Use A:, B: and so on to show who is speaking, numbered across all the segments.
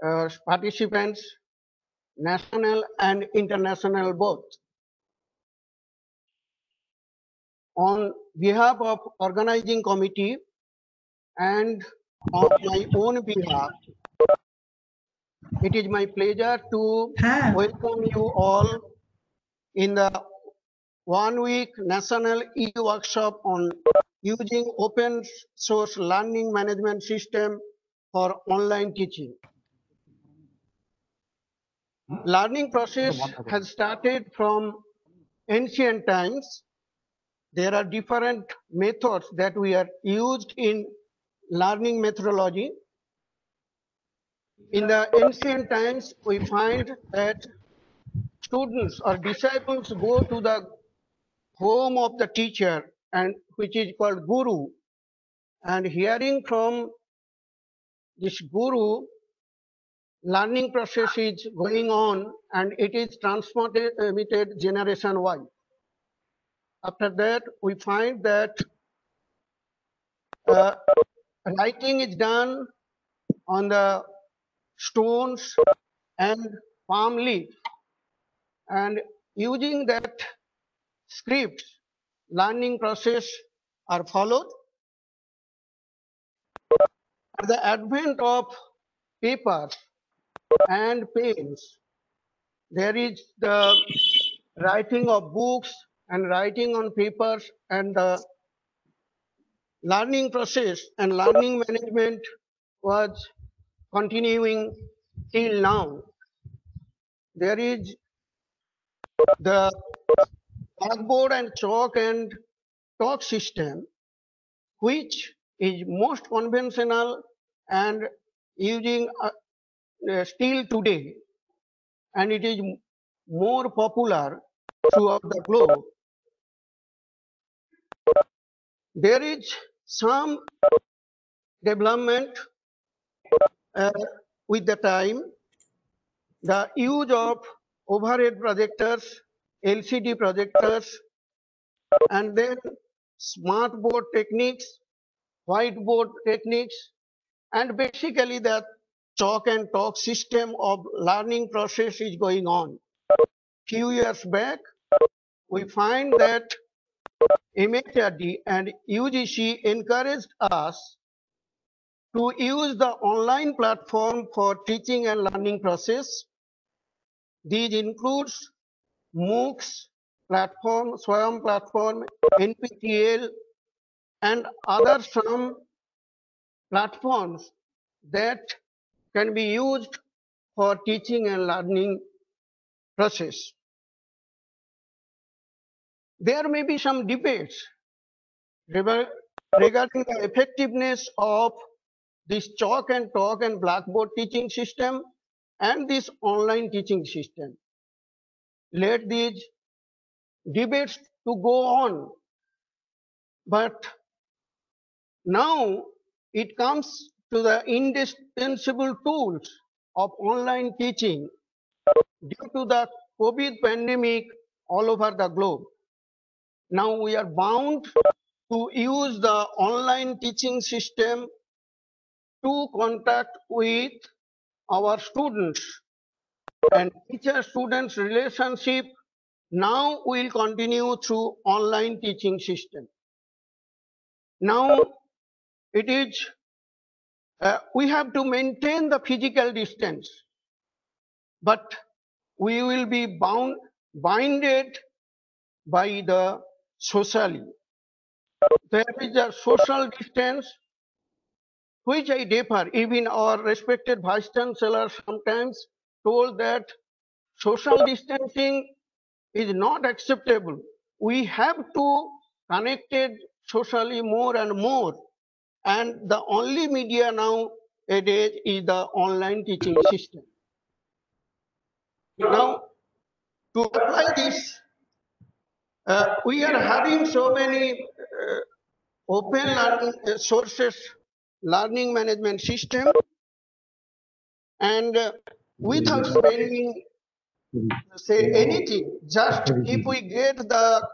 A: participants, national and international both. On behalf of organizing committee and on my own behalf, it is my pleasure to welcome you all in the 1 week national e-workshop on using open source learning management system for online teaching. Learning process has started from ancient times. There are different methods that we are used in learning methodology. In the ancient times, we find that students or disciples go to the home of the teacher, and which is called guru, and hearing from this guru, learning process is going on and it is transmitted generation wide. After that, we find that writing is done on the stones and palm leaf, and using that script, learning process are followed. At the advent of paper and pens, there is the writing of books and writing on papers, and the learning process and learning management was continuing till now. There is the blackboard and chalk and talk system, which is most conventional and using still today, and it is more popular throughout the globe. There is some development with the time. The use of overhead projectors, LCD projectors, and then smart board techniques, whiteboard techniques, and basically the chalk and talk system of learning process is going on. Few years back, we find that MHRD and UGC encouraged us to use the online platform for teaching and learning process. These includes MOOCs platform, Swayam platform, NPTEL, and other some platforms that can be used for teaching and learning process. There may be some debates regarding the effectiveness of this chalk and talk and blackboard teaching system and this online teaching system. Let these debates to go on, but now it comes to the indispensable tools of online teaching due to the COVID pandemic all over the globe. Now we are bound to use the online teaching system to contact with our students, and teacher-students relationship now will continue through online teaching system. Now it is we have to maintain the physical distance, but we will be binded by the socially. There is a social distance which I differ. Even our respected Vice Chancellor sometimes told that social distancing is not acceptable. We have to connect it socially more and more. And the only media nowadays is the online teaching system. Now, to apply this, we are having so many open learning sources, learning management system, and without spending say anything, just if we get the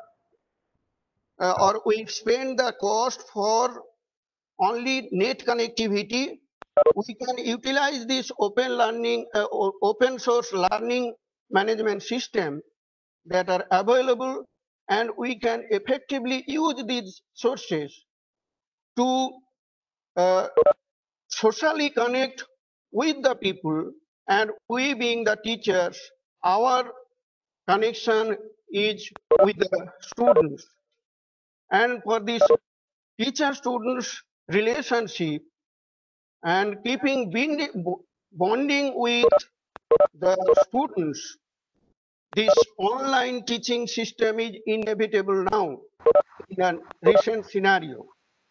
A: or we spend the cost for only net connectivity, we can utilize this open source learning management system that are available, and we can effectively use these sources to uh, socially connect with the people, and we being the teachers, our connection is with the students. And for this teacher students relationship and keeping bonding with the students, this online teaching system is inevitable now in a recent scenario.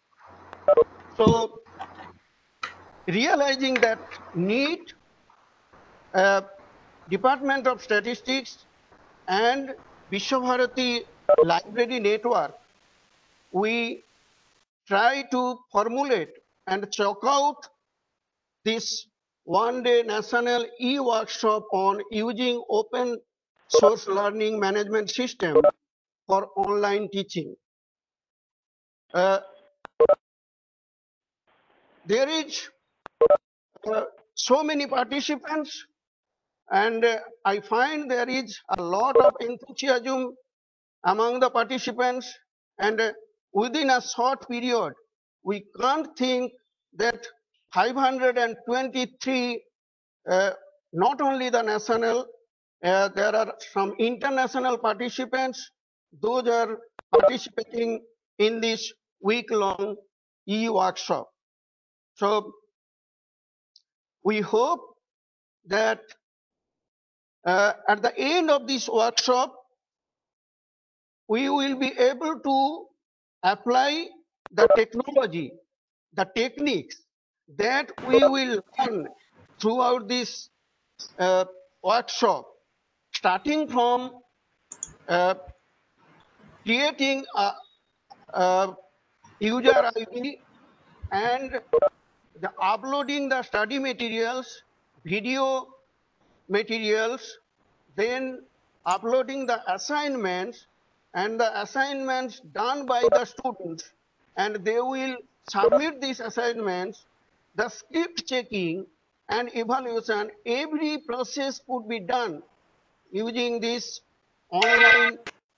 A: So realizing that need, Department of Statistics and Vishwabharati Library Network, we try to formulate and chalk out this one-day national e-workshop on using open source learning management system for online teaching. There is so many participants, and I find there is a lot of enthusiasm among the participants, and within a short period, we can't think that 523, not only the national, there are some international participants, those are participating in this week-long e-workshop. So we hope that at the end of this workshop, we will be able to apply the technology, the techniques that we will learn throughout this workshop, starting from creating a user ID and the uploading the study materials, video materials, then uploading the assignments, and the assignments done by the students, and they will submit these assignments, the script checking and evaluation, every process could be done using this online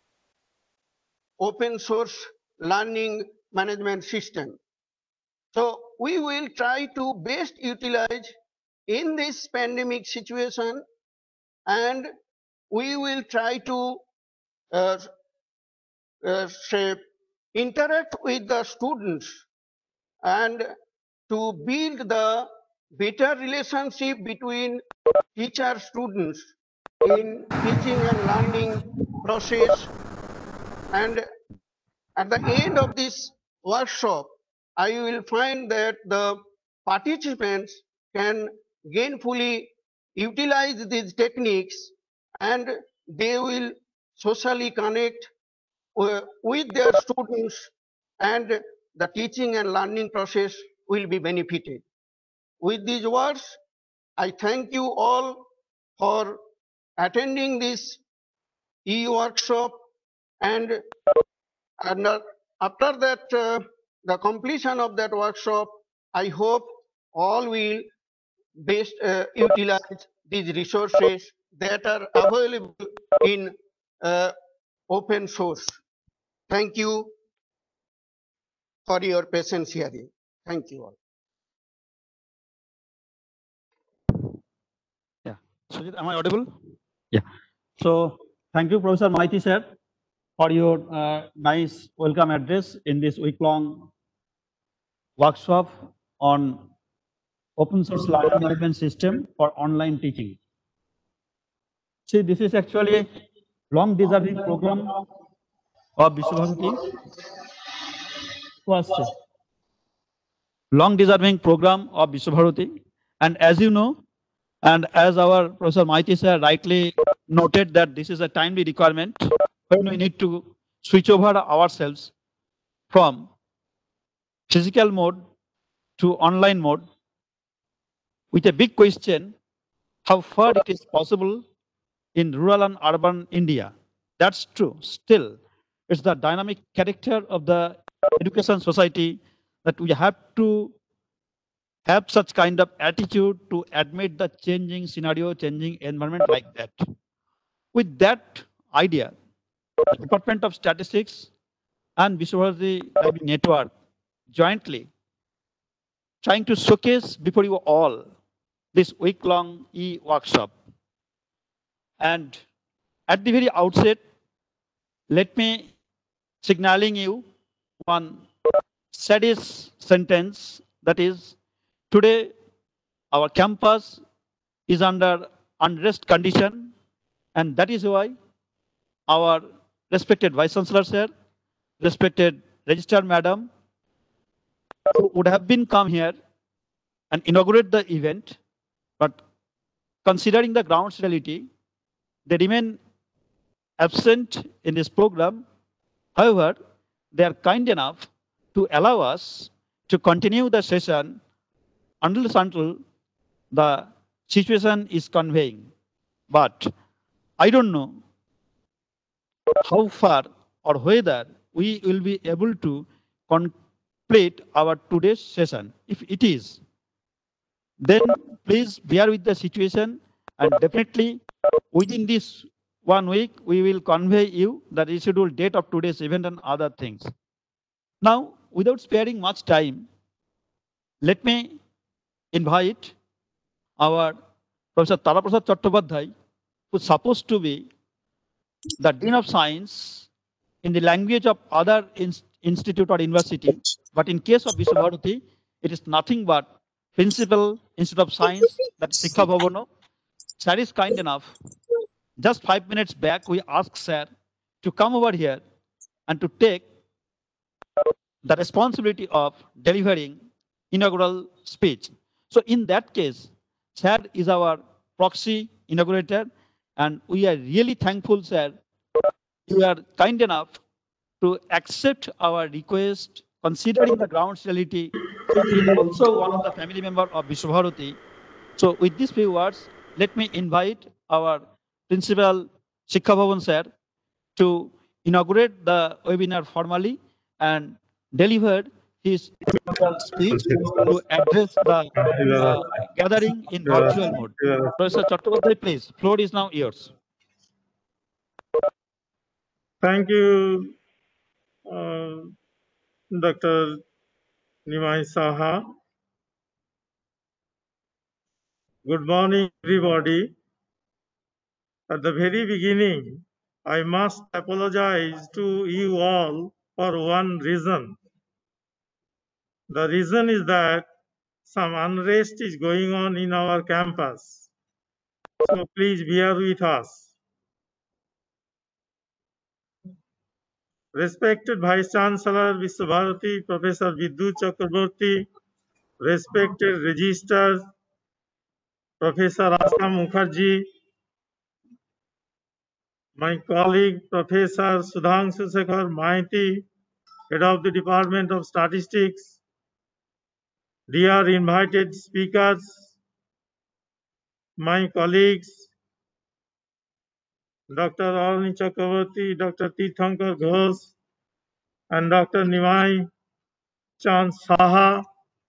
A: open source learning management system. So we will try to best utilize in this pandemic situation, and we will try to uh, say, interact with the students and to build the better relationship between teacher students in teaching and learning process. And at the end of this workshop, I will find that the participants can gainfully utilize these techniques, and they will socially connect with their students, and the teaching and learning process will be benefited. With these words, I thank you all for attending this e-workshop, and after that, the completion of that workshop, I hope all will best utilize these resources that are available in open source. Thank you for your patience hearing. Thank you all.
B: Yeah. Sujit, am I audible? Yeah. So thank you, Professor Maiti sir, for your nice welcome address in this week-long workshop on open source learning management system for online teaching. See, this is actually a long deserving program of Vishwabharati. Long deserving program of Vishwabharati. And as you know, and as our Professor Maiti sir rightly noted, that this is a timely requirement when we need to switch over ourselves from physical mode to online mode, with a big question, how far it is possible in rural and urban India. That's true. Still, it's the dynamic character of the education society that we have to have such kind of attitude to admit the changing scenario, changing environment like that. With that idea, the Department of Statistics and Vishwabharati Library Network jointly trying to showcase before you all this week-long e-workshop. And at the very outset, let me signaling you one saddest sentence, that is, today our campus is under unrest condition, and that is why our respected Vice Chancellor sir, respected Registrar Madam, who would have been come here and inaugurate the event, but considering the ground's reality, they remain absent in this program. However, they are kind enough to allow us to continue the session until the situation is conveying. But I don't know how far or whether we will be able to complete our today's session. If it is, then please bear with the situation, and definitely within this 1 week, we will convey you the rescheduled date of today's event and other things. Now, without sparing much time, let me invite our Professor Taraprasad Chattopadhyay, who is supposed to be the Dean of Science in the language of other institute or university. But in case of Vishwabharati, it is nothing but Principal Institute of Science, that is Shiksha Bhavano. Sir is kind enough. Just 5 minutes back, we asked Sir to come over here and to take the responsibility of delivering inaugural speech. So in that case, Sir is our proxy inaugurator, and we are really thankful, Sir. You are kind enough to accept our request, considering the ground's reality. He is also one of the family member of Vishwabharati. So with these few words, let me invite our Principal Shiksha Bhavan Sir to inaugurate the webinar formally and deliver his speech to address the gathering in virtual mode. Professor Chattopadhyay, please, floor is now yours.
C: Thank you, Dr. Nimai Saha. Good morning, everybody. At the very beginning, I must apologize to you all for one reason. The reason is that some unrest is going on in our campus. So please bear with us. Respected Vice Chancellor Vishwabharati, Professor Vidyut Chakraborty, respected Registrar Professor Asa Mukherjee, my colleague Professor Sudhanshu Shekhar Maiti, Head of the Department of Statistics, dear invited speakers, my colleagues, Dr. Arni Chakravarti, Dr. Tirthankar Ghosh, and Dr. Nimai Chand Saha,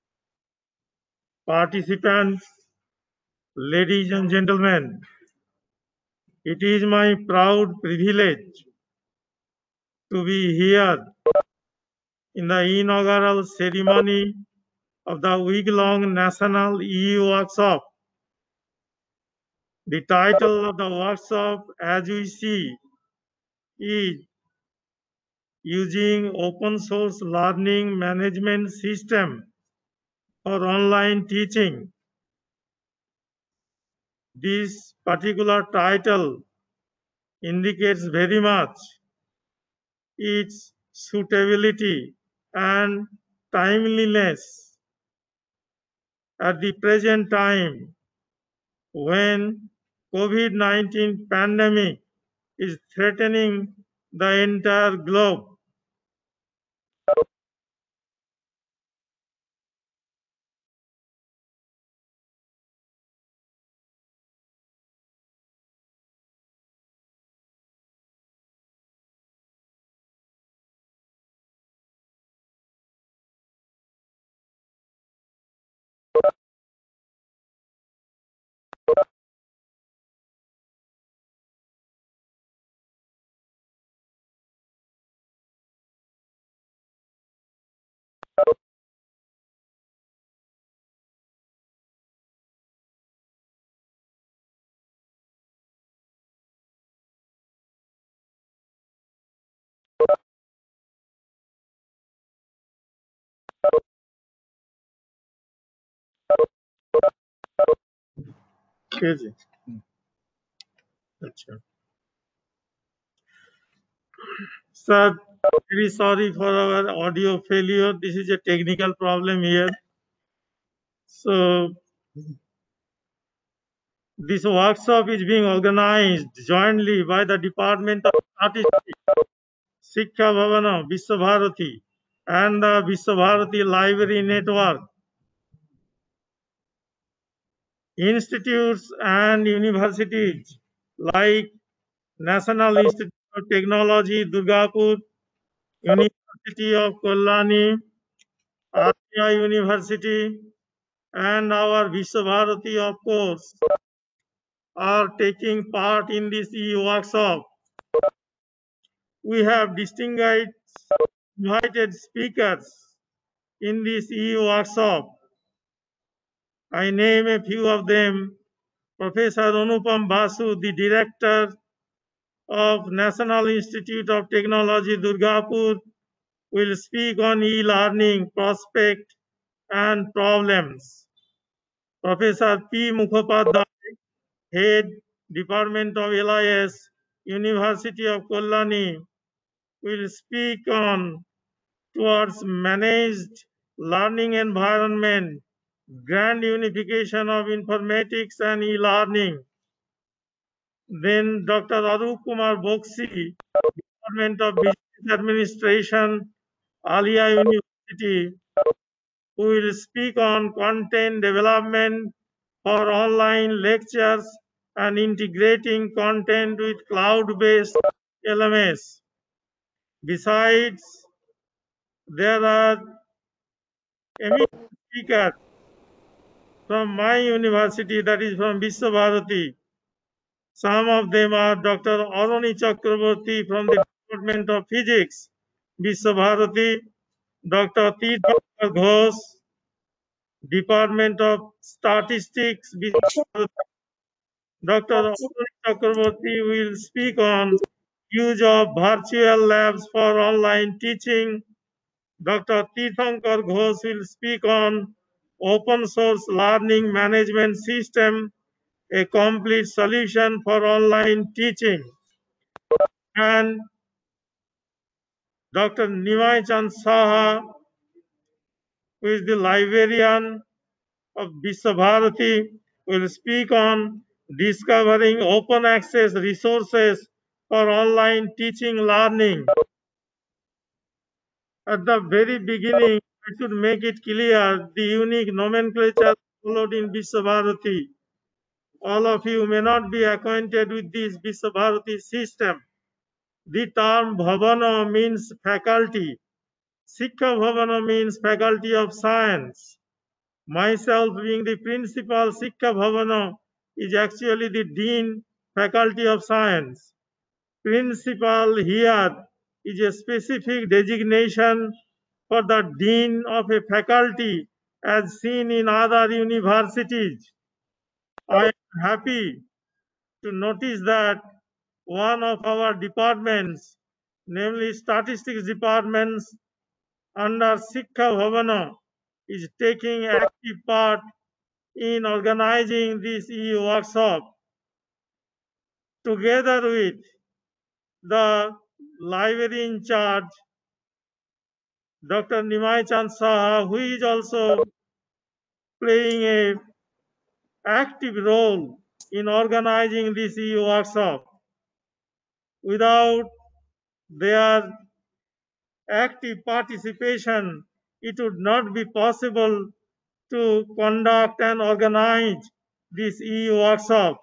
C: participants, ladies and gentlemen, it is my proud privilege to be here in the inaugural ceremony of the week-long National EU Workshop. The title of the workshop, as we see, is Using Open Source Learning Management System for Online Teaching. This particular title indicates very much its suitability and timeliness at the present time when COVID-19 pandemic is threatening the entire globe. পেয়েছি আচ্ছা Sir, very sorry for our audio failure. This is a technical problem here. So, this workshop is being organized jointly by the Department of Statistics, Shiksha Bhavana, Vishwabharati, and the Vishwabharati Library Network. Institutes and universities like National Institute of Technology, Durgapur, University of Kolani, Alia University, and our Vishwabharati, of course, are taking part in this workshop. We have distinguished invited speakers in this workshop. I name a few of them. Professor Anupam Basu, the Director of National Institute of Technology, Durgapur, will speak on e-learning prospect and problems. Professor P. Mukhopadhyay, Head, Department of LIS, University of Kolani, will speak on towards managed learning environment, grand unification of informatics and e-learning. Then Dr. Arup Kumar Boksi, Department of Business Administration, Alia University, who will speak on content development for online lectures and integrating content with cloud-based LMS. Besides, there are eminent speakers from my university, that is from Vishwabharati. Some of them are Dr. Aruni Chakraborty from the Department of Physics, Vishwabharati, Dr. Tirthankar Ghosh, Department of Statistics, Vishwabharati. Dr. Aruni Chakraborty will speak on use of virtual labs for online teaching. Dr. Tirthankar Ghosh will speak on open source learning management system, a complete solution for online teaching. And Dr. Nimai Chand Saha, who is the librarian of Vishwabharati, will speak on discovering open access resources for online teaching learning. At the very beginning, I should make it clear the unique nomenclature followed in Vishwabharati. All of you may not be acquainted with this Vishwabharati system. The term Bhavana means faculty. Shiksha Bhavana means faculty of science. Myself being the principal Shiksha Bhavana is actually the dean faculty of science. Principal here is a specific designation for the dean of a faculty as seen in other universities. I am happy to notice that one of our departments, namely statistics departments under Shiksha Bhavana, is taking active part in organizing this workshop together with the library in charge, Dr. Nimai Chand Saha, who is also playing an active role in organizing this workshop. Without their active participation, it would not be possible to conduct and organize this workshop.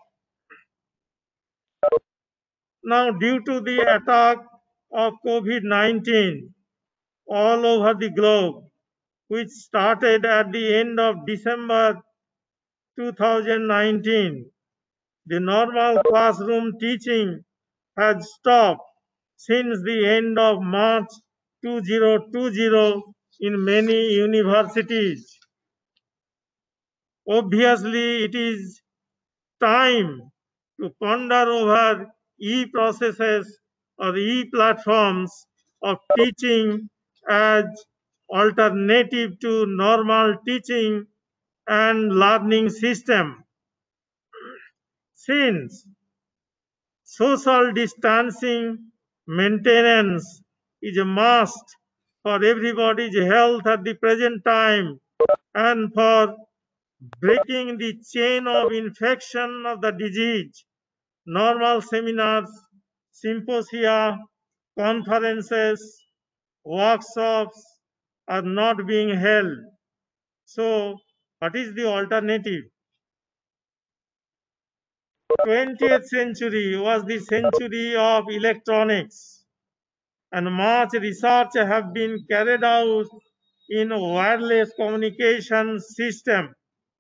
C: Now, due to the attack of COVID-19 all over the globe, which started at the end of December 2019, the normal classroom teaching has stopped since the end of March 2020 in many universities. Obviously, it is time to ponder over e-processes or e-platforms of teaching as alternative to normal teaching and learning system. Since social distancing maintenance is a must for everybody's health at the present time and for breaking the chain of infection of the disease, normal seminars, symposia, conferences, workshops are not being held. So, what is the alternative? 20th century was the century of electronics, and much research have been carried out in wireless communication system.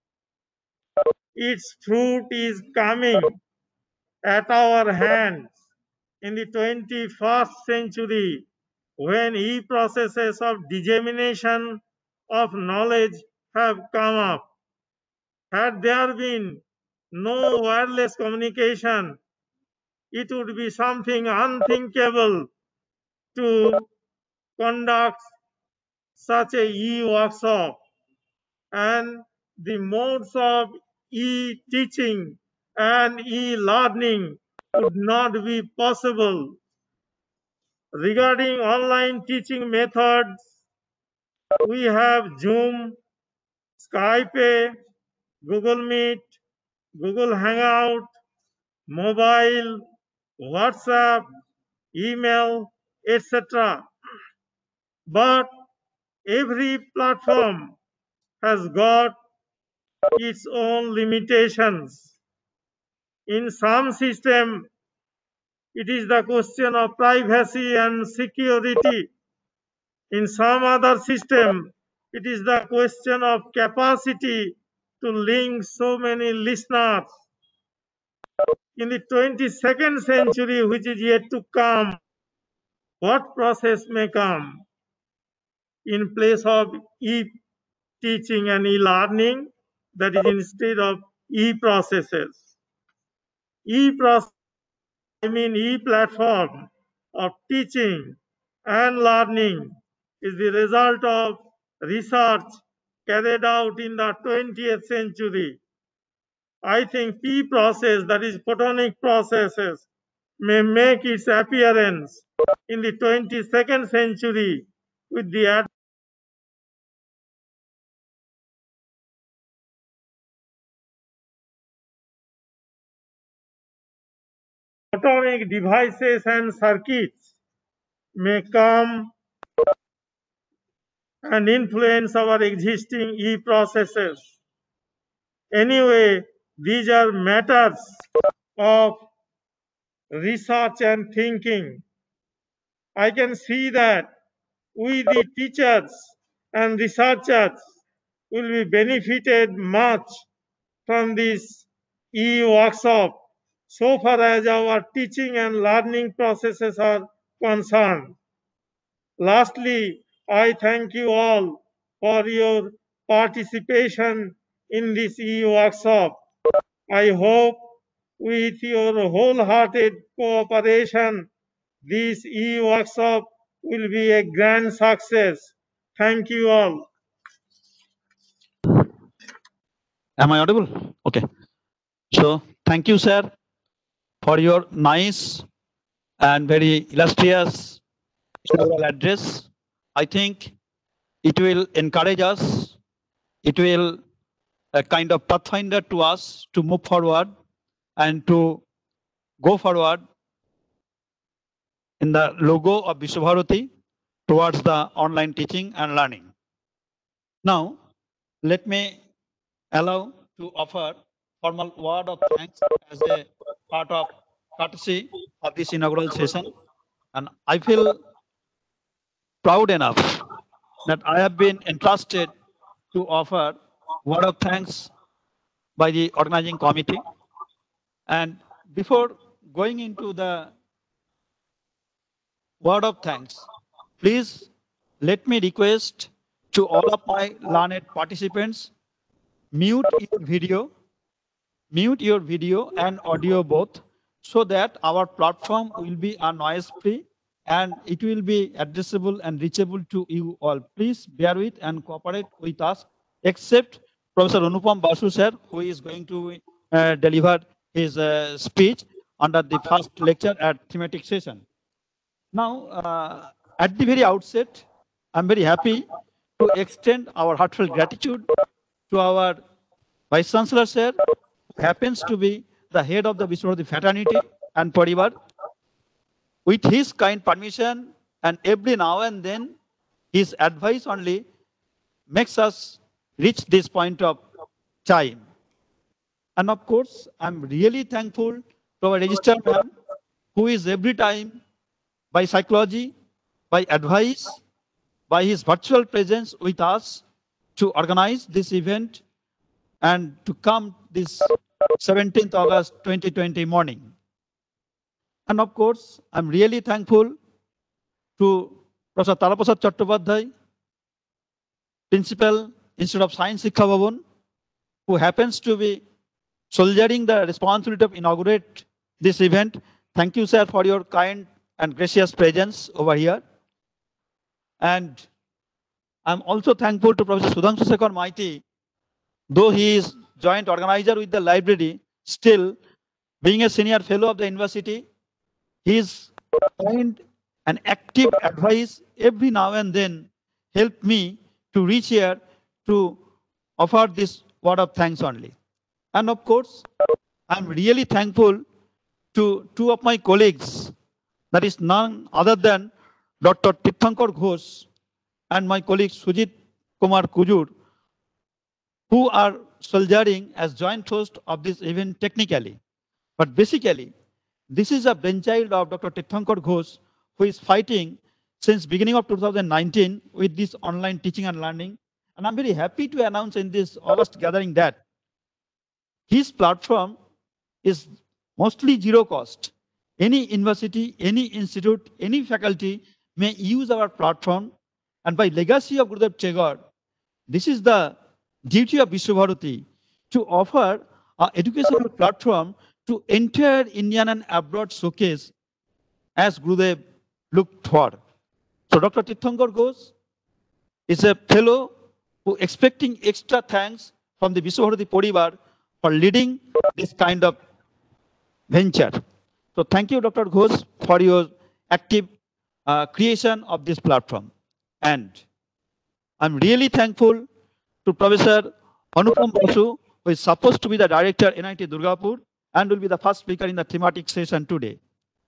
C: Its fruit is coming at our hands in the 21st century when e-processes of dissemination of knowledge have come up. Had there been no wireless communication, it would be something unthinkable to conduct such a e-workshop, and the modes of e-teaching and e-learning would not be possible. Regarding online teaching methods, we have Zoom, Skype, Google Meet, Google Hangout, mobile, WhatsApp, email, etc. But every platform has got its own limitations. In some system, it is the question of privacy and security. In some other system, it is the question of capacity to link so many listeners. In the 22nd century, which is yet to come, what process may come in place of e-teaching and e-learning, that is instead of e-processes? E-process, I mean e-platform of teaching and learning is the result of research carried out in the 20th century. I think P-process, that is photonic processes, may make its appearance in the 22nd century with the photonic devices and circuits may come and influence our existing e-processes. Anyway, these are matters of research and thinking. I can see that we, the teachers and researchers, will be benefited much from this e-workshop so far as our teaching and learning processes are concerned. Lastly, I thank you all for your participation in this e-workshop. I hope with your wholehearted cooperation, this e-workshop will be a grand success. Thank you all.
B: Am I audible? Okay. So thank you, sir, for your nice and very illustrious inaugural address. I think it will encourage us. It will a kind of pathfinder to us to move forward and to go forward in the logo of Vishwabharati towards the online teaching and learning. Now, let me allow to offer formal word of thanks as a part of courtesy of this inaugural session. And I feel proud enough that I have been entrusted to offer word of thanks by the organizing committee. And before going into the word of thanks, please let me request to all of my learned participants, mute your video and audio both, so that our platform will be noise free and it will be addressable and reachable to you all. Please bear with and cooperate with us, except Professor Anupam Basu sir, who is going to deliver his speech under the first lecture at thematic session. Now, at the very outset, I'm very happy to extend our heartfelt gratitude to our Vice Chancellor, sir, who happens to be the head of the Vishwabharati fraternity and Parivar. With his kind permission and every now and then, his advice only makes us reach this point of time. And of course, I'm really thankful to our registrar man, who is every time by psychology, by advice, by his virtual presence with us to organize this event and to come this 17th August 2020 morning. And of course, I'm really thankful to Professor Taraprasad Chattopadhyay, Principal, Institute of Science Shiksha Bhavan, who happens to be shouldering the responsibility of inaugurate this event. Thank you, sir, for your kind and gracious presence over here. And I'm also thankful to Professor Sudhanshu Shekhar Maiti, though he is joint organizer with the library, still being a senior fellow of the university, his kind and active advice every now and then helped me to reach here to offer this word of thanks only. And of course, I'm really thankful to two of my colleagues, that is none other than Dr. Tirthankar Ghosh and my colleague Sujit Kumar Kujur, who are soldiering as joint host of this event technically. But basically, this is a brainchild of Dr. Tirthankar Ghosh, who is fighting since beginning of 2019 with this online teaching and learning. And I'm very happy to announce in this August gathering that his platform is mostly zero cost. Any university, any institute, any faculty may use our platform. And by legacy of Gurudev Chegor, this is the duty of Vishwabharati to offer an educational platform to entire Indian and abroad showcase as Gurudev looked for. So Dr. Tirthankar Ghosh is a fellow who expecting extra thanks from the Vishwabharati Parivar for leading this kind of venture. So thank you, Dr. Ghosh, for your active creation of this platform. And I'm really thankful to Professor Anupam Basu, who is supposed to be the director NIT Durgapur and will be the first speaker in the thematic session today.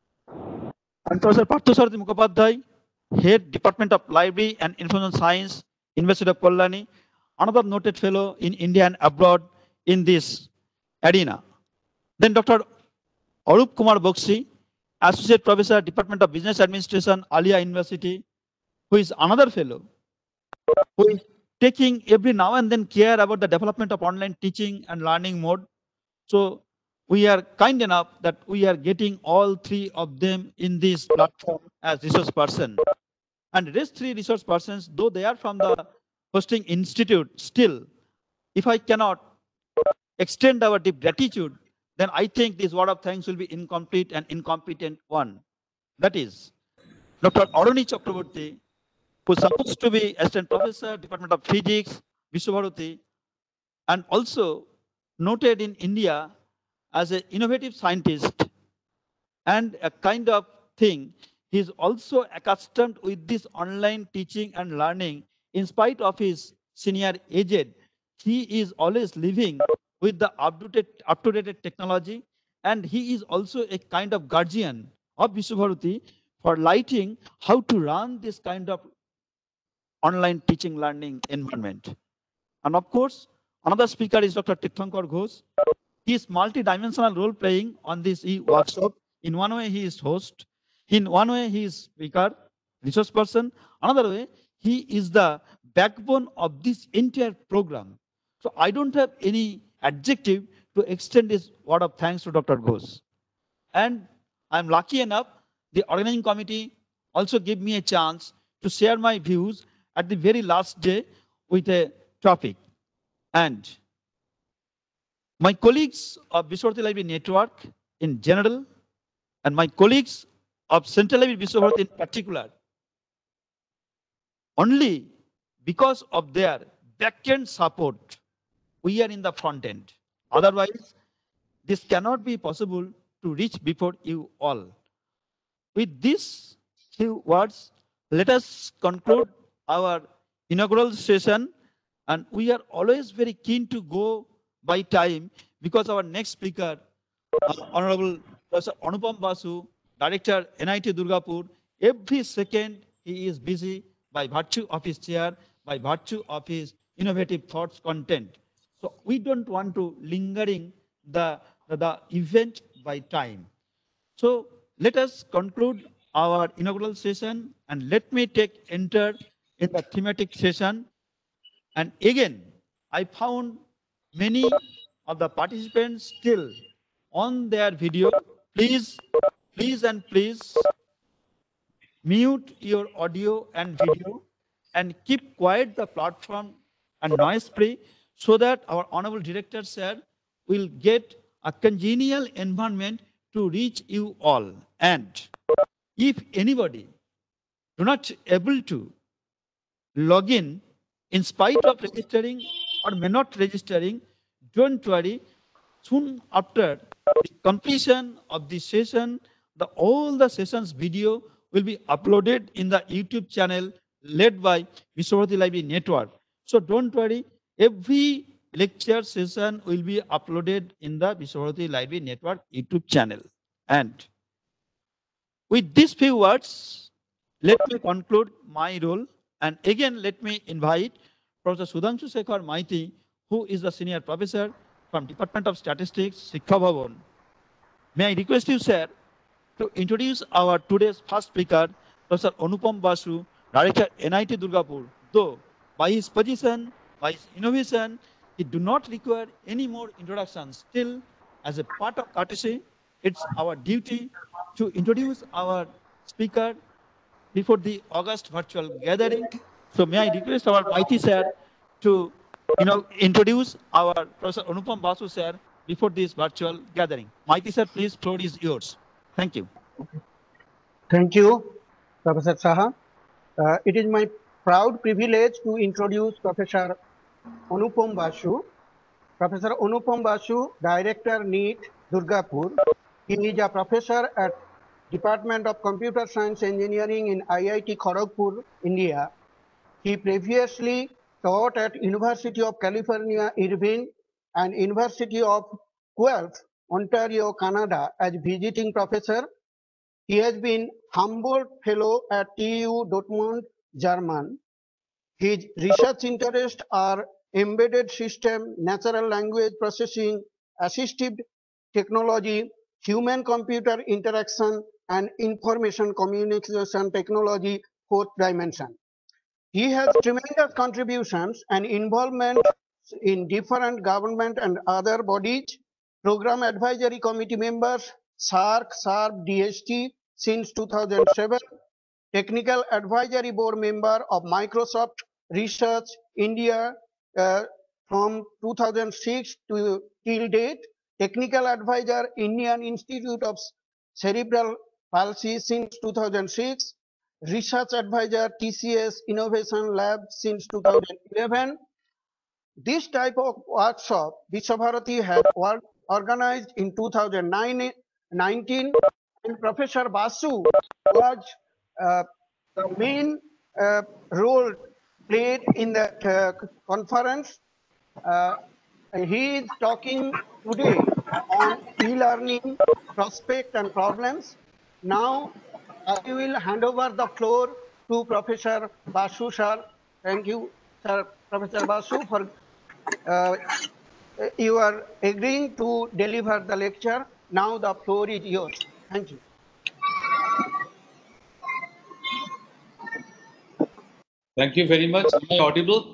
B: And Professor Parthasarathi Mukhopadhyay, Head Department of Library and Information Science, University of Kalyani, another noted fellow in India and abroad in this arena. Then Dr. Arup Kumar Boksi, Associate Professor, Department of Business Administration, Alia University, who is another fellow, who is taking every now and then care about the development of online teaching and learning mode. So we are kind enough that we are getting all three of them in this platform as resource person. And these three resource persons, though they are from the hosting institute, still, if I cannot extend our deep gratitude, then I think this word of thanks will be incomplete and incompetent one. That is Dr. Aruni Chakraborty, who is supposed to be assistant professor, Department of Physics, Vishwabharati, and also noted in India as an innovative scientist and a kind of thing. He is also accustomed with this online teaching and learning. In spite of his senior age, he is always living with the up-to-date technology, and he is also a kind of guardian of Vishwabharati for lighting how to run this kind of online teaching learning environment. And of course, another speaker is Dr. Tirthankar Ghosh. He is multi-dimensional role playing on this workshop. In one way, he is host. In one way, he is speaker, resource person. Another way, he is the backbone of this entire program. So I don't have any adjective to extend this word of thanks to Dr. Ghosh. And I'm lucky enough, the organizing committee also gave me a chance to share my views at the very last day with a topic. And my colleagues of Vishwabharati Library Network in general, and my colleagues of Central Library Vishwabharati in particular, only because of their back-end support, we are in the front end. Otherwise, this cannot be possible to reach before you all. With these few words, let us conclude our inaugural session. And we are always very keen to go by time because our next speaker, Honorable Professor Anupam Basu, Director, NIT Durgapur, every second he is busy by virtue of his chair, by virtue of his innovative thoughts content. So we don't want to lingering the event by time. So let us conclude our inaugural session and let me take enter in the thematic session. And again, I found many of the participants still on their video. Please mute your audio and video and keep quiet the platform and noise free so that our honorable director sir will get a congenial environment to reach you all. And if anybody do not able to log in spite of registering or may not registering, don't worry. Soon after the completion of the session, all the sessions video will be uploaded in the YouTube channel led by Vishwabharati Library Network. So don't worry, every lecture session will be uploaded in the Vishwabharati Library Network YouTube channel. And with these few words, let me conclude my role. And again, let me invite Professor Sudhanshu Sekhar Maiti, who is the senior professor from Department of Statistics, Shiksha Bhavan. May I request you, sir, to introduce our today's first speaker, Professor Anupam Basu, Director, NIT Durgapur. Though by his position, by his innovation, he do not require any more introductions. Still, as a part of courtesy, it's our duty to introduce our speaker before the August virtual gathering. So may I request our mighty sir to introduce our Professor Anupam Basu sir before this virtual gathering. Mighty sir, please, floor is yours. Thank you.
A: Thank you, Professor Saha. It is my proud privilege to introduce Professor Anupam Basu. Professor Anupam Basu, Director, NEET, Durgapur. He is a professor at Department of Computer Science Engineering in IIT Kharagpur, India. He previously taught at University of California, Irvine and University of Guelph, Ontario, Canada as visiting professor. He has been Humboldt Fellow at TU Dortmund, Germany. His research interests are embedded system, natural language processing, assistive technology, human-computer interaction, and information communication technology, fourth dimension. He has tremendous contributions and involvement in different government and other bodies, program advisory committee members, SARC, SARP, DST since 2007, technical advisory board member of Microsoft Research India from 2006 to till date, technical advisor Indian Institute of Cerebral Palsy since 2006, research advisor TCS Innovation Lab since 2011. This type of workshop Vishwabharati had organized in 2019, and Professor Basu was the main role played in that conference. He is talking today on e-learning prospect and problems. Now I will hand over the floor to Professor Basu sir. Thank you, sir, Professor Basu, for you are agreeing to deliver the lecture. Now the floor is yours. Thank you.
D: Thank you very much. Am I audible?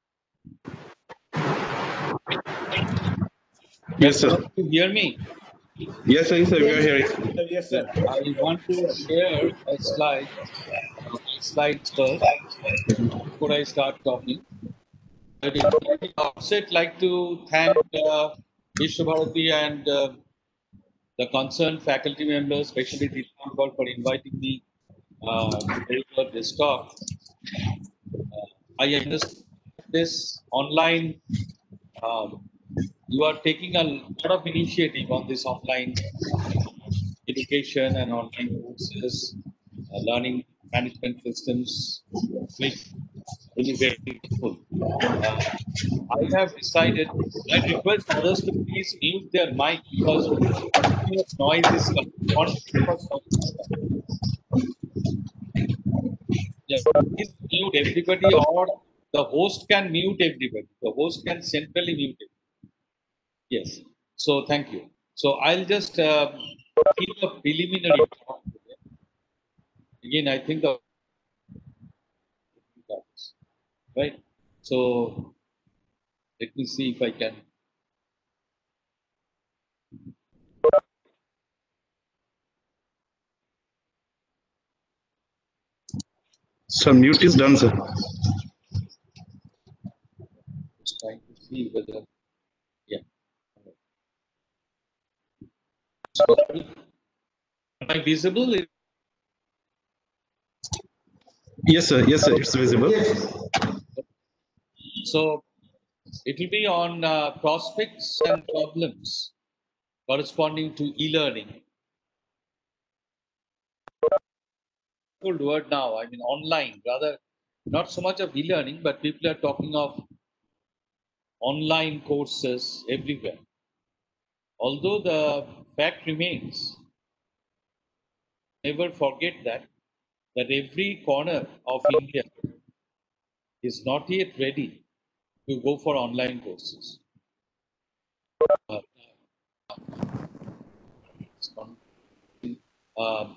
E: Yes, sir.
D: Can you hear me?
E: Yes, sir. Yes, sir. We are hearing.
D: Yes, sir. I want to share a slide, slides first before I start talking. At the outset, like to thank Vishwabharati and the concerned faculty members, especially the Paul, for inviting me to deliver this talk. I understand this online you are taking a lot of initiative on this online education and online courses, learning management systems, which will be very useful. I have decided, I request others to please mute their mic because continuous noise is coming. Continuous noise is coming. Yeah, please mute everybody, or the host can mute everybody. The host can centrally mute it. Yes. So thank you. So I'll just give a preliminary talk today. Again, I think the right. So let me see if I can.
E: So mute is done, sir.
D: Just trying to see whether. Yeah. So, am I visible?
E: Yes, sir. Yes, sir. It's visible.
D: So it will be on prospects and problems corresponding to e-learning. Good word now. I mean, online, rather not so much of e-learning, but people are talking of online courses everywhere. Although the fact remains, never forget that every corner of India is not yet ready to go for online courses. Um,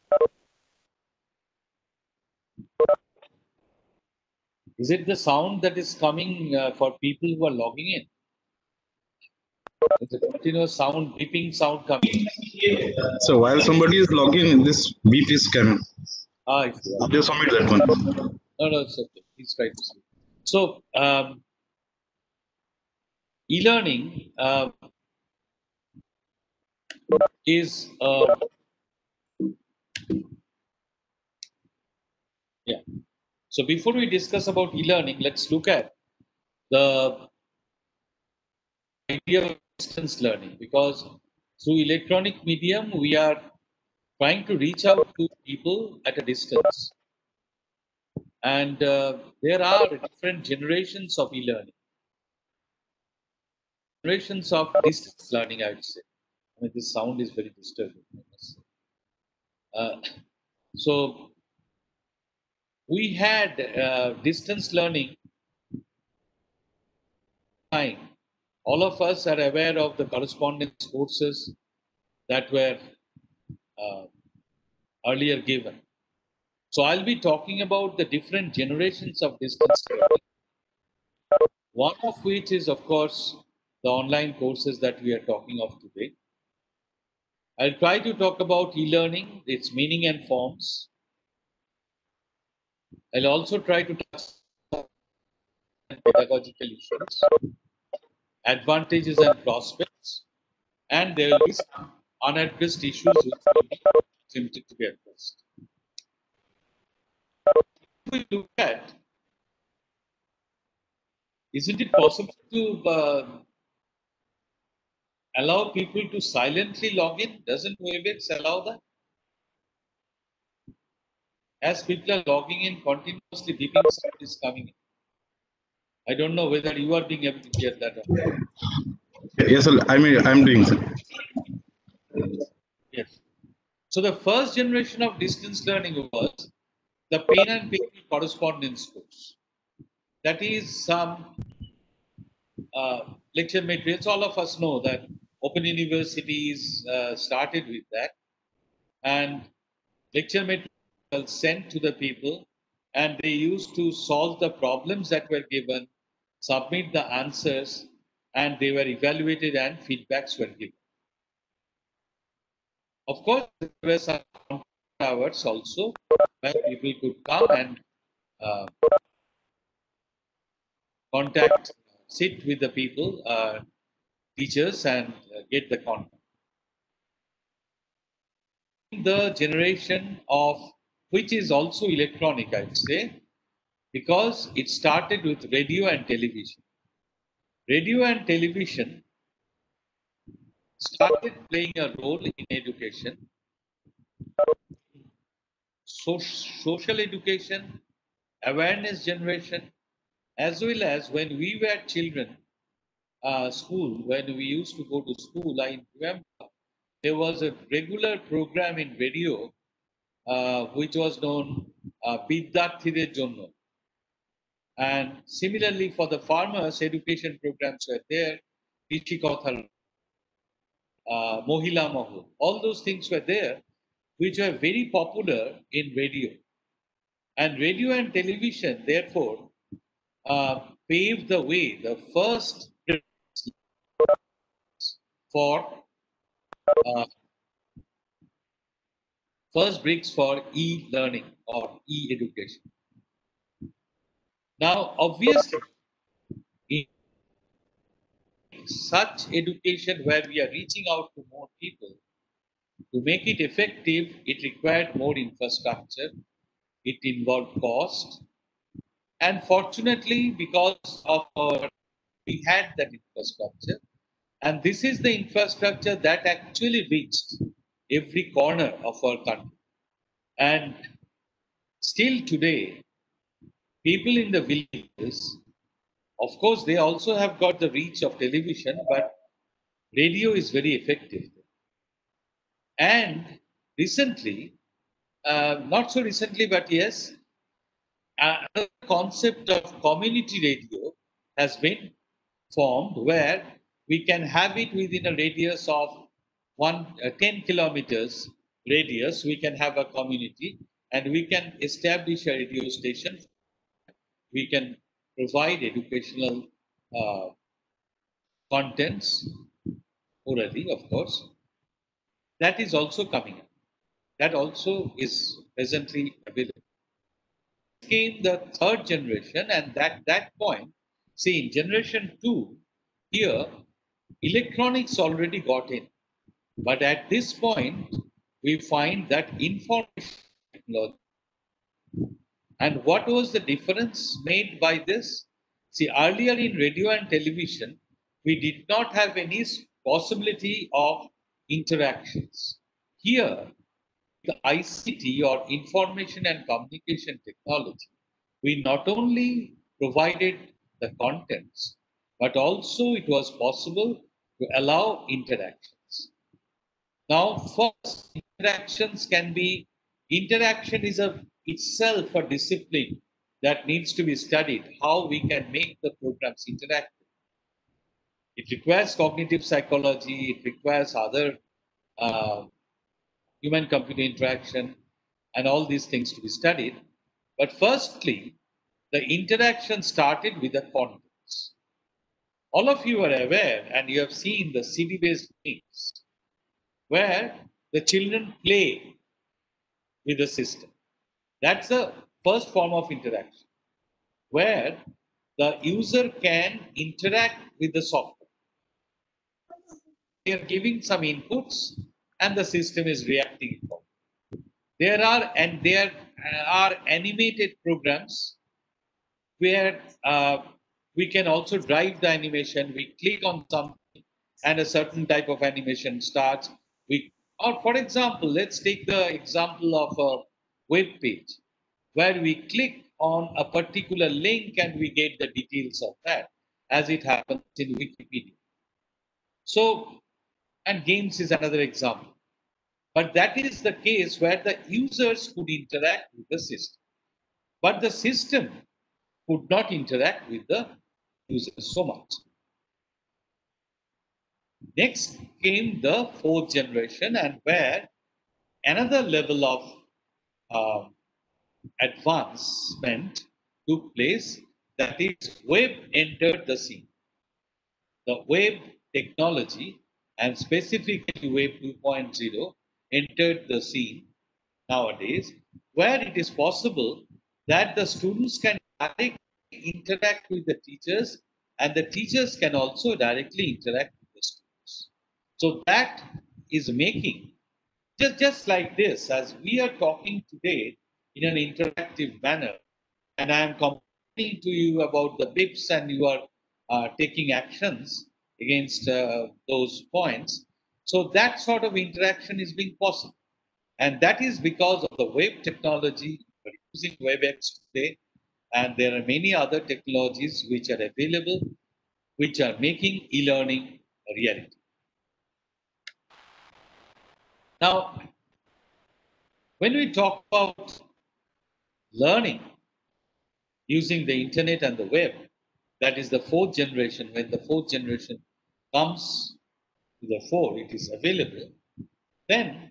D: is it the sound that is coming for people who are logging in? It's a continuous sound, beeping sound coming.
E: So while somebody is logging, this beep is coming.
D: I see.
E: Just omit that one.
D: No, it's okay. Please try to see. So, e-learning is yeah. So before we discuss about e-learning, let's look at the idea of distance learning, because through electronic medium we are trying to reach out to people at a distance, and there are different generations of e-learning, generations of distance learning, I would say. I mean, this sound is very disturbing. So we had distance learning time. All of us are aware of the correspondence courses that were earlier given. So I'll be talking about the different generations of distance learning. One of which is, of course, the online courses that we are talking of today. I'll try to talk about e-learning, its meaning and forms. I'll also try to touch on pedagogical issues, advantages and prospects, and there will be some unaddressed issues which will be attempted to be addressed. If we look at, isn't it possible to allow people to silently log in? Doesn't WebEx allow that? As people are logging in continuously, beeping sound is coming in. I don't know whether you are being able to hear that or not.
E: Yes, sir. I'm doing, sir.
D: Yes. So the first generation of distance learning was the pen and paper correspondence course. That is some lecture materials. All of us know that Open Universities started with that, and lecture materials sent to the people, and they used to solve the problems that were given, submit the answers, and they were evaluated and feedbacks were given. Of course, there were some hours also where people could come and contact, sit with the people, teachers, and get the content. The generation of which is also electronic, I would say, because it started with radio and television. Radio and television started playing a role in education, social education, awareness generation, as well as when we were children, school, when we used to go to school, I remember there was a regular program in radio which was known Bidyarthীদের Jonno. And similarly for the farmers, education programs were there, Krishi Kothal, Mohila Mahul, all those things were there, which were very popular in radio. And radio and television, therefore, paved the way, the first for bricks for e-learning or e-education. Now, obviously, in such education where we are reaching out to more people, to make it effective, it required more infrastructure, it involved cost, and fortunately, because of we had that infrastructure, and this is the infrastructure that actually reached every corner of our country. And still today, people in the villages, of course, they also have got the reach of television, but radio is very effective. And recently, not so recently, but yes, another concept of community radio has been formed where we can have it within a radius of 10 kilometers radius. We can have a community and we can establish a radio station. We can provide educational contents orally, of course. That is also coming up. That also is presently available. Came the third generation, and that point, see, in generation 2, here electronics already got in, but at this point we find that information technology. And what was the difference made by this? See, earlier in radio and television, we did not have any possibility of interactions. Here, the ICT or information and communication technology, we not only provided the contents, but also it was possible to allow interactions. Now, first, interaction is itself a discipline that needs to be studied, how we can make the programs interactive. It requires cognitive psychology, it requires other human-computer interaction, and all these things to be studied. But firstly, the interaction started with the contents. All of you are aware, and you have seen the CD-based games, where the children play with the system. That's the first form of interaction, where the user can interact with the software. They are giving some inputs, and the system is reacting. There are animated programs where we can also drive the animation. We click on something and a certain type of animation starts. Or for example, let's take the example of a web page where we click on a particular link and we get the details of that, as it happens in Wikipedia. So, and games is another example. But that is the case where the users could interact with the system. But the system could not interact with the users so much. Next came the fourth generation, and where another level of advancement took place, that is, web entered the scene. The web technology, and specifically Web 2.0, entered the scene nowadays, where it is possible that the students can directly interact with the teachers, and the teachers can also directly interact with the students. So that is making, just like this, as we are talking today in an interactive manner, and I am complaining to you about the BIPs, and you are taking actions against those points. So that sort of interaction is being possible. And that is because of the web technology. We're using WebEx today, and there are many other technologies which are available, which are making e-learning a reality. Now, when we talk about learning using the internet and the web, that is the fourth generation. When the fourth generation comes to the fore, it is available, then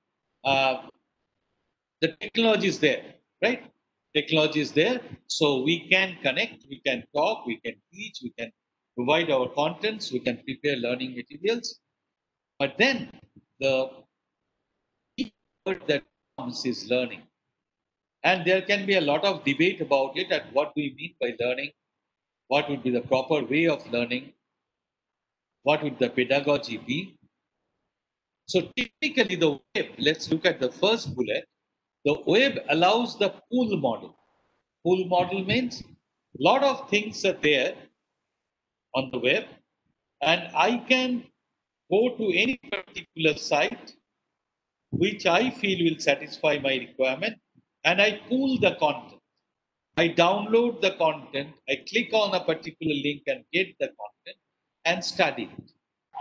D: the technology is there, right? Technology is there, so we can connect, we can talk, we can teach, we can provide our contents, we can prepare learning materials. But then the key word that comes is learning. And there can be a lot of debate about it and what do we mean by learning, what would be the proper way of learning, what would the pedagogy be. So typically the web, let's look at the first bullet. The web allows the pool model. Pool model means a lot of things are there on the web, and I can go to any particular site which I feel will satisfy my requirement, and I pool the content. I download the content, I click on a particular link and get the content and study it.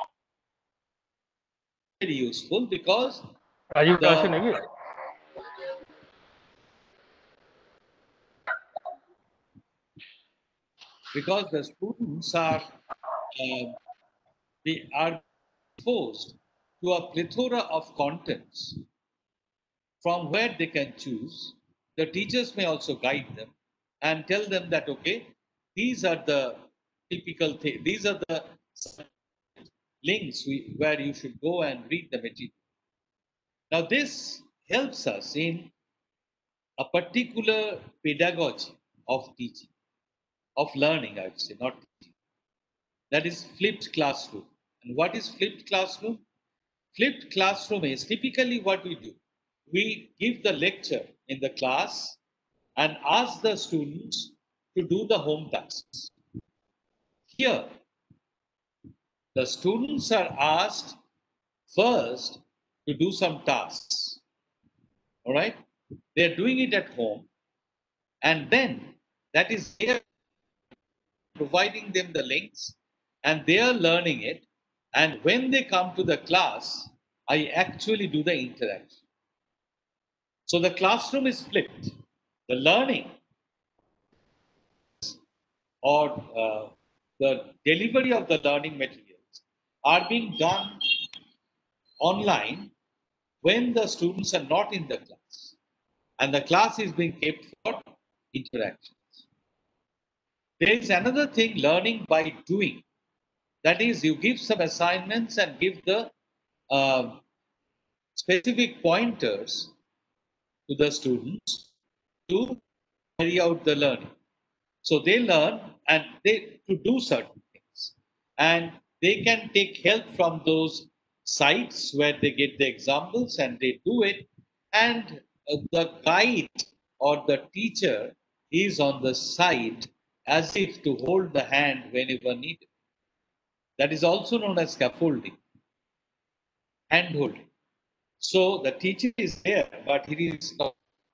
D: Very useful because
F: Rajiv कहाँ से
D: the
F: नहीं
D: because the students are they are exposed to a plethora of contents from where they can choose. The teachers may also guide them and tell them that okay, these are the typical things, these are the links where you should go and read the material. Now this helps us in a particular pedagogy of teaching, of learning, I would say, not teaching. That is flipped classroom. And what is flipped classroom? Flipped classroom is typically what we do. We give the lecture in the class and ask the students to do the home tasks. Here, the students are asked first to do some tasks. All right? They're doing it at home, and then that is their providing them the links, and they are learning it. And when they come to the class, I actually do the interaction. So the classroom is flipped. The learning or the delivery of the learning materials are being done online when the students are not in the class, and the class is being kept for interactions. There is another thing, learning by doing. That is, you give some assignments and give the specific pointers to the students to carry out the learning. So they learn and they to do certain things, and they can take help from those sites where they get the examples and they do it, and the guide or the teacher is on the side as if to hold the hand whenever needed. That is also known as scaffolding, hand holding. So the teacher is there, but he is not.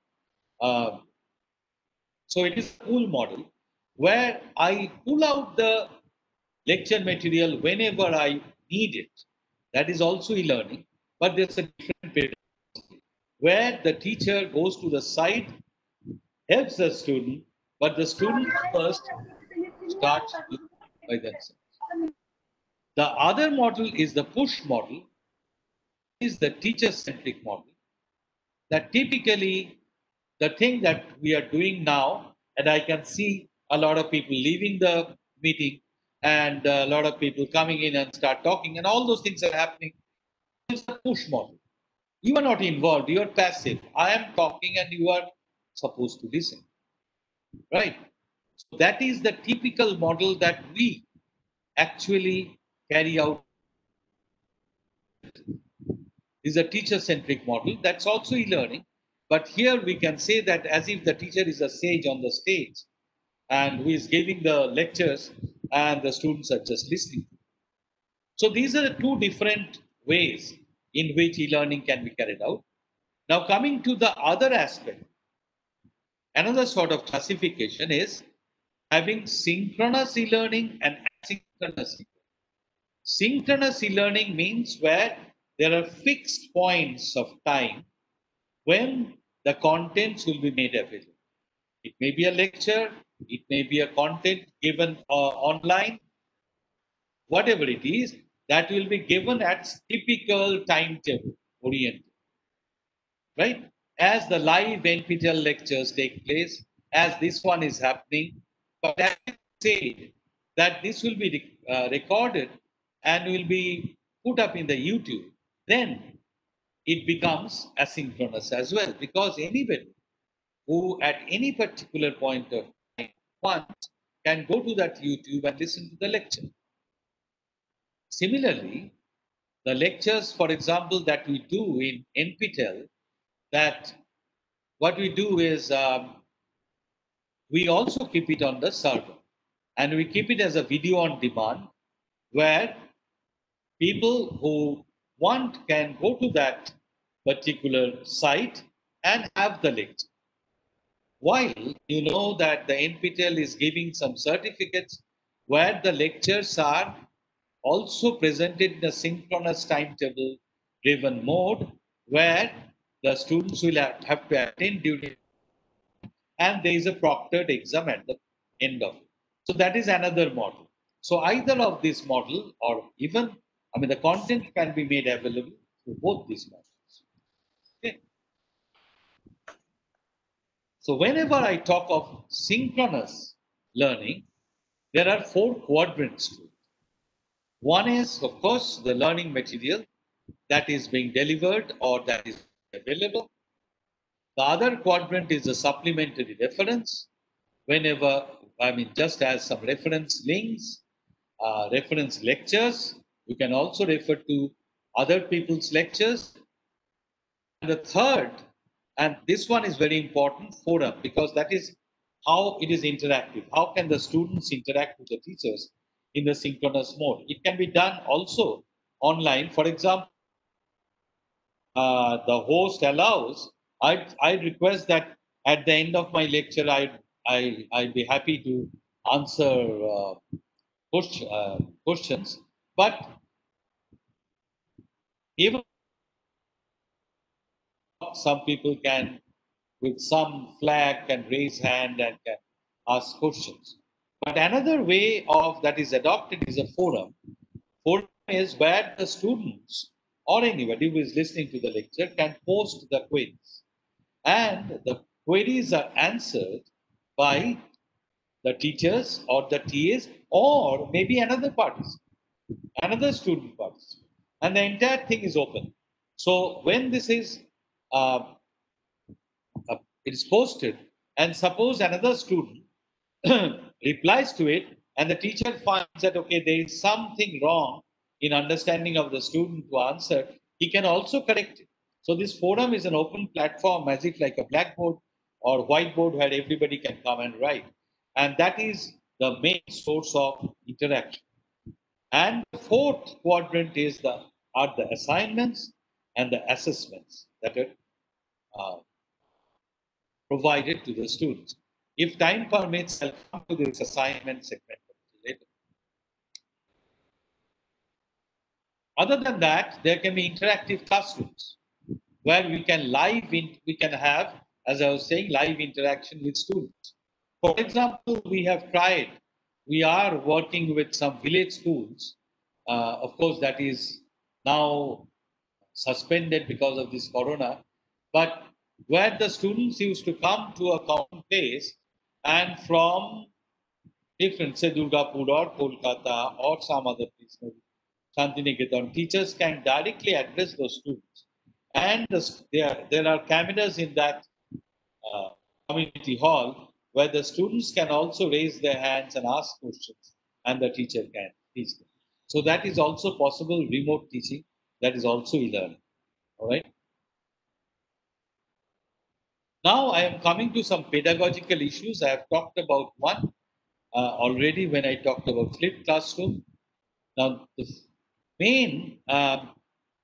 D: So it is a pool model where I pull out the lecture material whenever I need it. That is also e-learning, but there's a different pedagogy where the teacher goes to the site, helps the student, but the student first starts by themselves. The other model is the push model, is the teacher-centric model. That typically the thing that we are doing now, and I can see a lot of people leaving the meeting and a lot of people coming in and start talking, and all those things are happening. It's a push model. You are not involved, you are passive. I am talking and you are supposed to listen. Right? So that is the typical model that we actually carry out. Is a teacher-centric model. That's also e-learning. But here we can say that as if the teacher is a sage on the stage and who is giving the lectures and the students are just listening. So these are the two different ways in which e-learning can be carried out. Now, coming to the other aspect, another sort of classification is having synchronous e-learning and asynchronous e-learning. Synchronous e-learning means where there are fixed points of time when the contents will be made available. It may be a lecture, it may be a content given online, whatever it is, that will be given at typical timetable oriented, right? As the live NPTEL lectures take place, as this one is happening, but as I said, that this will be recorded and will be put up in the YouTube, then it becomes asynchronous as well, because anybody who at any particular point of time wants can go to that YouTube and listen to the lecture. Similarly, the lectures, for example, that we do in NPTEL, that what we do is we also keep it on the server, and we keep it as a video on demand where people who want can go to that particular site and have the lecture. While you know that the NPTEL is giving some certificates where the lectures are also presented in a synchronous timetable driven mode where the students will have to attend during, and there is a proctored exam at the end of it. So that is another model. So either of this model or even, I mean, the content can be made available through both these models. Okay. So whenever I talk of synchronous learning, there are 4 quadrants to it. One is, of course, the learning material that is being delivered or that is available. The other quadrant is the supplementary reference. Whenever, I mean, just as some reference links, reference lectures, you can also refer to other people's lectures. And the third, and this one is very important, forum, because that is how it is interactive. How can the students interact with the teachers in the synchronous mode? It can be done also online. For example, the host allows, I request that at the end of my lecture, I'd be happy to answer questions. But even some people can, with some flag, can raise hand and can ask questions. But another way of that is adopted is a forum. Forum is where the students or anybody who is listening to the lecture can post the queries. And the queries are answered by the teachers or the TAs or maybe another participant, another student participant. And the entire thing is open. So when this is it is posted, and suppose another student replies to it, and the teacher finds that okay, there is something wrong in understanding of the student who answered, he can also correct it. So this forum is an open platform, as if like a blackboard or whiteboard where everybody can come and write, and that is the main source of interaction. And the fourth quadrant is are the assignments and the assessments that are provided to the students. If time permits, I'll come to this assignment segment later. Other than that, there can be interactive classrooms where we can have, as I was saying, live interaction with students. For example, we are working with some village schools. Of course, that is now suspended because of this corona, but where the students used to come to a common place and from different, say Durgapur or Kolkata or some other place, maybe Shantiniketan, teachers can directly address those students. And there are cameras in that community hall where the students can also raise their hands and ask questions, and the teacher can teach them. So that is also possible remote teaching. That is also e-learning. All right. Now I am coming to some pedagogical issues. I have talked about one already when I talked about flipped classroom. Now the main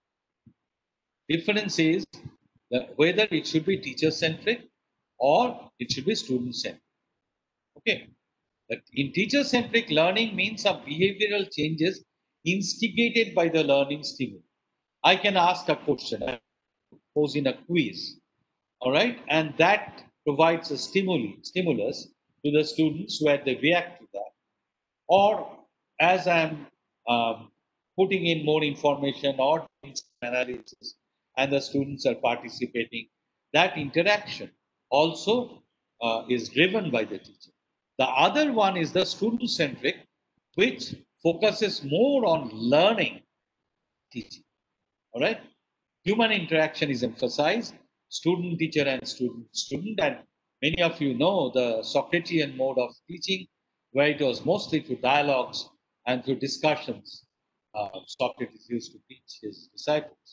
D: Difference is whether it should be teacher-centric or it should be student-centric. Okay. But in teacher-centric learning means some behavioral changes instigated by the learning stimulus. I can ask a question, pose in a quiz, all right, and that provides a stimulus to the students where they react to that. Or as I'm putting in more information or analysis, and the students are participating, that interaction also is driven by the teacher. The other one is the student centric, which focuses more on learning teaching. All right, human interaction is emphasized, student teacher and student, and many of you know the Socratian mode of teaching, where it was mostly through dialogues and through discussions. Socrates used to teach his disciples.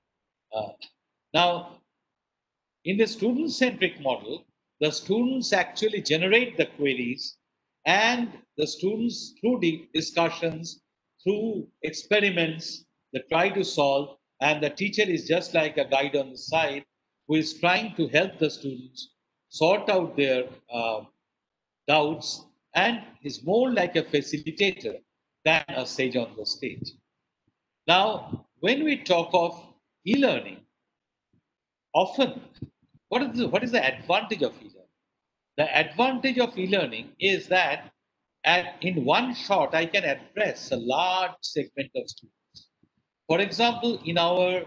D: Now, in the student-centric model, the students actually generate the queries, and the students, through discussions, through experiments, they try to solve, and the teacher is just like a guide on the side who is trying to help the students sort out their doubts, and is more like a facilitator than a sage on the stage. Now, when we talk of e-learning, often what is the advantage of e-learning? The advantage of e-learning is that in one shot, I can address a large segment of students. For example, in our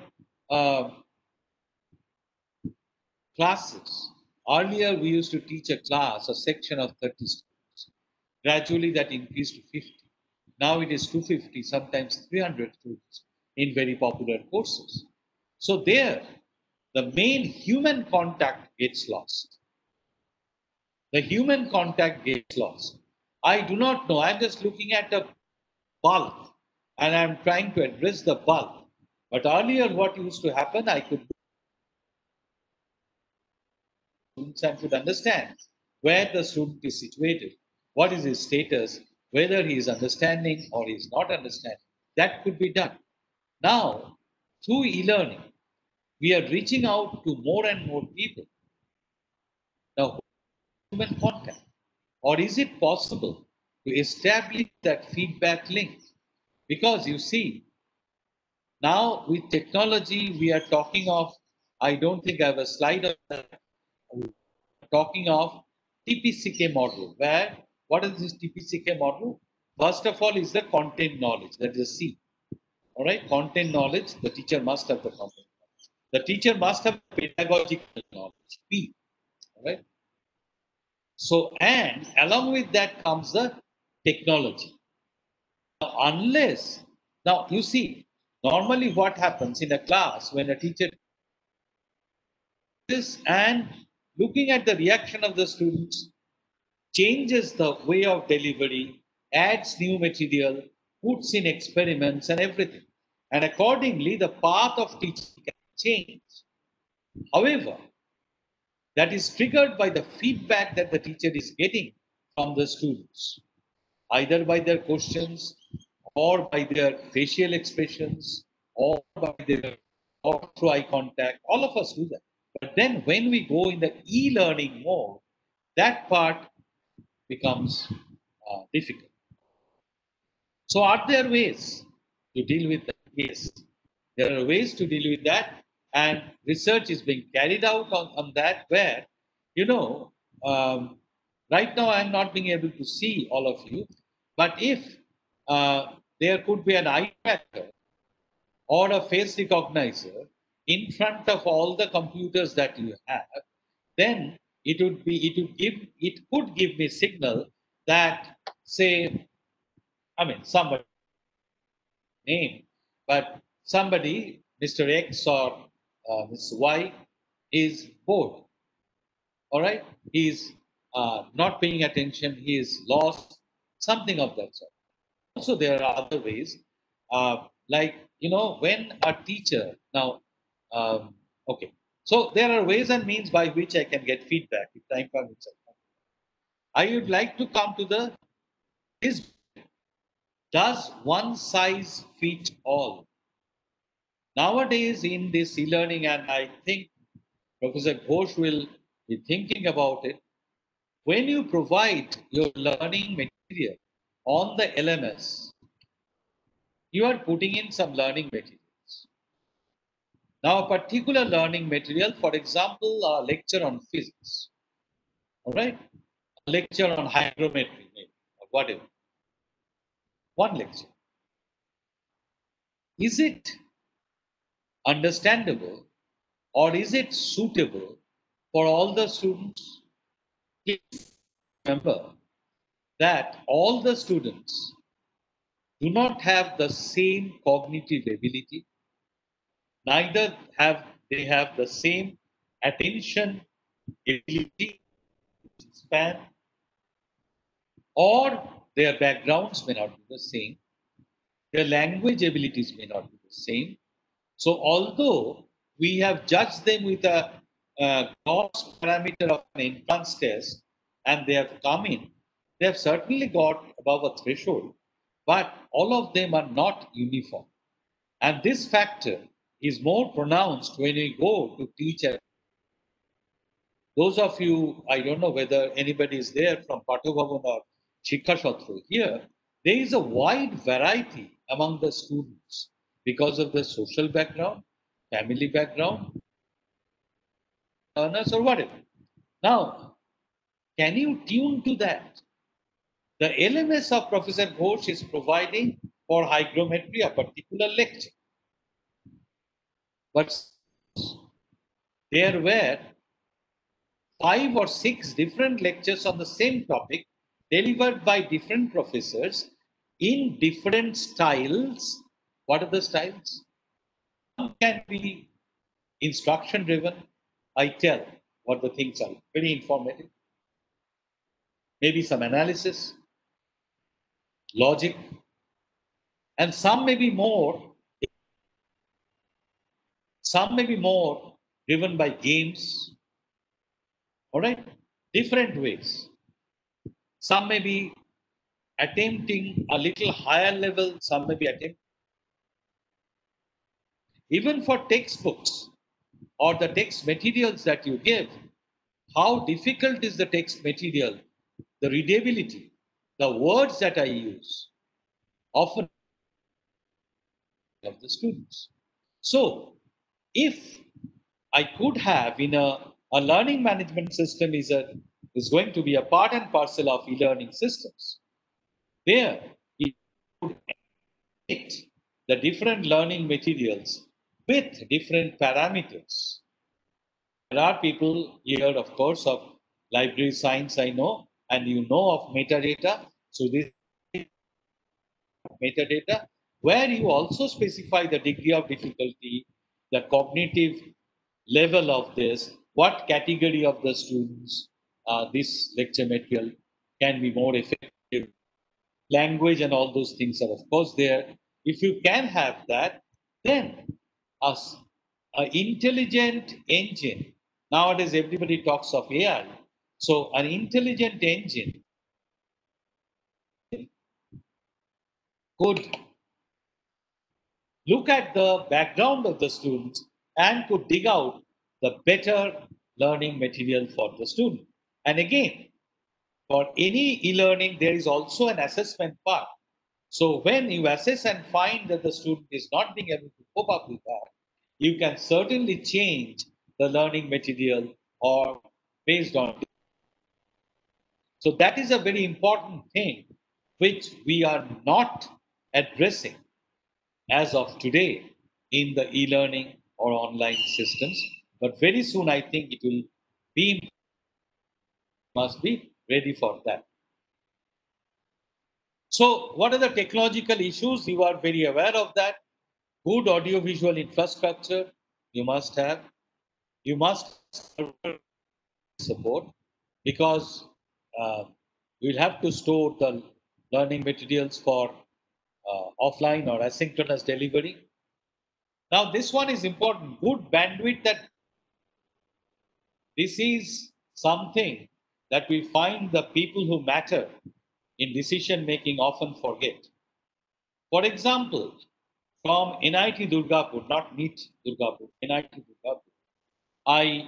D: classes, earlier we used to teach a class, a section of 30 students. Gradually that increased to 50. Now it is 250, sometimes 300 students in very popular courses. So there, the main human contact gets lost. The human contact gets lost. I do not know. I'm just looking at a bulb and I'm trying to address the bulb. But earlier, what used to happen, I could and could understand where the student is situated, what is his status, whether he is understanding or he is not understanding. That could be done. Now, through e-learning, we are reaching out to more and more people. Now, human contact. Or is it possible to establish that feedback link? Because you see, now with technology, we are talking of, I don't think I have a slide of that, talking of TPCK model, where what is this TPCK model? First of all is the content knowledge, that is C. All right, content knowledge, the teacher must have the content knowledge. The teacher must have pedagogical knowledge, P. All right. So, and along with that comes the technology. Now, unless, now you see, normally what happens in a class when a teacher is and looking at the reaction of the students, changes the way of delivery, adds new material, puts in experiments and everything. And accordingly, the path of teaching can change. However, that is triggered by the feedback that the teacher is getting from the students, either by their questions or by their facial expressions or by their or through eye contact. All of us do that. But then when we go in the e-learning mode, that part becomes difficult. So are there ways to deal with that? Yes, there are ways to deal with that, and research is being carried out on that where, you know, right now I'm not being able to see all of you, but if there could be an eye tracker or a face recognizer in front of all the computers that you have, then it could give me signal that, say, I mean somebody name, but somebody, Mr. X or Ms. Y, is bored. All right, he is not paying attention, he is lost, something of that sort. Also, there are other ways, like, you know, when a teacher now, okay, so there are ways and means by which I can get feedback if time permits. I would like to come to the is does one size fit all? Nowadays in this e-learning, and I think Professor Ghosh will be thinking about it, when you provide your learning material on the LMS, you are putting in some learning materials. Now, a particular learning material, for example, a lecture on physics, all right? A lecture on hygrometry, maybe, or whatever. One lecture. Is it understandable or is it suitable for all the students? Please remember that all the students do not have the same cognitive ability, neither have they have the same attention ability span, or their backgrounds may not be the same, their language abilities may not be the same. So although we have judged them with a gross parameter of an entrance test and they have come in, they have certainly got above a threshold, but all of them are not uniform. And this factor is more pronounced when we go to teach at those of you, I don't know whether anybody is there from Patobhavan or Shikha Shatru here, there is a wide variety among the students because of their social background, family background, learners or whatever. Now, can you tune to that? The LMS of Professor Ghosh is providing for hygrometry a particular lecture. But there were 5 or 6 different lectures on the same topic delivered by different professors in different styles. What are the styles? Some can be instruction driven. I tell what the things are, very informative. Maybe some analysis, logic, and some may be more driven by games. All right, different ways. Some may be attempting a little higher level, some may be attempting. Even for textbooks or the text materials that you give, how difficult is the text material, the readability, the words that I use, often of the students. So, if I could have in a learning management system is going to be a part and parcel of e-learning systems, where it would edit the different learning materials with different parameters. There are people here, of course, of library science, I know, and you know of metadata. So this metadata, where you also specify the degree of difficulty, the cognitive level of this, what category of the students this lecture material can be more effective, language and all those things are of course there. If you can have that, then a intelligent engine, nowadays everybody talks of AI, so an intelligent engine could look at the background of the students and could dig out the better learning material for the student. And again, for any e-learning, there is also an assessment part. So when you assess and find that the student is not being able to cope up with that, you can certainly change the learning material or based on it. So that is a very important thing which we are not addressing as of today in the e-learning or online systems. But very soon, I think it will be, must be ready for that. So what are the technological issues? You are very aware of that. Good audiovisual infrastructure you must have. You must support because you'll have to store the learning materials for offline or asynchronous delivery. Now, this one is important. Good bandwidth. That this is something that we find the people who matter in decision making often forget. For example, from NIT Durgapur, not NEET Durgapur, NIT Durgapur, I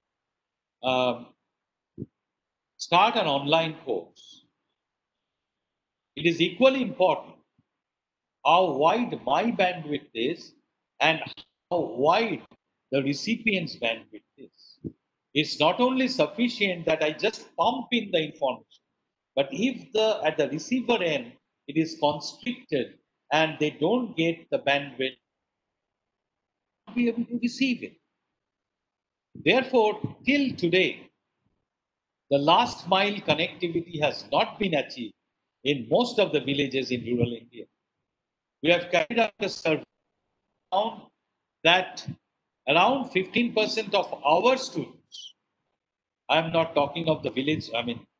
D: start an online course. It is equally important how wide my bandwidth is and how wide the recipient's bandwidth is. It's not only sufficient that I just pump in the information, but if at the receiver end it is constricted and they don't get the bandwidth, not be able to receive it. Therefore, till today, the last mile connectivity has not been achieved in most of the villages in rural India. We have carried out a survey found that around 15% of our students, I am not talking of the village, I mean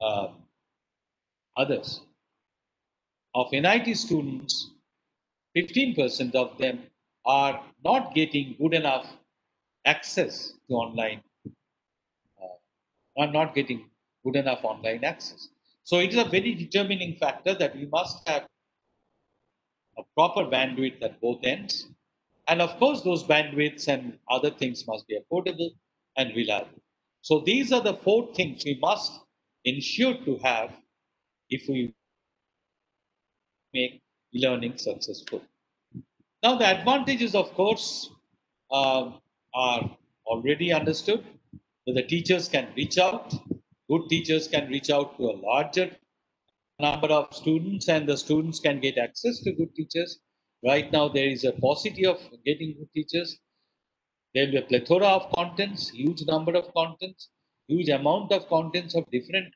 D: others, of NIT students, 15% of them are not getting good enough access to online, are not getting good enough online access. So it is a very determining factor that we must have a proper bandwidth at both ends. And of course, those bandwidths and other things must be affordable and reliable. So these are the 4 things we must ensure to have if we make learning successful. Now, the advantages, of course, are already understood. So the teachers can reach out, good teachers can reach out to a larger number of students, and the students can get access to good teachers. Right now, there is a paucity of getting good teachers. There will be a plethora of contents, huge number of contents, huge amount of contents of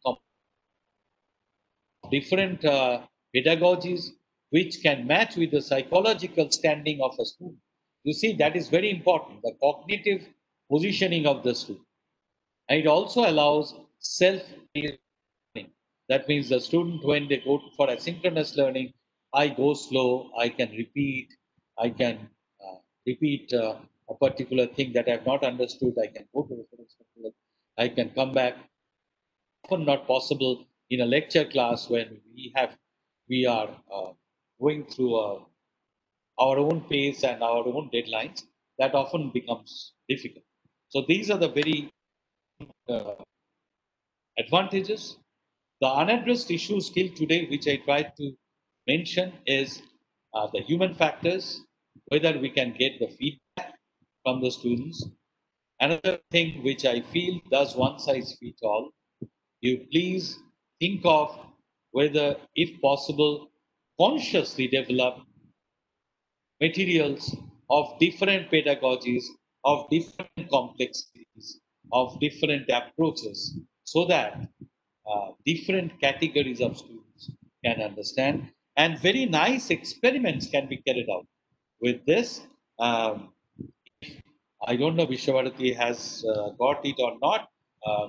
D: different pedagogies, which can match with the psychological standing of a student. You see, that is very important, the cognitive positioning of the student. And it also allows self-learning. That means the student, when they go for asynchronous learning, I go slow, I can repeat, I can repeat a particular thing that I have not understood, I can go to the next particular, I can come back. Often not possible in a lecture class when we are going through our own pace and our own deadlines. That often becomes difficult. So these are the very uh, advantages. The unaddressed issue still today, which I tried to mention, is the human factors, whether we can get the feedback from the students. Another thing which I feel does one size fit all, you please think of whether, if possible, consciously develop materials of different pedagogies, of different complexities, of different approaches, so that different categories of students can understand, and very nice experiments can be carried out with this. Um, I don't know Vishwavarati has got it or not. Um,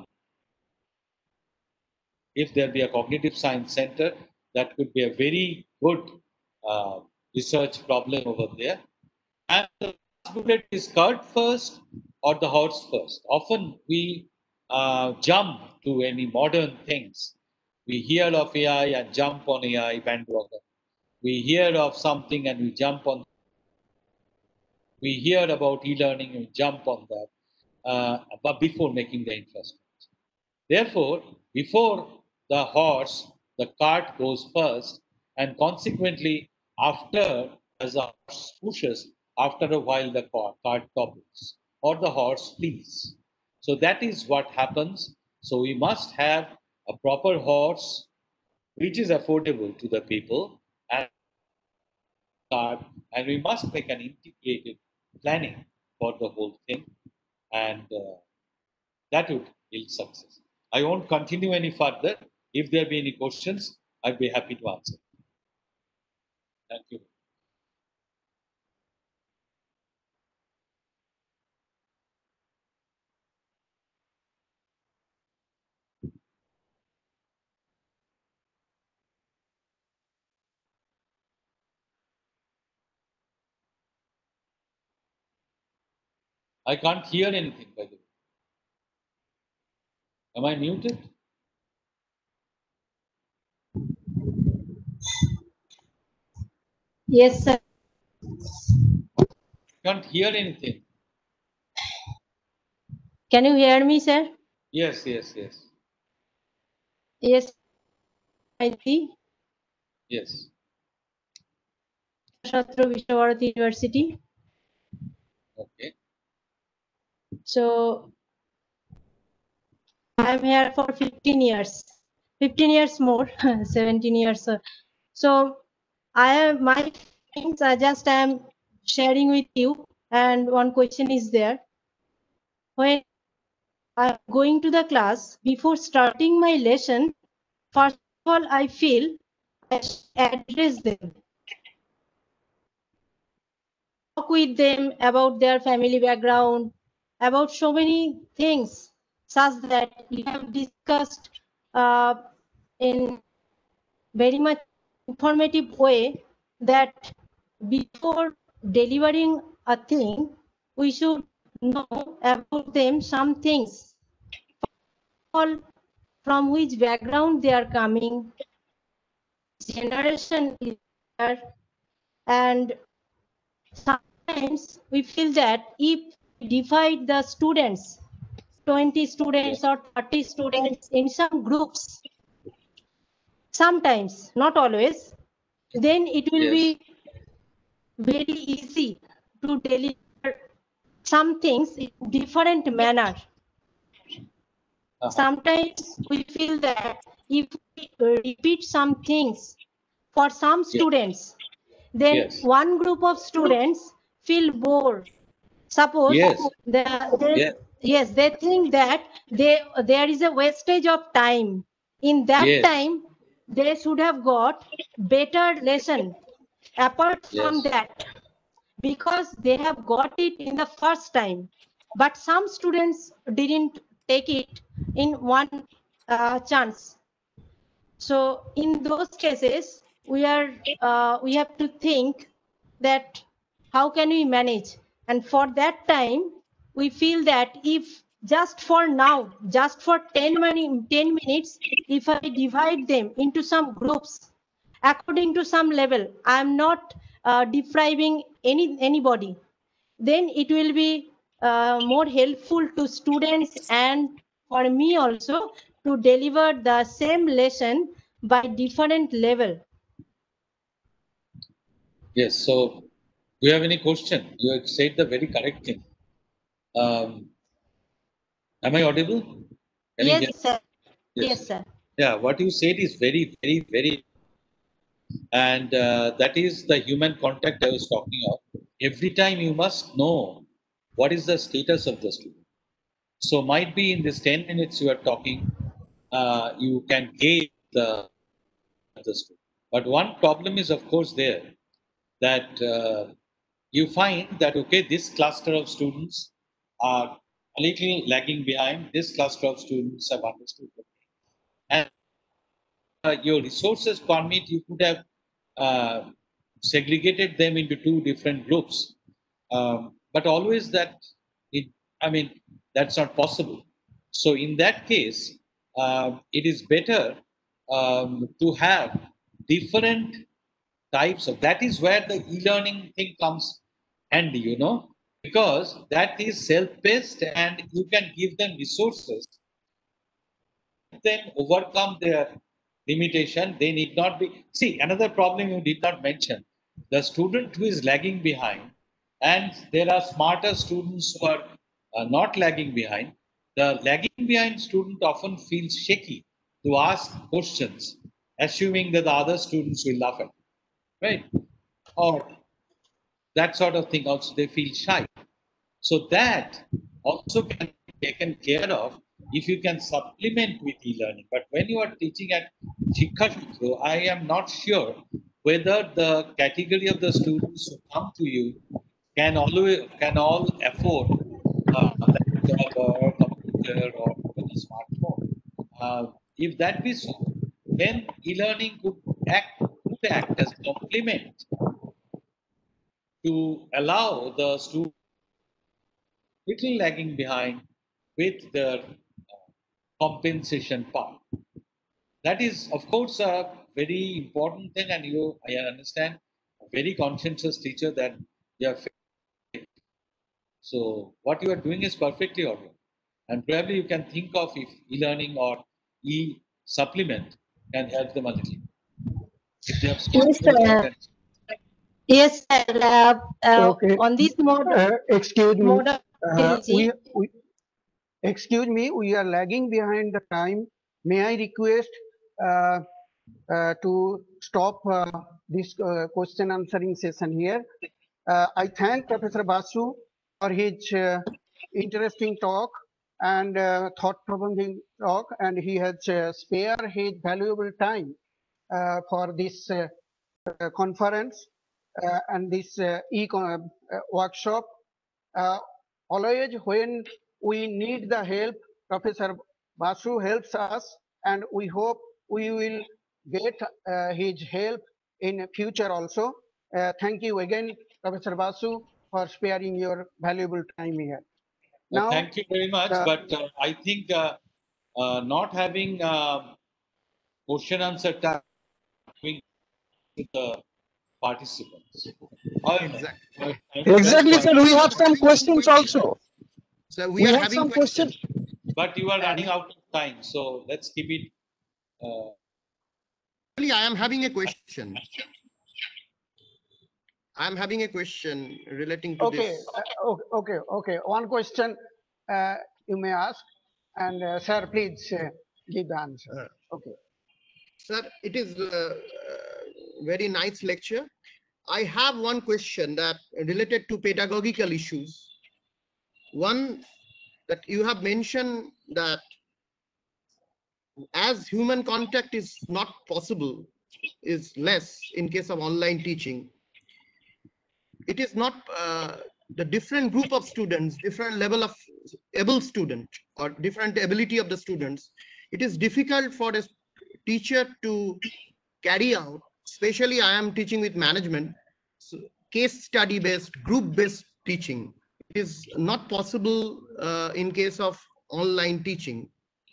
D: if there be a cognitive science center, that could be a very good uh, research problem over there. And the last bullet is cart first or the horse first. Often we jump to any modern things. We hear of AI and jump on AI bandwagon. We hear of something and we jump on. We hear about e-learning and we jump on that, but before making the investment. Therefore, before the horse, the cart goes first, and consequently, after, as the horse pushes, after a while the cart topples or the horse flees. So that is what happens. So we must have a proper horse which is affordable to the people and cart, and we must make an integrated planning for the whole thing, and that would yield success. I won't continue any further. If there be any questions, I'd be happy to answer. Thank you. I can't hear anything, by the way. Am I muted?
F: Yes, sir.
D: Can't hear anything.
F: Can you hear me, sir?
D: Yes, yes, yes,
F: Yes, I see.
D: yes.
F: Shastro Vishnavarat University.
D: Okay.
F: So I'm here for 15 years. 15 years more, 17 years. So I have my things I just am sharing with you. And one question is there. When I'm going to the class, before starting my lesson, first of all, I feel I should address them, talk with them about their family background, about so many things, such that we have discussed in very much informative way, that before delivering a thing, we should know about them some things. All from which background they are coming, generation is there, and sometimes we feel that if we divide the students, 20 students or 30 students in some groups, sometimes, not always, then it will
D: Yes.
F: be very easy to deliver some things in different manner. Sometimes we feel that if we repeat some things for some
D: Yes.
F: students, then
D: Yes.
F: one group of students feel bored. Suppose
D: Yes.
F: they,
D: Yes.
F: yes, they think that there is a wastage of time. In that
D: Yes.
F: time, they should have got better lesson. Apart from
D: Yes.
F: that, because they have got it in the first time, but some students didn't take it in one chance. So in those cases, we have to think that how can we manage, and for that time we feel that if just for now, just for 10 minutes, if I divide them into some groups according to some level, I am not depriving anybody, then it will be more helpful to students and for me also to deliver the same lesson by different level.
D: Yes. So, do you have any question? You have said the very correct thing. Am I audible? Can you
F: Yes,
D: hear?
F: sir.
D: Yes.
F: Yes, sir.
D: Yeah. What you said is very, very, very, and that is the human contact I was talking of. Every time you must know what is the status of the student. So, might be in this 10 minutes you are talking, you can gauge the student. But one problem is, of course, there that you find that okay, this cluster of students are a little lagging behind. This cluster of students have understood, and your resources permit you could have uh, segregated them into two different groups. But always that it, I mean, that's not possible. So in that case, it is better to have different types of, that is where the e-learning thing comes handy, because that is self-paced and you can give them resources, then overcome their limitation. They need not be. See, another problem you did not mention, the student who is lagging behind, and there are smarter students who are not lagging behind. The lagging behind student often feels shaky to ask questions, assuming that the other students will laugh at him, right? Or that sort of thing. Also, they feel shy. So that also can be taken care of if you can supplement with e-learning. But when you are teaching at Shiksha Sutro, I am not sure whether the category of the students who come to you can all afford laptop or computer or even a smartphone. If that be so, then e-learning could act as complement to allow the student little lagging behind with the compensation part. That is, of course, a very important thing, and I understand, a very conscientious teacher that you have. So what you are doing is perfectly all right. And probably you can think of if e-learning or e-supplement can help them a little. If they have
F: Yes,
D: smartphones, you can.
F: yes, sir.
A: Okay.
F: On this
A: Excuse me.
F: mode of
A: We,
F: teaching,
A: excuse me, we are lagging behind the time. May I request uh, to stop this question answering session here? I thank Professor Basu for his interesting talk and thought-provoking talk, and he has spared his valuable time for this conference and this workshop. Always when we need the help, Professor Basu helps us, and we hope we will get his help in future also. Thank you again, Professor Basu, for sparing your valuable time here. Now,
D: Thank you very much. But I think not having question answer time with the participants. However,
G: Exactly, sir. We have some questions also.
H: So
G: We have some questions.
D: but you are running out of time, so let's keep it.
H: Actually, I am having a question. I am having a question relating to
A: okay,
H: this.
A: okay. One question you may ask, and sir, please give the answer. Okay.
H: Sir, it is a very nice lecture. I have one question that related to pedagogical issues. One, that you have mentioned that as human contact is not possible, is less in case of online teaching, it is not the different group of students, different level of able student or different ability of the students. It is difficult for a teacher to carry out, especially I am teaching with management, so case study based, group based teaching. It is not possible in case of online teaching.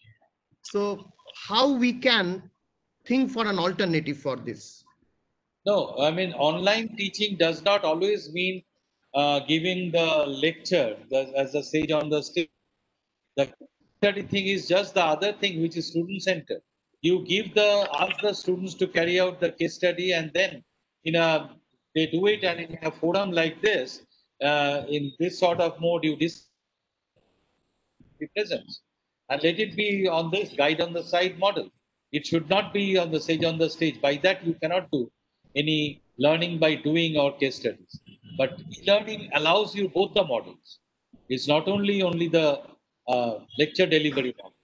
H: So how we can think for an alternative for this?
D: No, I mean, online teaching does not always mean giving the lecture as a sage on the stage. The study thing is just the other thing, which is student centered. You ask the students to carry out the case study, and then they do it, and in a forum like this, in this sort of mode, you present, and let it be on this guide on the side model. It should not be on the stage on the stage. By that, you cannot do any learning by doing or case studies. But e-learning allows you both the models. It's not only the lecture delivery model.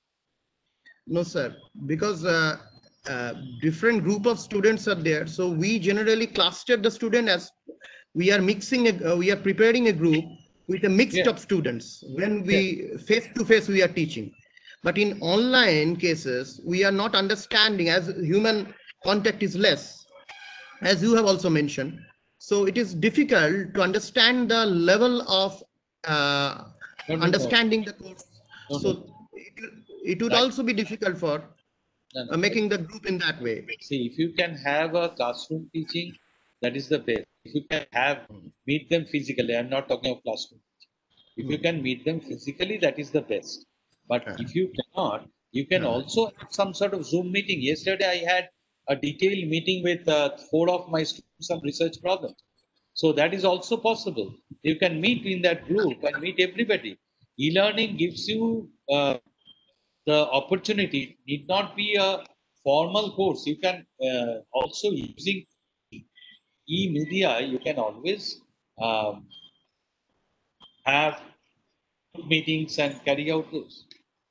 H: No, sir, because different group of students are there. So we generally cluster the student as we are mixing, we are preparing a group with a mixed of students. When we face to face, we are teaching. But in online cases, we are not understanding as human contact is less, as you have also mentioned. So it is difficult to understand the level of understanding the course. So it would also be difficult for making the group in that way.
D: See, if you can have a classroom teaching, that is the best. If you can meet them physically, I'm not talking of classroom. If you can meet them physically, that is the best. But if you cannot, you can also have some sort of Zoom meeting. Yesterday, I had a detailed meeting with 4 of my students on research problems. So that is also possible. You can meet in that group and meet everybody. E-learning gives you the opportunity. It need not be a formal course. You can also using e-media, you can always have meetings and carry out those.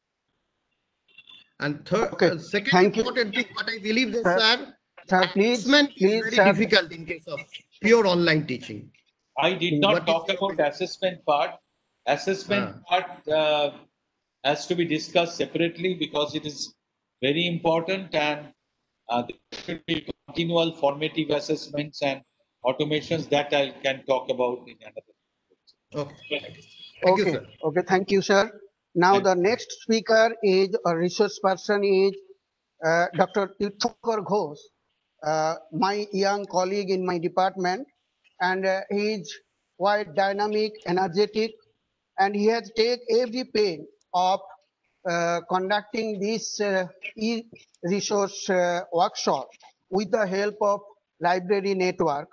H: And third,
A: Okay.
H: second
A: Thank you.
H: important thing, what I believe is,
A: Sir,
H: sir,
A: sir, please,
H: assessment is
A: please,
H: very
A: sir.
H: difficult in case of pure online teaching.
D: I did not
H: What is
D: talk
H: your
D: about assessment part. Assessment part has to be discussed separately because it is very important, and there should be continual formative assessments and automations that I can talk about in another.
H: Okay. Thank you,
A: Okay,
H: sir.
A: okay, thank you, sir. Now the next speaker is a research person is Dr. Tirthakar Ghosh, my young colleague in my department, and he is quite dynamic, energetic, and he has taken every pain of conducting this e-resource workshop with the help of library network.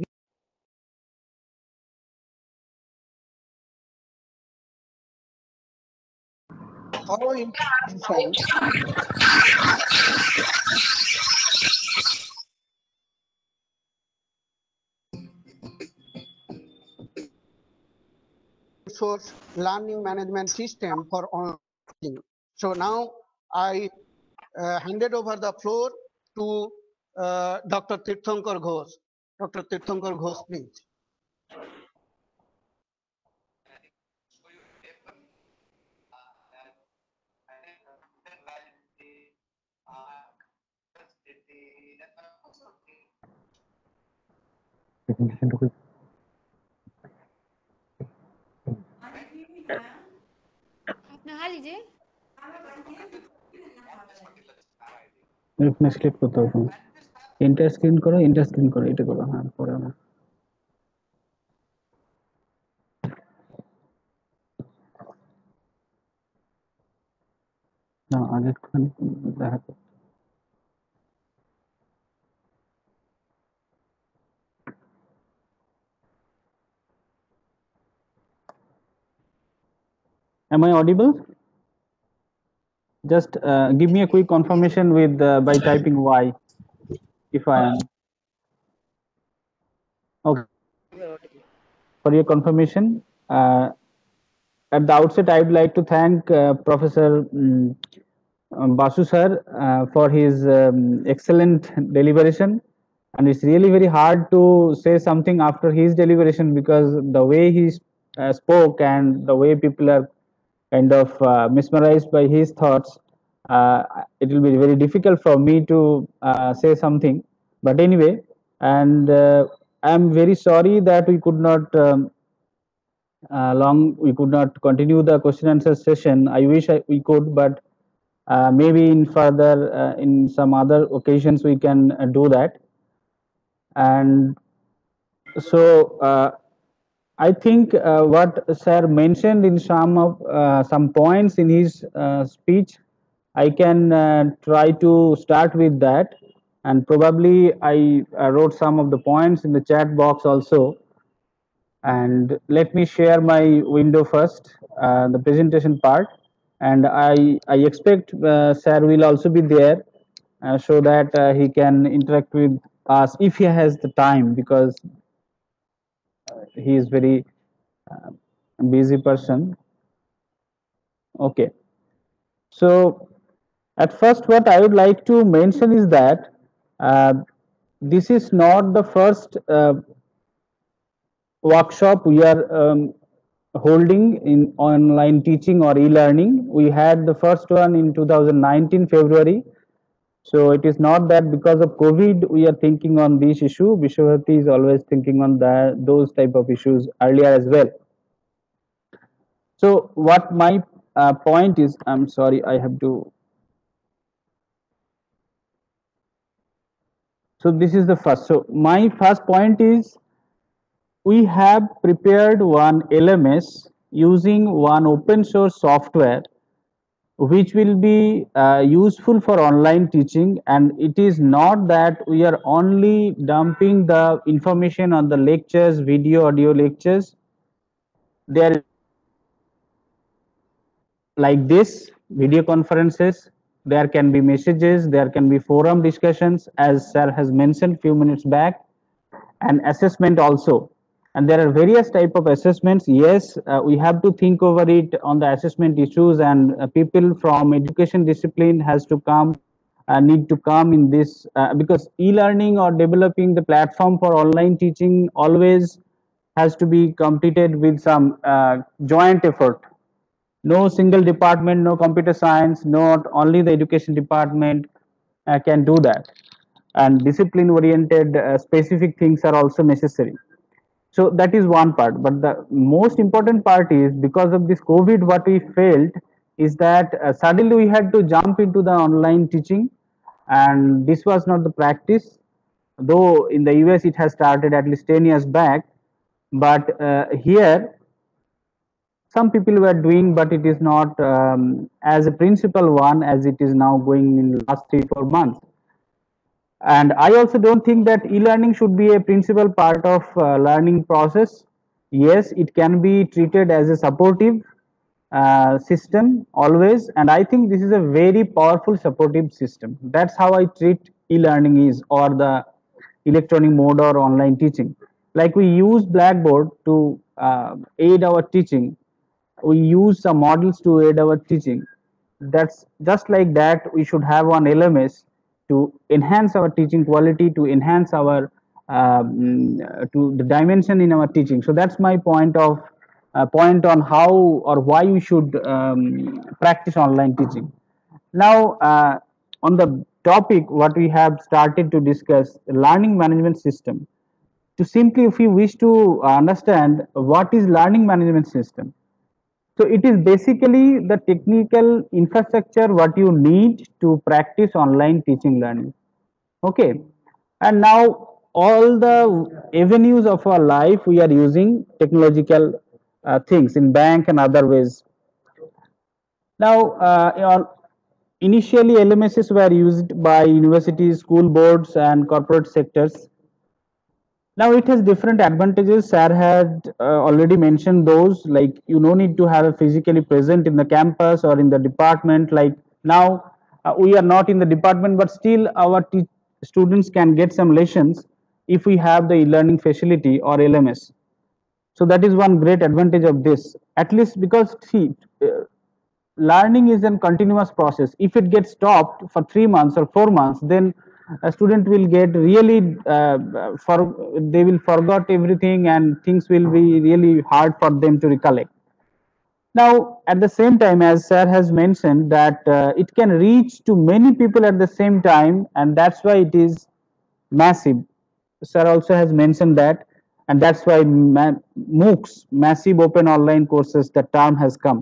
A: Thorough information source learning management system for online learning. So now I handed over the floor to Dr. Tirthankar Ghosh. Dr. Tirthankar Ghosh, please.
I: आप नहा लीजिए।
G: Refresh click করতে হবে enter screen করো এটা করো হ্যাঁ পরে আমার না আগে একটুখানি দেখা করো। Am I audible? Just give me a quick confirmation with by typing Y if I am. Okay. For your confirmation, at the outset, I would like to thank Professor Basu sir for his excellent deliberation. And it's really very hard to say something after his deliberation because the way he spoke and the way people are kind of mesmerized by his thoughts, it will be very difficult for me to say something. But anyway, and I'm very sorry that we could not we could not continue the question answer session. I wish we could, but maybe in further in some other occasions we can do that. And so I think what sir mentioned in some points in his speech, I can try to start with that, and probably I wrote some of the points in the chat box also. And let me share my window first, the presentation part, and I expect sir will also be there so that he can interact with us if he has the time, because he is very busy person. Okay, so at first what I would like to mention is that this is not the first workshop we are holding in online teaching or e-learning. We had the first one in 2019 February. So it is not that because of COVID we are thinking on this issue. Vishwabharati is always thinking on those type of issues earlier as well. So what my point is, I'm sorry, I have to. So this is the first. So my first point is we have prepared one LMS using one open source software which will be useful for online teaching, and it is not that we are only dumping the information on the lectures, video, audio lectures. There like this video conferences, there can be messages, there can be forum discussions as sir has mentioned few minutes back, and assessment also. And there are various type of assessments. Yes, we have to think over it on the assessment issues, and people from education discipline has to come, need to come in this because e-learning or developing the platform for online teaching always has to be completed with some joint effort. No single department, no computer science, not only the education department can do that, and discipline oriented specific things are also necessary. So that is one part, but the most important part is because of this COVID, what we felt is that suddenly we had to jump into the online teaching, and this was not the practice, though in the US it has started at least 10 years back. But here some people were doing, but it is not as a principal one as it is now going in the last 3-4 months. And I also don't think that e-learning should be a principal part of learning process. Yes, it can be treated as a supportive system always, and I think this is a very powerful supportive system. That's how I treat e-learning is, or the electronic mode or online teaching. Like we use Blackboard to aid our teaching, we use some models to aid our teaching. That's just like that. We should have one LMS to enhance our teaching quality, to enhance our to the dimension in our teaching. So that's my point on how or why we should practice online teaching. Now, on the topic, what we have started to discuss, learning management system. To simply, if you wish to understand what is learning management system, so it is basically the technical infrastructure what you need to practice online teaching learning. Okay. And now all the avenues of our life we are using technological things in bank and other ways. Now, initially LMSs were used by universities, school boards, and corporate sectors. Now it has different advantages. Sir had already mentioned those, like you no need to have a physically present in the campus or in the department. Like now we are not in the department, but still our students can get some lessons if we have the e-learning facility or LMS. So that is one great advantage of this, at least because see, learning is a continuous process. If it gets stopped for 3 months or 4 months, then a student will get really they will forget everything and things will be really hard for them to recollect. Now, at the same time, as sir has mentioned, that it can reach to many people at the same time, and that's why it is massive. Sir also has mentioned that, and that's why MOOCs, massive open online courses, the term has come.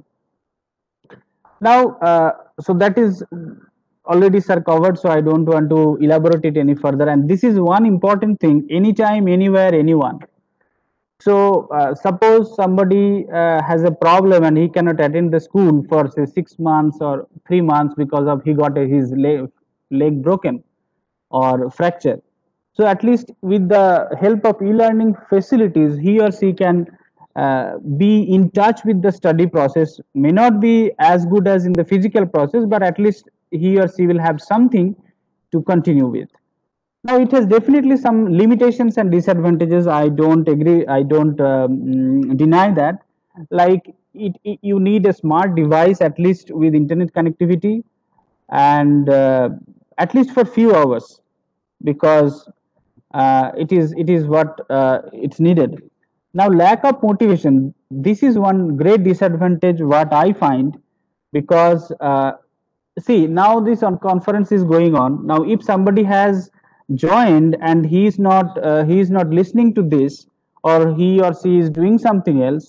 G: Now, so that is already sir covered, so I don't want to elaborate it any further. And this is one important thing: anytime, anywhere, anyone. So, suppose somebody has a problem and he cannot attend the school for say 6 months or 3 months because of he got his leg broken or fracture. So at least with the help of e-learning facilities, he or she can be in touch with the study process. May not be as good as in the physical process, but at least he or she will have something to continue with. Now it has definitely some limitations and disadvantages. I don't agree. I don't deny that. Like you need a smart device at least with internet connectivity, and at least for few hours, because it is what it's needed. Now, lack of motivation. This is one great disadvantage what I find, because see, now this on conference is going on. Now if somebody has joined and he is not listening to this, or he or she is doing something else,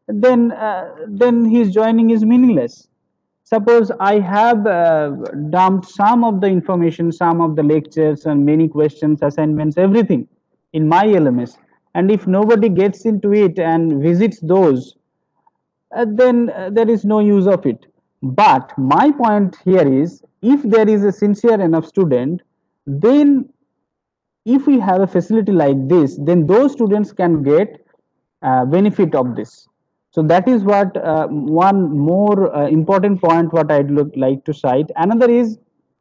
G: then his joining is meaningless. Suppose I have dumped some of the information, some of the lectures and many questions, assignments, everything in my LMS, and if nobody gets into it and visits those, then there is no use of it. But my point here is, if there is a sincere enough student, then if we have a facility like this, then those students can get benefit of this. So that is what one more important point what I'd like to cite. Another is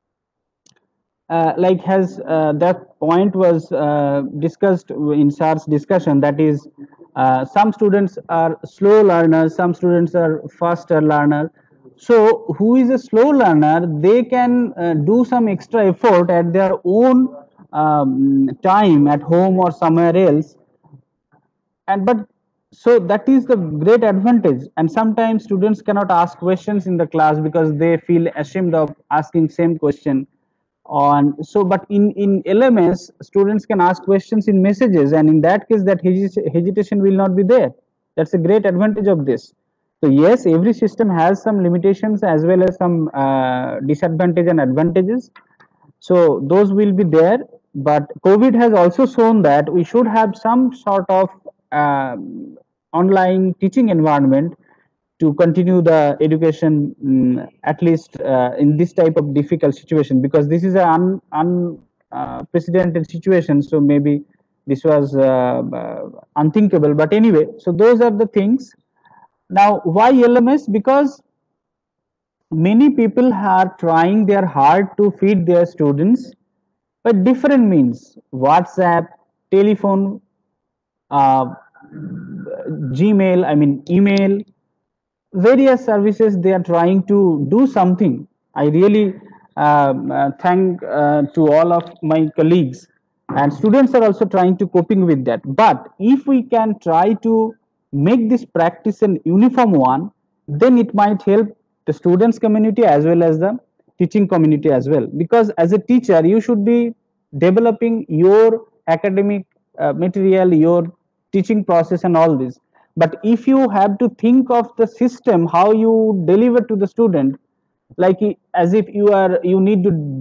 G: like has that point was discussed in SAR's discussion, that is some students are slow learners, some students are faster learner. So who is a slow learner, they can do some extra effort at their own time at home or somewhere else, and but so that is the great advantage. And sometimes students cannot ask questions in the class because they feel ashamed of asking same question on. So but in LMS, students can ask questions in messages, and in that case that hesitation will not be there. That's a great advantage of this. So yes, every system has some limitations as well as some disadvantage and advantages, so those will be there. But COVID has also shown that we should have some sort of online teaching environment to continue the education, at least in this type of difficult situation, because this is an unprecedented situation. So maybe this was unthinkable. But anyway, so those are the things. Now, why LMS? Because many people are trying their hard to feed their students by different means: WhatsApp, telephone, uh, Gmail, I mean email, various services. They are trying to do something. I really thank to all of my colleagues, and students are also trying to coping with that. But if we can try to make this practice an uniform one, then it might help the students community as well as the teaching community as well. Because as a teacher, you should be developing your academic material, your teaching process and all this. But if you have to think of the system, how you deliver to the student, like as if you need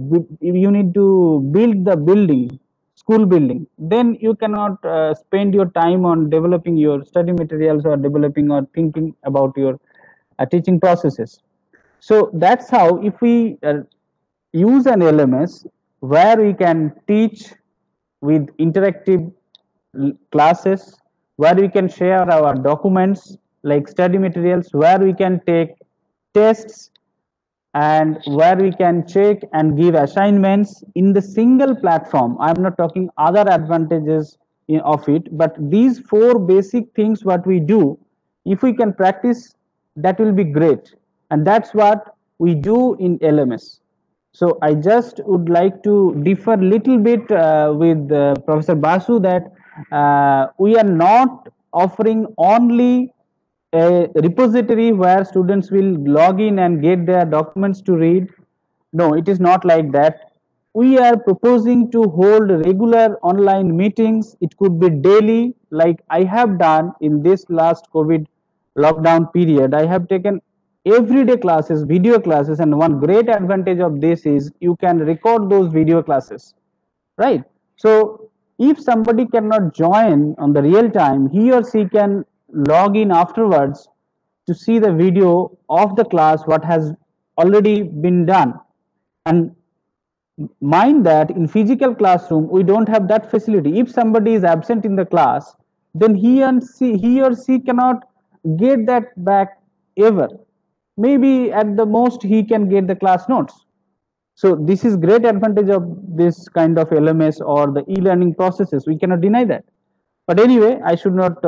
G: to build the building, school building, then you cannot spend your time on developing your study materials or developing or thinking about your teaching processes. So that's how, if we use an LMS where we can teach with interactive classes, where we can share our documents like study materials, where we can take tests, and where we can check and give assignments in the single platform. I'm not talking other advantages of it, but these four basic things what we do, if we can practice, that will be great. And that's what we do in LMS. So I just would like to differ little bit with Professor Basu, that we are not offering only a repository where students will log in and get their documents to read. No, it is not like that. We are proposing to hold regular online meetings. It could be daily, like I have done in this last COVID lockdown period. I have taken everyday classes, video classes, and one great advantage of this is you can record those video classes, right? So if somebody cannot join on the real time, he or she can log in afterwards to see the video of the class what has already been done. And mind that in physical classroom we don't have that facility. If somebody is absent in the class, then he or she cannot get that back ever. Maybe at the most he can get the class notes. So this is great advantage of this kind of LMS or the e-learning processes. We cannot deny that. But anyway, I should not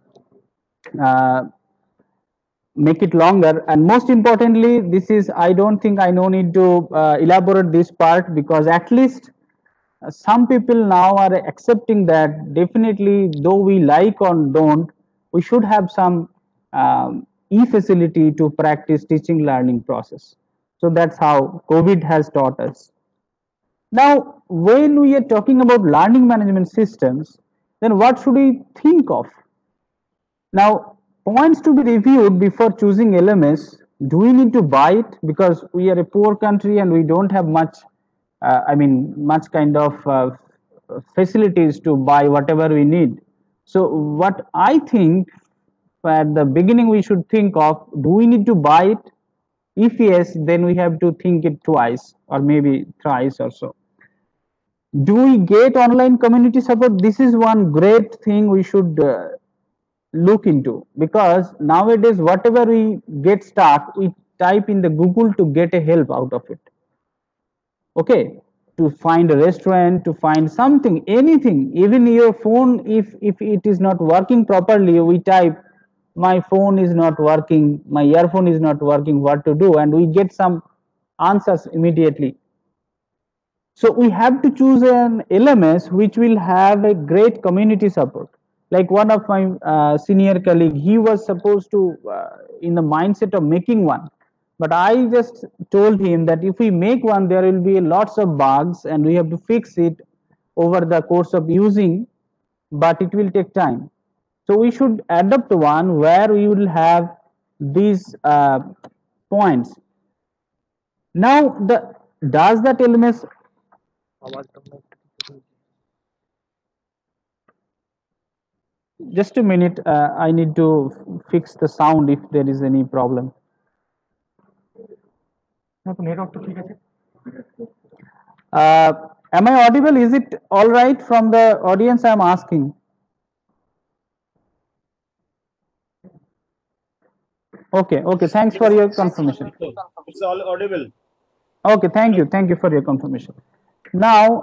G: uh, make it longer. And most importantly, this is, I don't think I no need to elaborate this part, because at least some people now are accepting that definitely, though we like or don't, we should have some e-facility to practice teaching learning process. So that's how COVID has taught us. Now, when we are talking about learning management systems, then what should we think of? Now, points to be reviewed before choosing LMS. Do we need to buy it because we are a poor country and we don't have much, much kind of facilities to buy whatever we need? So, what I think at the beginning we should think of, do we need to buy it? If yes, then we have to think it twice or maybe thrice or so. Do we get online community support? This is one great thing we should look into, because nowadays whatever we get stuck, we type in the Google to get a help out of it. Okay, to find a restaurant, to find something, anything, even your phone, if it is not working properly, we type my phone is not working, my earphone is not working, what to do, and we get some answers immediately. So we have to choose an LMS which will have a great community support. Like one of my senior colleague, he was supposed to in the mindset of making one, but I just told him that if we make one, there will be lots of bugs and we have to fix it over the course of using, but it will take time. So we should adopt one where we will have these points. Now, does that LMS Just a minute. I need to fix the sound if there is any problem. Am I audible? Is it all right from the audience? I'm asking. Okay, okay. Thanks for your confirmation.
I: It's all audible.
G: Okay, thank you. Thank you for your confirmation. Now,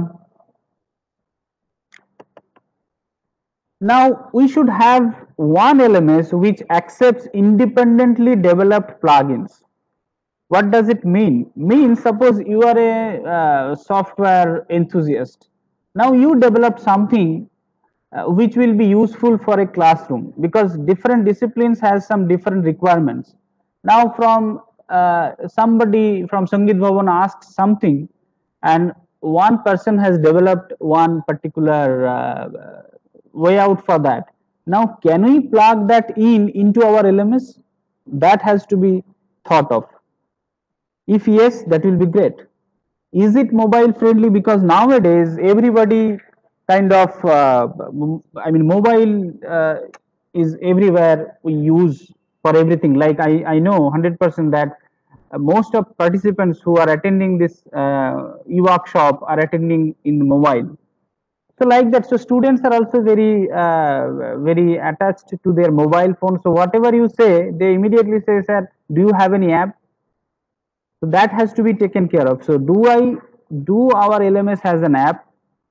G: now we should have one LMS which accepts independently developed plugins. What does it mean? Means suppose you are a software enthusiast. Now you develop something which will be useful for a classroom, because different disciplines has some different requirements. Now from somebody from Sangeet Bhavan asks something, and one person has developed one particular way out for that. Now can we plug that in into our LMS? That has to be thought of. If yes, that will be great. Is it mobile friendly? Because nowadays everybody kind of, I mean, mobile is everywhere, we use for everything. Like I know 100% that most of participants who are attending this e-workshop are attending in the mobile. So like that, so students are also very very attached to their mobile phone. So whatever you say, they immediately say, sir, do you have any app? So that has to be taken care of. So do our LMS has an app?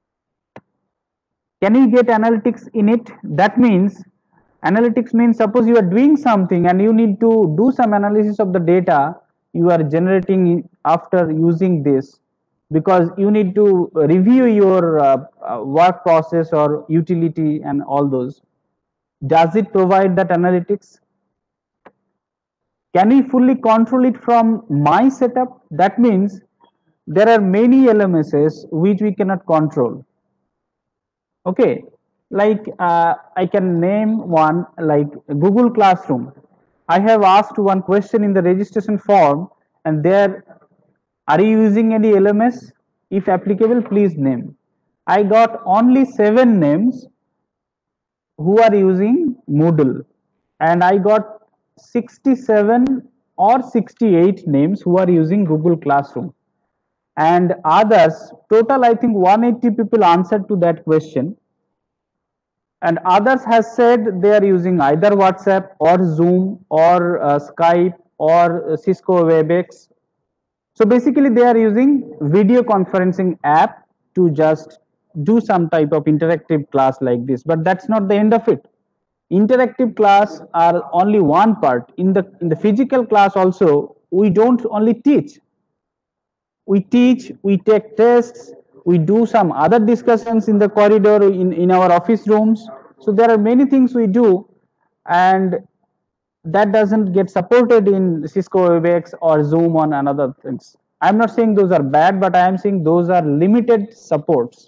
G: Can we get analytics in it? That means, analytics means suppose you are doing something and you need to do some analysis of the data you are generating after using this, because you need to review your work process or utility and all those. Does it provide that analytics? Can we fully control it from my setup? That means there are many LMSs which we cannot control. Okay, like I can name one, like Google Classroom. I have asked one question in the registration form, and there, are you using any LMS? If applicable, please name. I got only 7 names who are using Moodle, and I got 67 or 68 names who are using Google Classroom. And others, total I think 180 people answered to that question, and others has said they are using either WhatsApp or Zoom or Skype or Cisco WebEx. So basically they are using video conferencing app to just do some type of interactive class like this, but that's not the end of it. Interactive class are only one part. In the physical class also, we don't only teach, we teach, we take tests, we do some other discussions in the corridor, in our office rooms. So there are many things we do, and that doesn't get supported in Cisco WebEx or Zoom on another things. I'm not saying those are bad, but I am saying those are limited supports.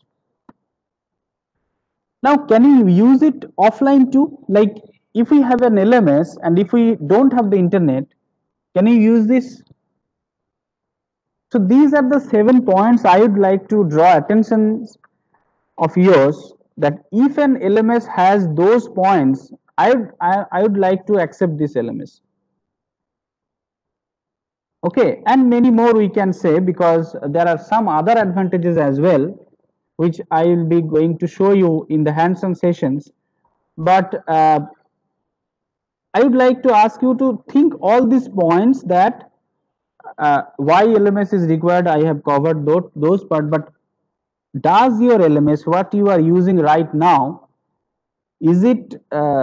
G: Now, can you use it offline too? Like if we have an LMS and if we don't have the internet, can you use this? So these are the 7 points I would like to draw attention of yours, that if an LMS has those points, I would like to accept this LMS. Okay, and many more we can say, because there are some other advantages as well, which I will be going to show you in the hands-on sessions. But I would like to ask you to think all these points, that why LMS is required, I have covered those parts, but does your LMS, what you are using right now, is it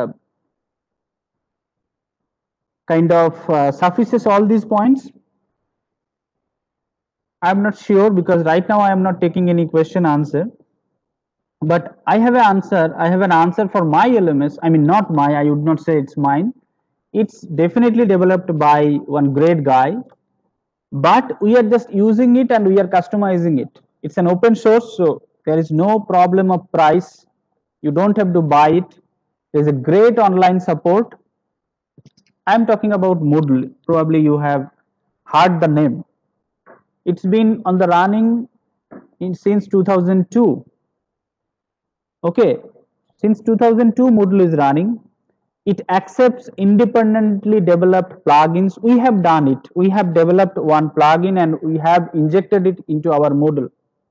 G: kind of suffices all these points? I'm not sure, because right now I am not taking any question answer, but I have an answer. I have an answer for my LMS. I mean, not my, I would not say it's mine. It's definitely developed by one great guy, but we are just using it and we are customizing it. It's an open source, so there is no problem of price. You don't have to buy it. There's a great online support. I'm talking about Moodle. Probably you have heard the name. It's been on the running since 2002. Okay, Since 2002 Moodle is running, it accepts independently developed plugins. We have done it. We have developed one plugin and we have injected it into our Moodle.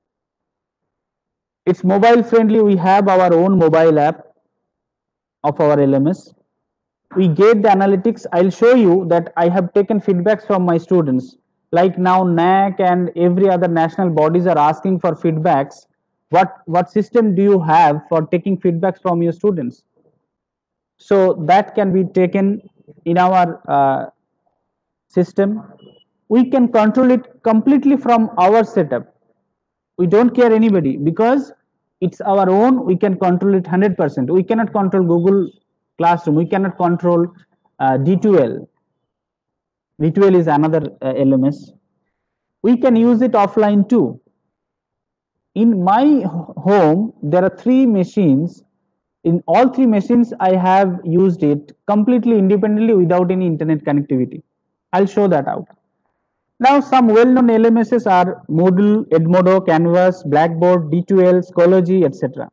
G: It's mobile friendly. We have our own mobile app of our LMS. We get the analytics. I'll show you that I have taken feedbacks from my students. Like now NAC and every other national bodies are asking for feedbacks. What system do you have for taking feedbacks from your students? So that can be taken in our system. We can control it completely from our setup. We don't care anybody because it's our own. We can control it 100%. We cannot control Google Classroom. We cannot control D2L. D2L is another LMS. We can use it offline too. In my home, there are 3 machines. In all 3 machines, I have used it completely independently without any internet connectivity. I'll show that out. Now, some well-known LMSs are Moodle, Edmodo, Canvas, Blackboard, D2L, Schoology, etc.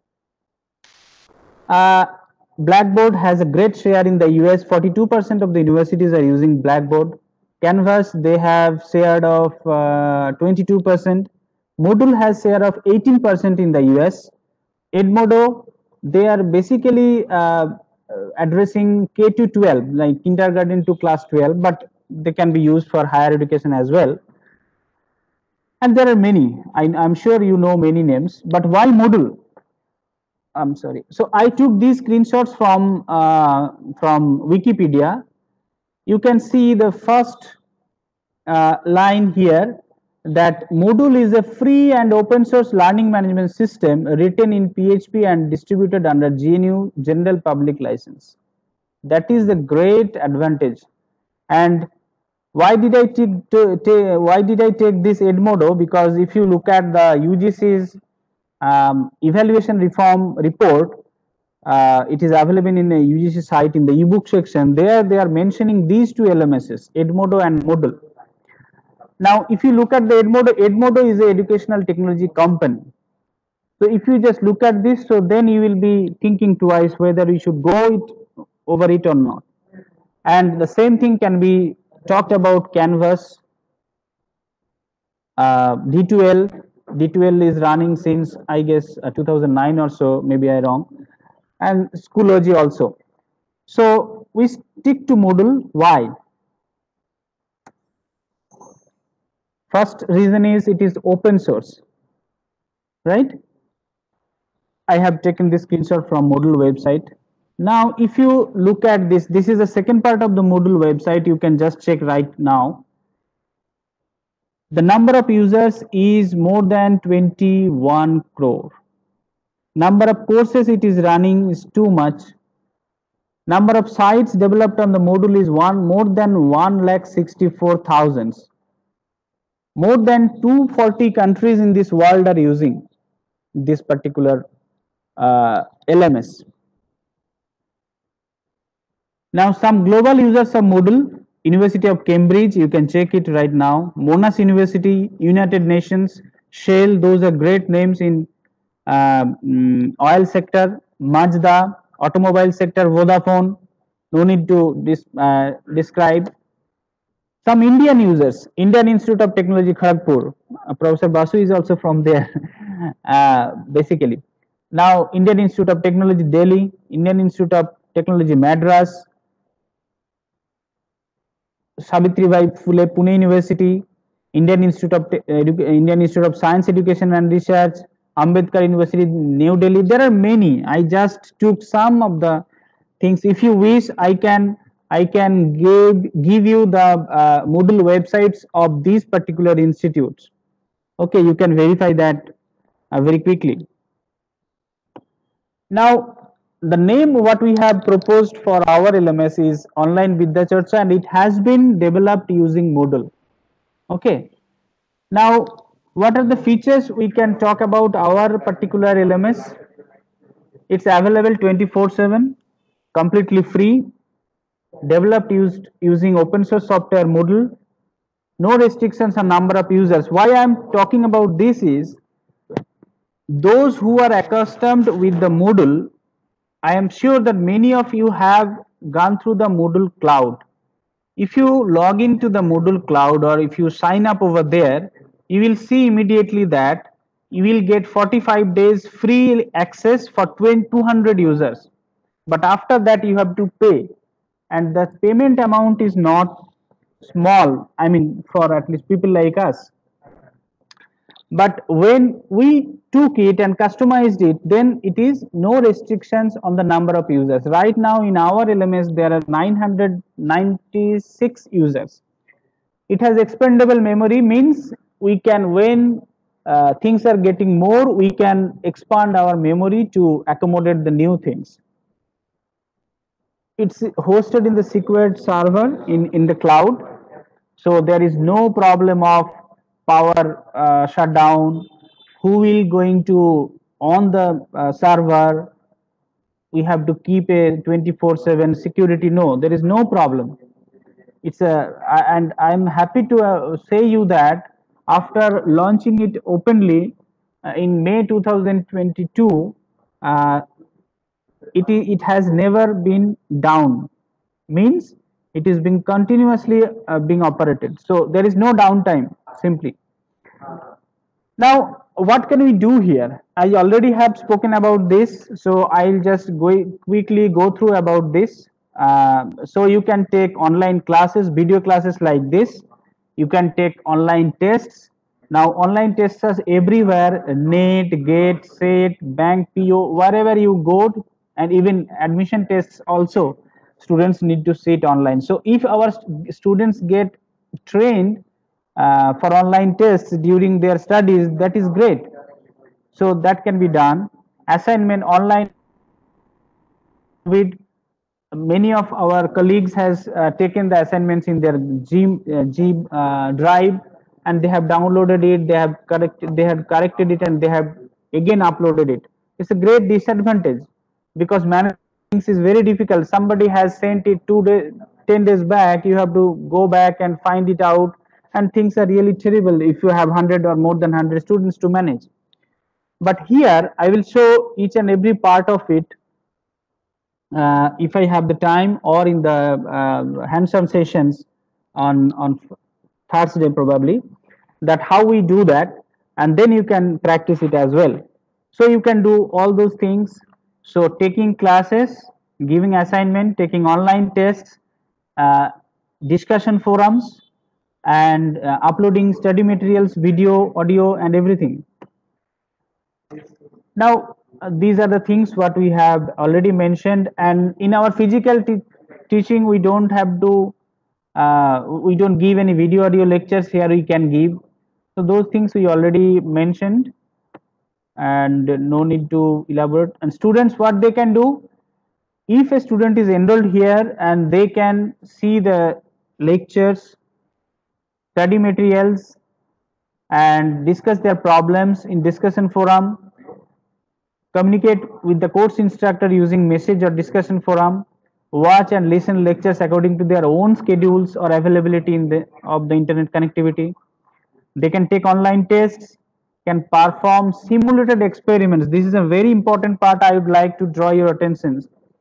G: Blackboard has a great share in the US. 42% of the universities are using Blackboard. Canvas, they have share of 22%. Moodle has share of 18% in the US. Edmodo, they are basically addressing K to 12, like kindergarten to class 12, but they can be used for higher education as well. And there are many. I'm sure you know many names. But why Moodle? I'm sorry. So I took these screenshots from Wikipedia. You can see the first line here that Moodle is a free and open source learning management system written in PHP and distributed under GNU General Public License. That is the great advantage. And why did I take this Edmodo? Because if you look at the UGC's evaluation reform report, it is available in the UGC site in the ebook section. There they are mentioning these 2 LMSs, Edmodo and Moodle. Now, if you look at the Edmodo is an educational technology company. So if you just look at this, so then you will be thinking twice whether you should go over it or not. And the same thing can be talked about Canvas, D2L. D2L is running since I guess 2009 or so, maybe I'm wrong, and Schoology also. So we stick to Moodle. Why? First reason is it is open source, right? I have taken this screenshot from Moodle website. Now, if you look at this, this is the second part of the Moodle website. You can just check right now. The number of users is more than 21 crore. Number of courses it is running is too much. Number of sites developed on the Moodle is more than 1,64,000. More than 240 countries in this world are using this particular LMS. Now, some global users of Moodle: University of Cambridge, you can check it right now, Monash University, United Nations, Shell, those are great names in oil sector, Mazda, automobile sector, Vodafone, no need to describe. Some Indian users, Indian Institute of Technology, Kharagpur, Professor Basu is also from there, basically. Now, Indian Institute of Technology, Delhi, Indian Institute of Technology, Madras, Savitribai Phule, Pune University, Indian Institute of Science Education and Research, Ambedkar University, New Delhi. There are many. I just took some of the things. If you wish, I can give you the Moodle websites of these particular institutes. Okay, you can verify that very quickly. Now, the name what we have proposed for our LMS is Online Vidya Charcha, and it has been developed using Moodle. Okay. Now, what are the features we can talk about our particular LMS? It's available 24/7, completely free, developed using open source software Moodle, no restrictions on number of users. Why I'm talking about this is those who are accustomed with the Moodle, I am sure that many of you have gone through the Moodle cloud. If you log into the Moodle cloud or if you sign up over there, you will see immediately that you will get 45 days free access for 200 users. But after that, you have to pay, and the payment amount is not small. I mean, for at least people like us. But when we took it and customized it, then it is no restrictions on the number of users. Right now in our LMS, there are 996 users. It has expandable memory, means we can, when things are getting more, we can expand our memory to accommodate the new things. It's hosted in the secured server in the cloud, so there is no problem of power shutdown. Who will going to on the server? We have to keep a 24/7 security. No, there is no problem. It's and I'm happy to say you that after launching it openly in May 2022, it has never been down, means it is being continuously being operated, so there is no downtime simply. Now what can we do here? I already have spoken about this, so I'll just quickly go through about this. So you can take online classes, video classes like this. You can take online tests. Now online tests are everywhere: NET, GATE, SET, bank PO, wherever you go, and even admission tests also students need to sit online. So if our students get trained for online tests during their studies, that is great. So that can be done. Assignment online with many of our colleagues has taken the assignments in their G drive, and they have downloaded it, they have corrected it, and they have again uploaded it. It's a great disadvantage because managing things is very difficult. Somebody has sent it 10 days back, you have to go back and find it out, and things are really terrible if you have 100 or more than 100 students to manage. But here I will show each and every part of it if I have the time, or in the hands-on sessions on Thursday probably, that how we do that, and then you can practice it as well. So you can do all those things. So taking classes, giving assignment, taking online tests, discussion forums, and uploading study materials, video, audio, and everything. Now these are the things what we have already mentioned, and in our physical teaching we don't have to we don't give any video audio lectures. Here we can give, so those things we already mentioned and no need to elaborate. And students, what they can do, if a student is enrolled here and they can see the lectures, study materials, and discuss their problems in discussion forum, communicate with the course instructor using message or discussion forum, watch and listen lectures according to their own schedules or availability of the internet connectivity. They can take online tests, can perform simulated experiments. This is a very important part I would like to draw your attention.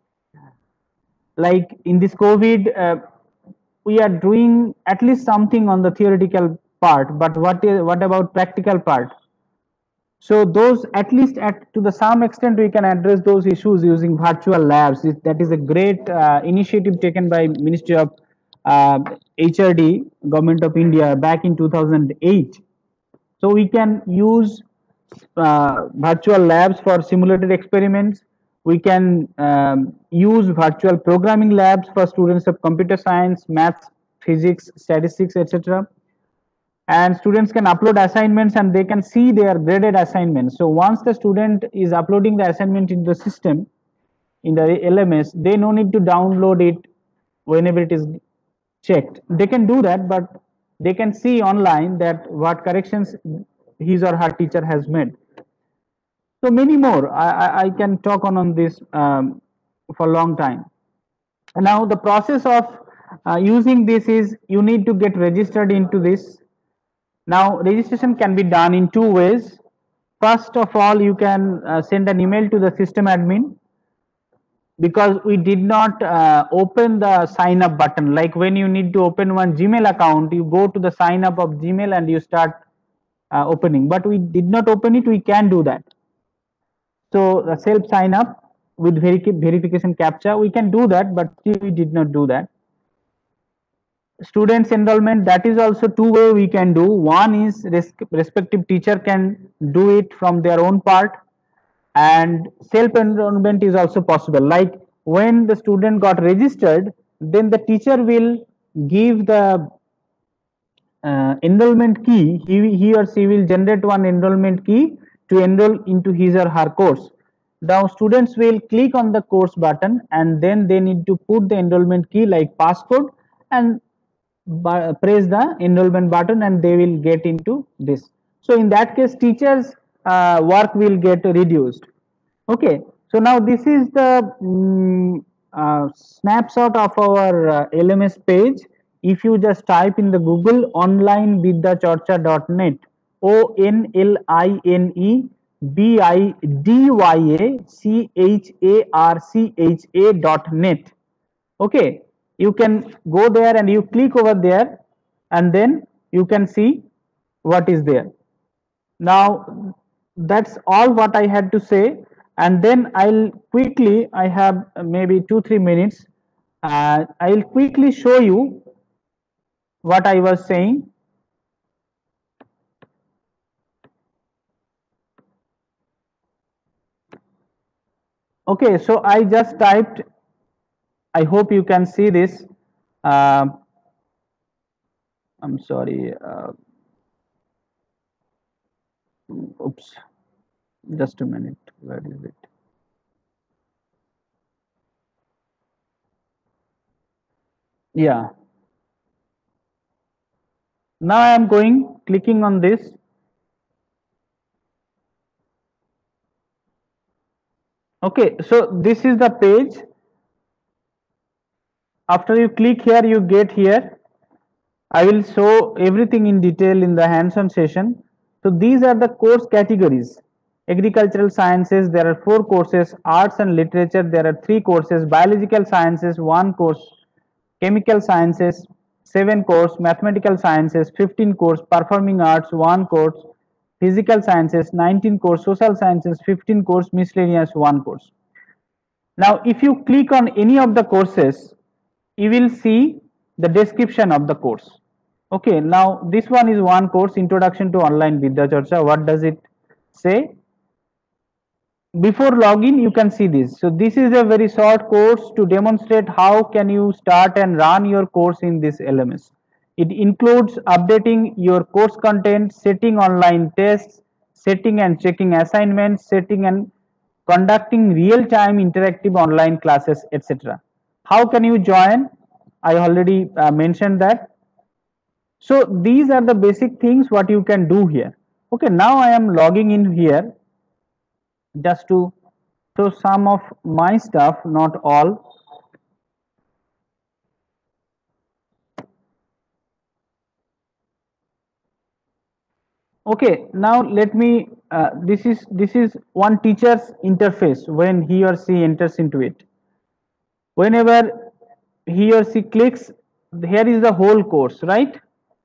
G: Like in this COVID, we are doing at least something on the theoretical part, but what about practical part? So those, at least to the some extent, we can address those issues using virtual labs. That is a great initiative taken by Ministry of HRD, Government of India, back in 2008. So we can use virtual labs for simulated experiments. We can use virtual programming labs for students of computer science, maths, physics, statistics, etc. And students can upload assignments and they can see their graded assignments. So once the student is uploading the assignment in the system, in the LMS, they no need to download it whenever it is checked. They can do that, but they can see online that what corrections his or her teacher has made. So many more. I can talk on this for a long time. Now the process of using this is, you need to get registered into this. Now registration can be done in two ways. First of all, you can send an email to the system admin because we did not open the sign up button. Like when you need to open one Gmail account, you go to the sign up of Gmail and you start opening, but we did not open it. We can do that. So self sign up with verification captcha, we can do that, but still we did not do that. Students enrollment, that is also two way we can do. One is respective teacher can do it from their own part, and self enrollment is also possible. Like when the student got registered, then the teacher will give the enrollment key. He or she will generate one enrollment key to enroll into his or her course. Now students will click on the course button and then they need to put the enrollment key like passcode and press the enrollment button and they will get into this. So in that case teachers work will get reduced. Okay, so now this is the snapshot of our LMS page. If you just type in the Google onlinevidyacharcha.net, onlinevidyacharcha.net. Okay, you can go there and you click over there and then you can see what is there. Now that's all what I had to say, and then I'll quickly, I have maybe 2-3 minutes, I'll quickly show you what I was saying. Okay, so I just typed, I hope you can see this. I'm sorry, oops, just a minute, where is it? Yeah, now I am going, clicking on this. Okay, so this is the page. After you click here, you get here. I will show everything in detail in the hands-on session. So these are the course categories. Agricultural sciences, there are 4 courses. Arts and literature, there are 3 courses. Biological sciences, 1 course. Chemical sciences, 7 course. Mathematical sciences, 15 course. Performing arts, 1 course. Physical sciences, 19 course. Social sciences, 15 course. Miscellaneous, 1 course. Now if you click on any of the courses, you will see the description of the course. Okay, now this one is one course, Introduction to Online Vidya Charcha. What does it say? Before login, you can see this. So this is a very short course to demonstrate how can you start and run your course in this LMS. It includes updating your course content, setting online tests, setting and checking assignments, setting and conducting real-time interactive online classes, etc. How can you join? I already mentioned that. So these are the basic things what you can do here. Okay, now I am logging in here just to show some of my stuff, not all. Okay, now let me, this is one teacher's interface when he or she enters into it. Whenever he or she clicks, here is the whole course, right?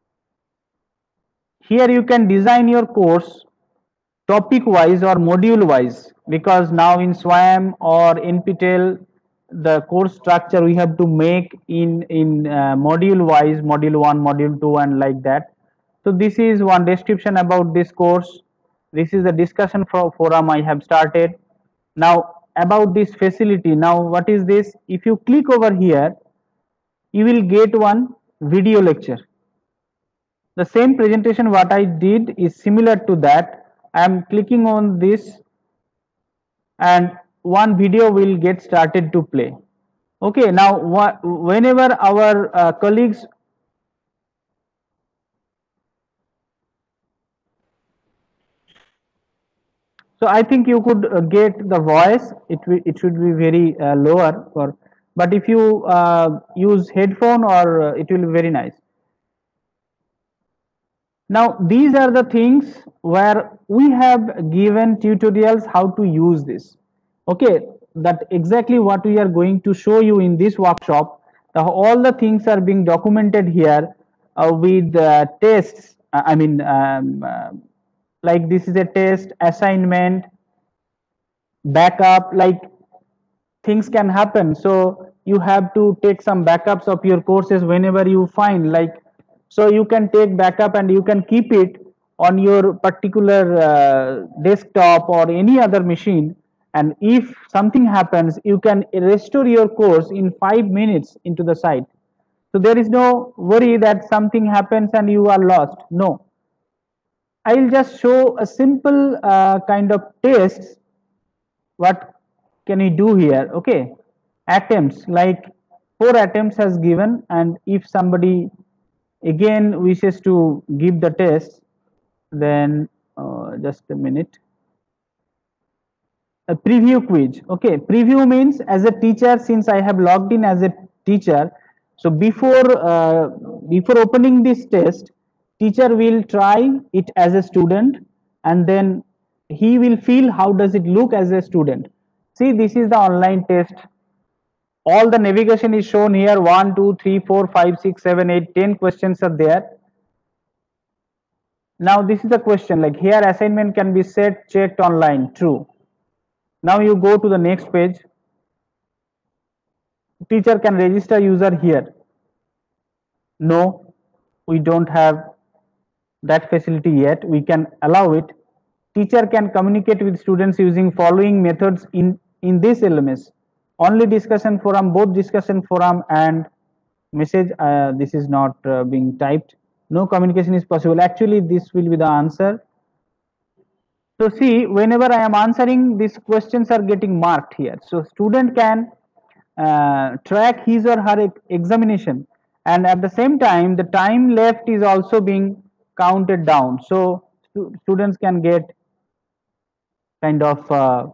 G: Here you can design your course topic wise or module wise, because now in SWAYAM or NPTEL the course structure we have to make in module wise, module 1, module 2 and like that. So this is one description about this course. This is the discussion forum I have started. Now about this facility, now what is this? If you click over here, you will get one video lecture. The same presentation what I did is similar to that. I am clicking on this and one video will get started to play. Okay, now whenever our colleagues, so I think you could get the voice, it should be very lower, for, but if you use headphone or it will be very nice. Now these are the things where we have given tutorials how to use this. Okay, that exactly what we are going to show you in this workshop. All the things are being documented here with tests. Like this is a test, assignment, backup, like things can happen. So you have to take some backups of your courses whenever you find, like, so you can take backup and you can keep it on your particular desktop or any other machine, and if something happens you can restore your course in 5 minutes into the site. So there is no worry that something happens and you are lost. No, I'll just show a simple kind of test. What can we do here? Okay, attempts, like 4 attempts has given, and if somebody again wishes to give the test, then just a minute. A preview quiz. Okay, preview means as a teacher, since I have logged in as a teacher, so before opening this test, teacher will try it as a student, and then he will feel how does it look as a student. See, this is the online test. All the navigation is shown here. 1 2 3 4 5 6 7 8 10 questions are there. Now this is the question, like here assignment can be set, checked online, true. Now you go to the next page. Teacher can register user here. No, we don't have that facility yet. We can allow it. Teacher can communicate with students using following methods in this LMS. Only discussion forum, both discussion forum and message. This is not being typed. No communication is possible. Actually, this will be the answer. So see, whenever I am answering, these questions are getting marked here. So student can track his or her examination, and at the same time the time left is also being counted down. So students can get kind of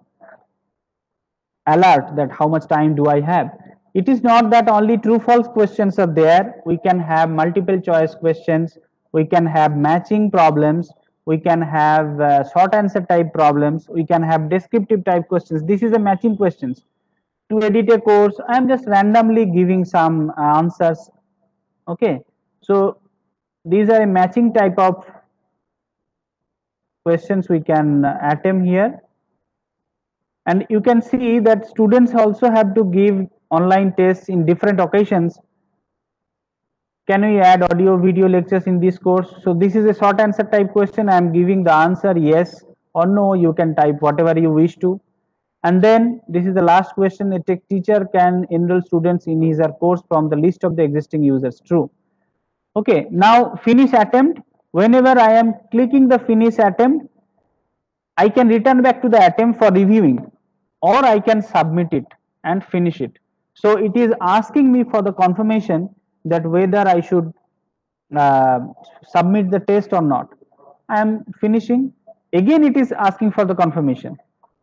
G: alert that how much time do I have. It is not that only true false questions are there. We can have multiple choice questions, we can have matching problems, we can have short answer type problems, we can have descriptive type questions. This is a matching questions. To edit a course, I am just randomly giving some answers. Okay, so these are a matching type of questions we can attempt here. And you can see that students also have to give online tests in different occasions. Can we add audio video lectures in this course? So this is a short answer type question. I am giving the answer yes or no. You can type whatever you wish to. And then this is the last question. A tech teacher can enroll students in his or course from the list of the existing users. True. Okay, now finish attempt. Whenever I am clicking the finish attempt, I can return back to the attempt for reviewing, or I can submit it and finish it. So it is asking me for the confirmation that whether I should submit the test or not. I am finishing. Again, it is asking for the confirmation.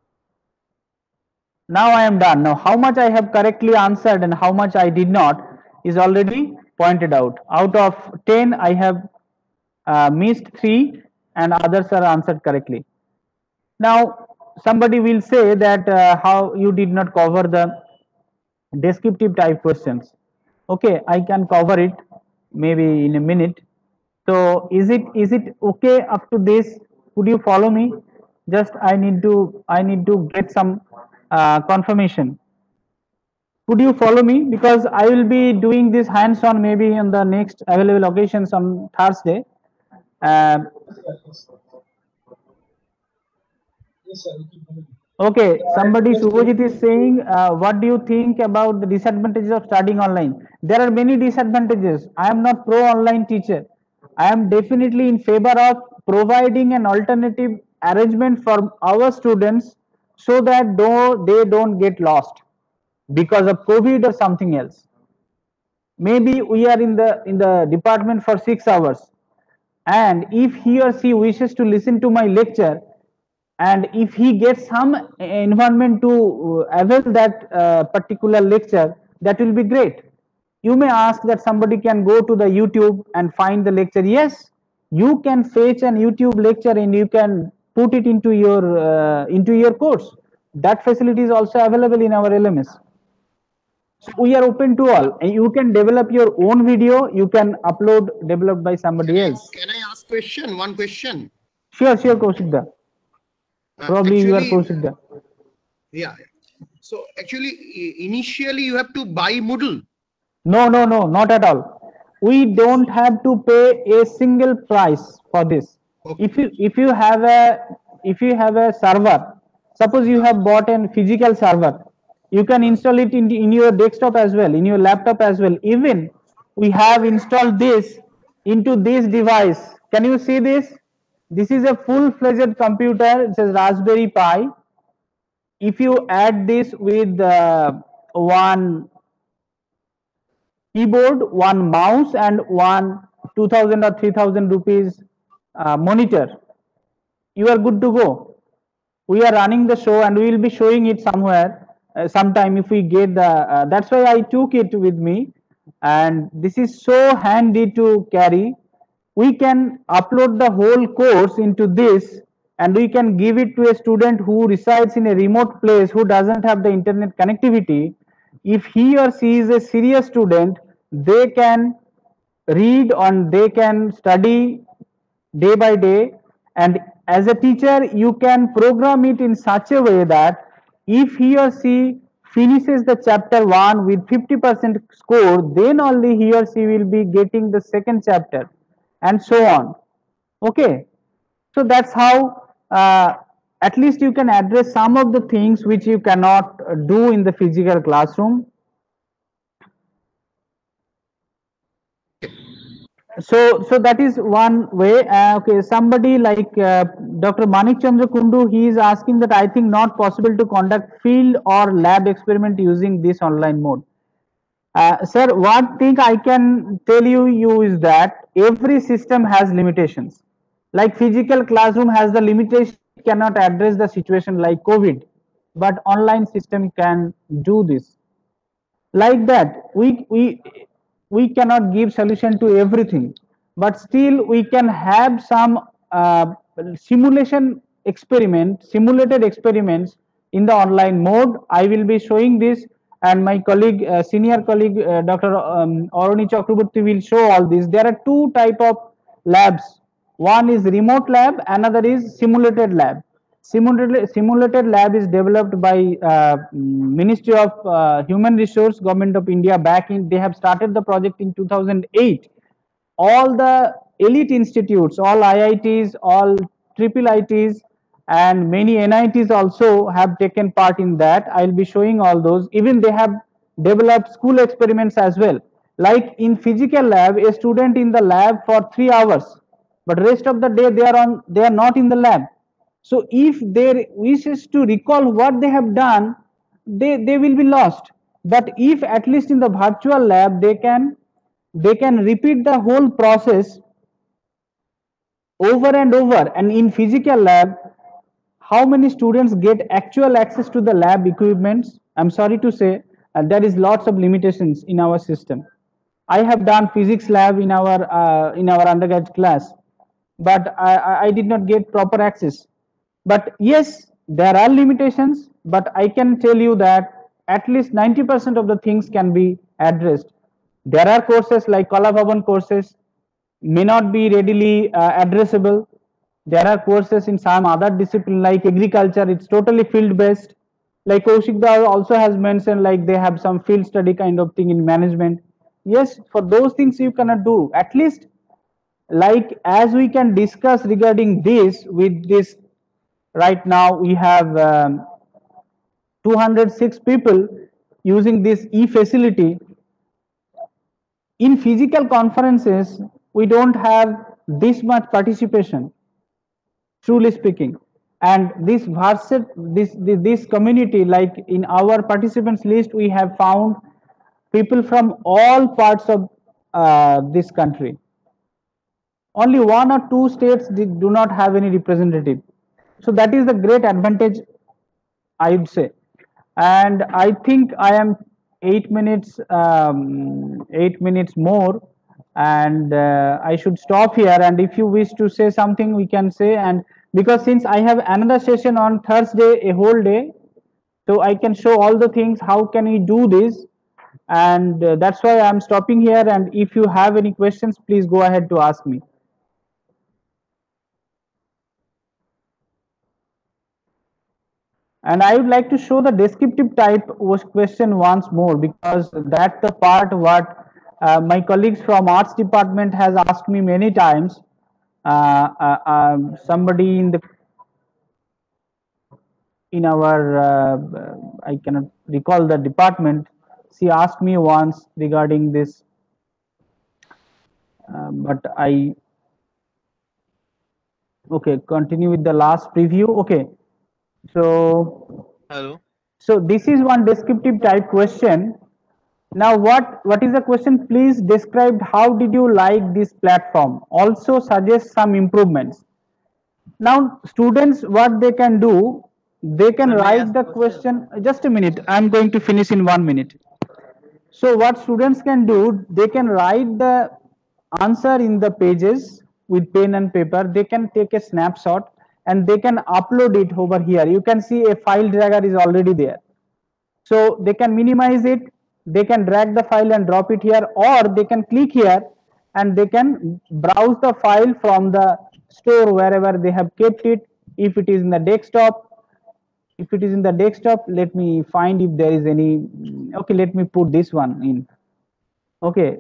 G: Now I am done. Now how much I have correctly answered and how much I did not is already pointed out. Out of 10, I have missed 3 and others are answered correctly. Now somebody will say that how you did not cover the descriptive type questions. Okay, I can cover it maybe in a minute. So is it okay up to this? Could you follow me? Just I need to get some confirmation. Could you follow me? Because I will be doing this hands-on maybe on the next available occasions on Thursday. Okay, somebody, Subhajit is saying, what do you think about the disadvantages of studying online? There are many disadvantages. I am not pro online teacher. I am definitely in favor of providing an alternative arrangement for our students so that they don't get lost because of COVID or something else. Maybe we are in the department for 6 hours, and if he or she wishes to listen to my lecture, and if he gets some environment to avail that particular lecture, that will be great. You may ask that somebody can go to the YouTube and find the lecture. Yes, you can fetch an YouTube lecture and you can put it into your course. that facility is also available in our LMS. So we are open to all, and you can develop your own video, you can upload developed by somebody else.
H: Can I ask question? One question.
G: Sure, Kaushikda. Probably you are
H: Actually,
G: Kaushikda.
H: yeah. So actually, initially you have to buy Moodle.
G: No, not at all. We don't have to pay a single price for this.
H: Okay.
G: If you have a server, suppose you have bought a physical server, you can install it in your desktop as well, in your laptop as well. Even we have installed this into this device. Can you see this? This is a full-fledged computer. It says Raspberry Pi. If you add this with one keyboard, one mouse, and one 2000 or 3000 rupees monitor, you are good to go. We are running the show and we will be showing it somewhere sometime if we get the that's why I took it with me, and this is so handy to carry. We can upload the whole course into this and we can give it to a student who resides in a remote place, who doesn't have the internet connectivity. If he or she is a serious student, they can read and they can study day by day. And as a teacher, you can program it in such a way that if he or she finishes the chapter 1 with 50% score, then only he or she will be getting the second chapter, and so on. Okay, so that's how at least you can address some of the things which you cannot do in the physical classroom. So that is one way. Okay, somebody like Dr. Manik Chandra Kundu, he is asking that I think not possible to conduct field or lab experiment using this online mode. Sir, one thing I can tell you is that every system has limitations. Like physical classroom has the limitation, cannot address the situation like COVID, but online system can do this. Like that, we cannot give solution to everything, but still we can have some simulated experiments in the online mode. I will be showing this, and my colleague, senior colleague, Dr. Aruni Chakraborty will show all this. There are two type of labs. One is remote lab, another is simulated lab. Simulated lab is developed by Ministry of Human Resource, Government of India. They have started the project in 2008. All the elite institutes, all IITs, all triple ITs, and many NITs also have taken part in that. I'll be showing all those. Even they have developed school experiments as well. Like in physical lab, a student in the lab for 3 hours, but rest of the day they are not in the lab. So if they wishes to recall what they have done, they will be lost. But if at least in the virtual lab they can repeat the whole process over and over. And in physical lab, how many students get actual access to the lab equipments? I'm sorry to say there is lots of limitations in our system. I have done physics lab in our undergrad class, but I did not get proper access. But yes, there are limitations, but I can tell you that at least 90% of the things can be addressed. There are courses like Kalabhavan courses may not be readily addressable. There are courses in some other discipline like agriculture, it's totally field based. Like Kaushikda also has mentioned, like they have some field study kind of thing in management. Yes, for those things you cannot do. At least like as we can discuss regarding this with this, right now we have 206 people using this e-facility. In physical conferences, we don't have this much participation, truly speaking. And this this community, like in our participants list, we have found people from all parts of this country. Only 1 or 2 states do not have any representative. So that is the great advantage, I would say. And I think I am 8 minutes 8 minutes more, and I should stop here. And if you wish to say something, we can say. And because since I have another session on Thursday, a whole day, So I can show all the things, how can we do this? And that's why I'm stopping here. And if you have any questions, please go ahead to ask me. And I would like to show the descriptive type question once more, because that's the part what my colleagues from arts department has asked me many times. Somebody in our I cannot recall the department, she asked me once regarding this, but I okay, continue with the last preview. Okay, so
I: Hello.
G: so this is one descriptive type question. Now what is the question? Please describe how did you like this platform, also suggest some improvements. Now students, what they can do, they can
I: Sir, may I
G: write
I: ask
G: the
I: a question?
G: question. Just a minute, I'm going to finish in 1 minute. So what students can do, they can write the answer in the pages with pen and paper. They can take a snapshot and they can upload it over here. You can see a file dragger is already there. So they can minimize it, they can drag the file and drop it here, or they can click here and they can browse the file from the store wherever they have kept it. If it is in the desktop, let me find if there is any. Okay, let me put this one in. Okay,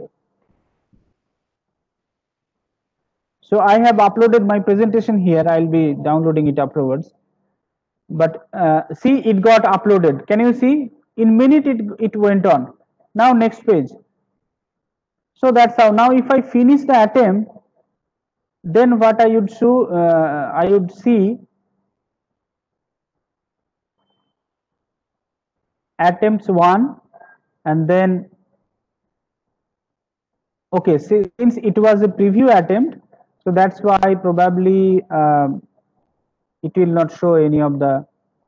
G: so I have uploaded my presentation here. I'll be downloading it afterwards. But see, it got uploaded. Can you see? In minute it went on. Now next page. So that's how. Now if I finish the attempt, then what I would show, I would see attempts 1, and then okay, since it was a preview attempt, so that's why probably it will not show any of the.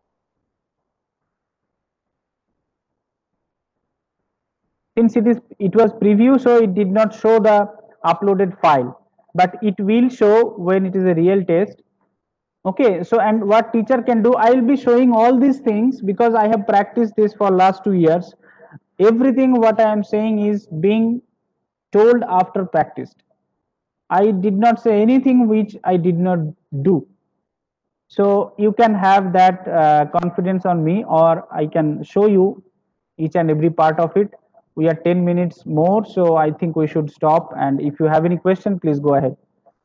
G: Since it was preview, so it did not show the uploaded file, but it will show when it is a real test. Okay, so and what teacher can do, I will be showing all these things because I have practiced this for last 2 years. Everything what I am saying is being told after practiced. I did not say anything which I did not do. So you can have that confidence on me, or I can show you each and every part of it. We are 10 minutes more, so I think we should stop. And if you have any question, please go ahead.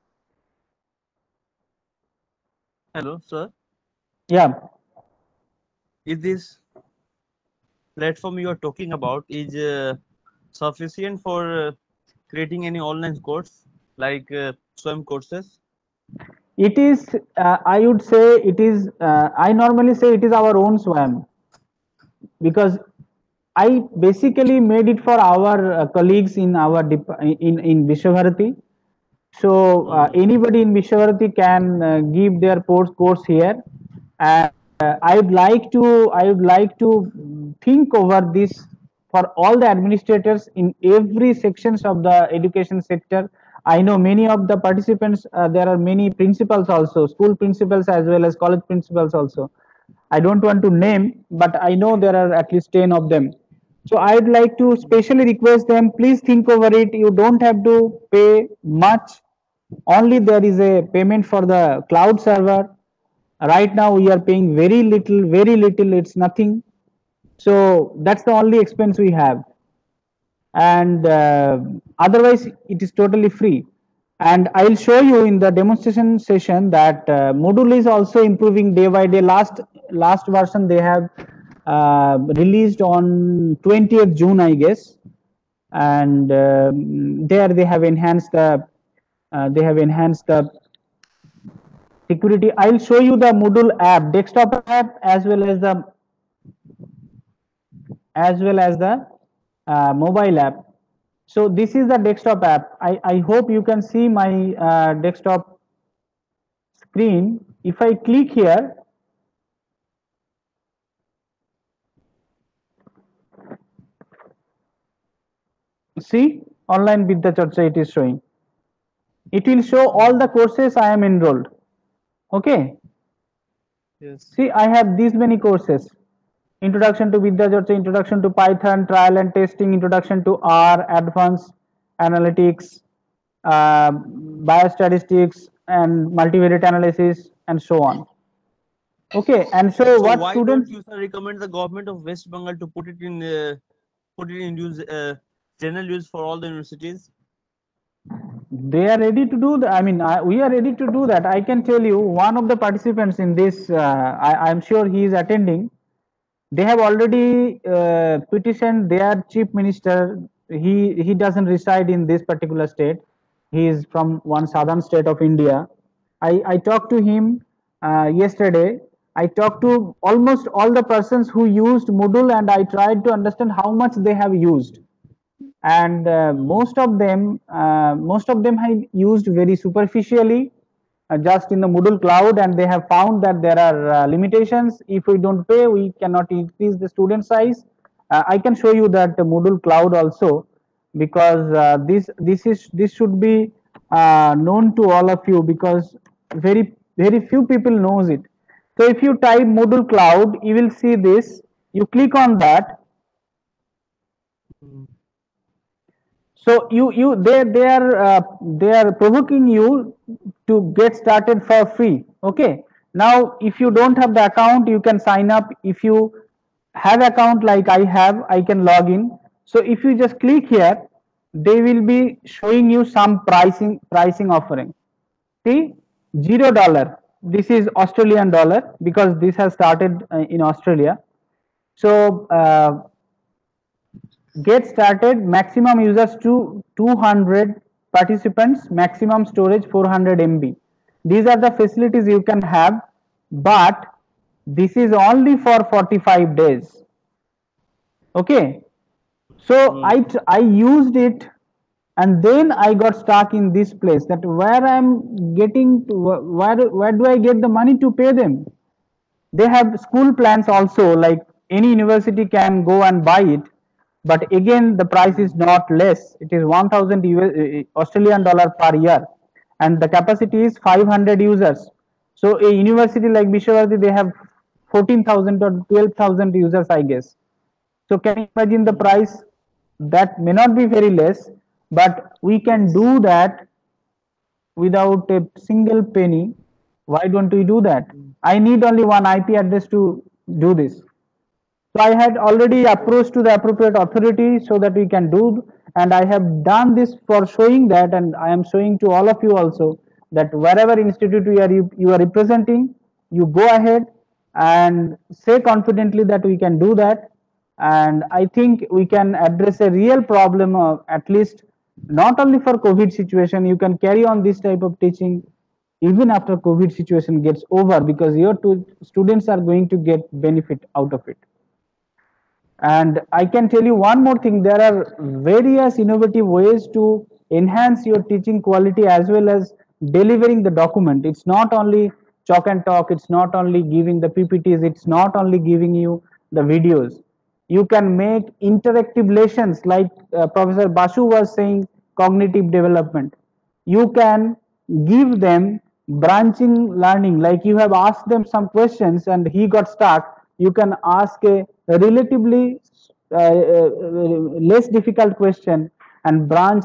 I: Hello, sir.
G: Yeah.
I: Is this platform you are talking about is sufficient for creating any online course like swim courses?
G: It is, I would say it is, I normally say it is our own SWAM, because I basically made it for our colleagues in our in Vishwabharati. So anybody in Vishwabharati can give their course here, and I would like to think over this for all the administrators in every sections of the education sector. I know many of the participants. There are many principals also, school principals as well as college principals also. I don't want to name, but I know there are at least 10 of them. So I'd like to specially request them, please think over it. You don't have to pay much. Only there is a payment for the cloud server. Right now we are paying very little, it's nothing. So that's the only expense we have. And otherwise it is totally free. And I'll show you in the demonstration session that Moodle is also improving day by day. Last version they have released on 20th June, I guess. And there they have enhanced the security. I'll show you the Moodle app, desktop app, as well as the mobile app. So this is the desktop app. I hope you can see my desktop screen. If I click here, see, online Vidya Charcha it is showing. It will show all the courses I am enrolled. Okay.
I: Yes.
G: See, I have these many courses. introduction to Vidya, introduction to Python, trial and testing, introduction to R, advanced analytics, biostatistics, and multivariate analysis, and so on. Okay, and so
I: So
G: what
I: why don't
G: students,
I: you, sir, recommend the government of West Bengal to put it in use, general use for all the universities?
G: they are ready to do that? I mean, we are ready to do that. I can tell you, one of the participants in this, I'm sure he is attending. They have already petitioned their chief minister. He doesn't reside in this particular state. He is from one southern state of India. I talked to him yesterday. I talked to almost all the persons who used Moodle, and I tried to understand how much they have used. And most of them have used very superficially, just in the Moodle cloud, and they have found that there are limitations. If we don't pay, we cannot increase the student size. I can show you that Moodle cloud also, because this should be known to all of you, because very few people knows it. So if you type Moodle cloud, you will see this. You click on that. So they are provoking you to get started for free. Okay. Now, if you don't have the account, you can sign up. If you have account like I have, I can log in. So if you just click here, they will be showing you some pricing offering. See, $0. This is Australian dollar, because this has started in Australia. So get started, maximum users to 200 participants, maximum storage 400 MB. These are the facilities you can have, but this is only for 45 days. Okay. So I used it, and then I got stuck in this place, that where I'm getting to, where do I get the money to pay them? They have school plans also, like any university can go and buy it, but again the price is not less. It is 1000 Australian dollar per year, and the capacity is 500 users. So a university like Vishwavarti, they have 14,000 or 12,000 users, I guess. So can you imagine the price? That may not be very less, but we can do that without a single penny. Why don't we do that? I need only one IP address to do this. So I had already approached to the appropriate authority so that we can do, and I have done this for showing that, and I am showing to all of you also, that wherever institute you are representing, you go ahead and say confidently that we can do that. And I think we can address a real problem of, at least not only for COVID situation, you can carry on this type of teaching even after COVID situation gets over, because your two students are going to get benefit out of it. And I can tell you one more thing, there are various innovative ways to enhance your teaching quality as well as delivering the document. It's not only chalk and talk, it's not only giving the PPTs, it's not only giving you the videos. You can make interactive lessons, like Professor Basu was saying, cognitive development. You can give them branching learning, like you have asked them some questions and he got stuck. You can ask a relatively less difficult question, and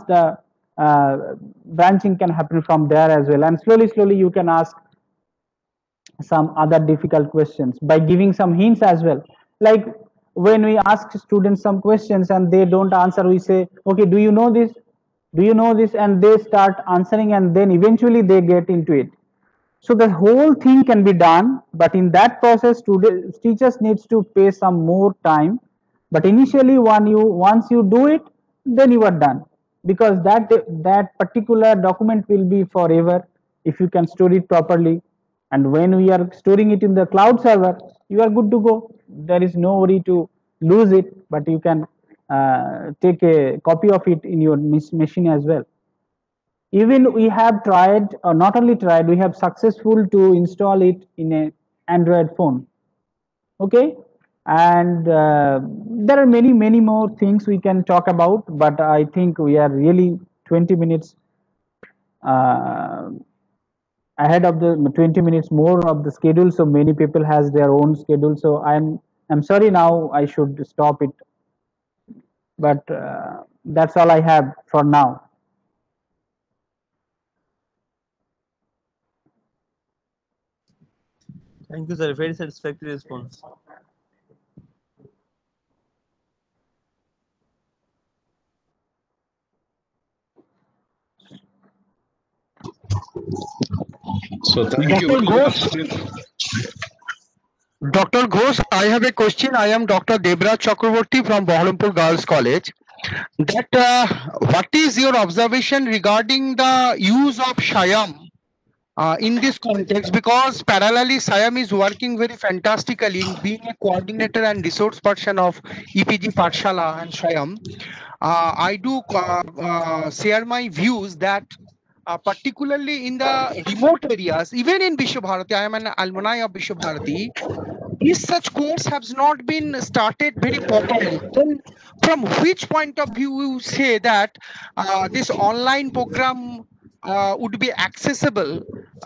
G: branching can happen from there as well. And slowly you can ask some other difficult questions by giving some hints as well. Like when we ask students some questions and they don't answer, we say, okay, do you know this? Do you know this? And they start answering, and then eventually they get into it. So the whole thing can be done, but in that process, teachers needs to pay some more time. But initially, once you do it, then you are done, because that particular document will be forever if you can store it properly. And when we are storing it in the cloud server, you are good to go. There is no worry to lose it, but you can take a copy of it in your machine as well. Even we have tried, or not only tried, we have successful to install it in a Android phone. Okay. And there are many more things we can talk about, but I think we are really 20 minutes ahead of the 20 minutes more of the schedule. So many people has their own schedule. So I'm I'm sorry, now I should stop it, but that's all I have for now.
I: Thank you, sir. Very satisfactory response.
E: So thank you
J: Dr.
E: very
J: Ghosh,
E: much.
J: Dr. Ghosh, I have a question. I am Dr. Debraj Chakraborty from Baharampur Girls College. That what is your observation regarding the use of Shyam in this context? Because parallelly, Shyam is working very fantastically in being a coordinator and resource person of EPG Pathshala and Shyam. I do share my views that particularly in the remote areas, even in Vishwabharati, I am an alumni of Vishwabharati, if such course has not been started very properly, then from which point of view you say that this online program would be accessible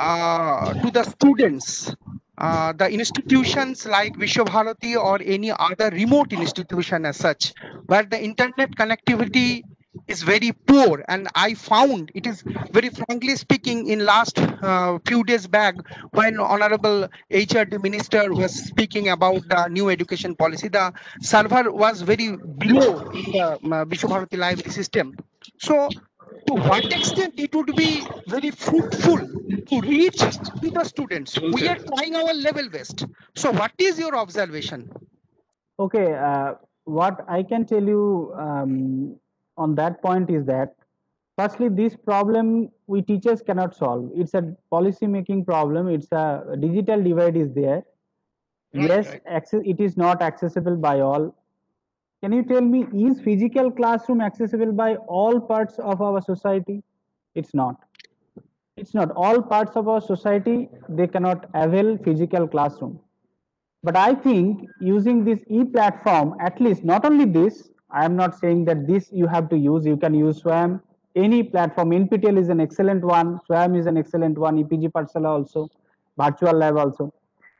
J: to the students, the institutions like Vishwabharati or any other remote institution as such, where the internet connectivity is very poor, and I found it is very frankly speaking in last few days back when honorable HRD minister was speaking about the new education policy, the server was very below in the Vishwabharati library system. So to what extent it would be very fruitful to reach to the students? We are trying our level best. So what is your observation?
G: Okay, what I can tell you on that point is that firstly, this problem we teachers cannot solve. It's a policy making problem. It's a digital divide is there.
H: Right,
G: Yes,
H: right.
G: access, it is not accessible by all. Can you tell me, is physical classroom accessible by all parts of our society? It's not. It's not. All parts of our society, they cannot avail physical classroom. But I think using this e-platform, at least not only this, I am not saying that this you have to use, you can use SWAM, any platform. NPTEL is an excellent one, SWAM is an excellent one, EPG Pathshala also, Virtual Lab also.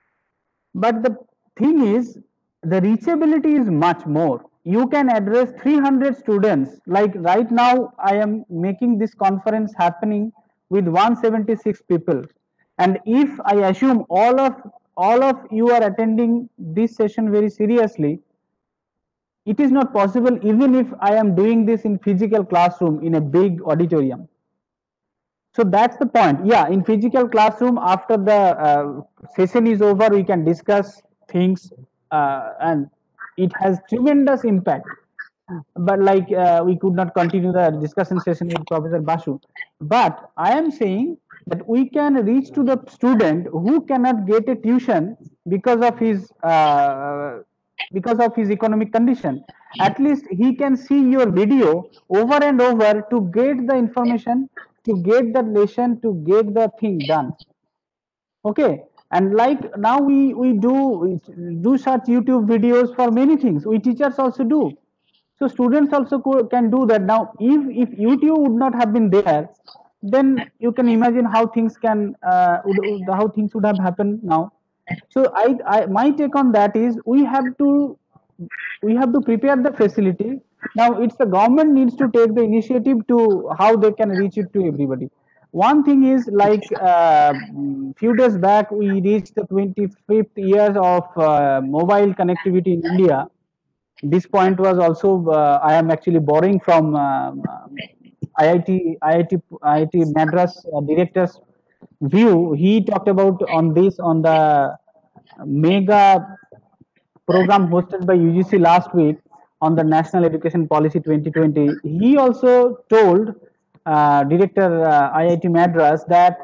G: But the thing is, the reachability is much more. You can address 300 students. Like right now, I am making this conference happening with 176 people. And if I assume all of you are attending this session very seriously, it is not possible even if I am doing this in physical classroom in a big auditorium. So that's the point. Yeah, in physical classroom, after the session is over, we can discuss things, and it has tremendous impact. But like we could not continue the discussion session with Professor Basu. But I am saying that we can reach to the student who cannot get a tuition because of his economic condition. At least he can see your video over and over to get the information, to get the lesson, to get the thing done. Okay, and like now we do such YouTube videos for many things. We teachers also do. So students also can do that. Now, if YouTube would not have been there, then you can imagine how things can how things would have happened now. So I my take on that is we have to prepare the facility. Now it's the government needs to take the initiative to how they can reach it to everybody. One thing is like few days back we reached the 25th years of mobile connectivity in India. This point was also I am actually borrowing from IIT Madras director's view. He talked about on this on the mega program hosted by UGC last week on the National Education Policy 2020. He also told Director IIT Madras that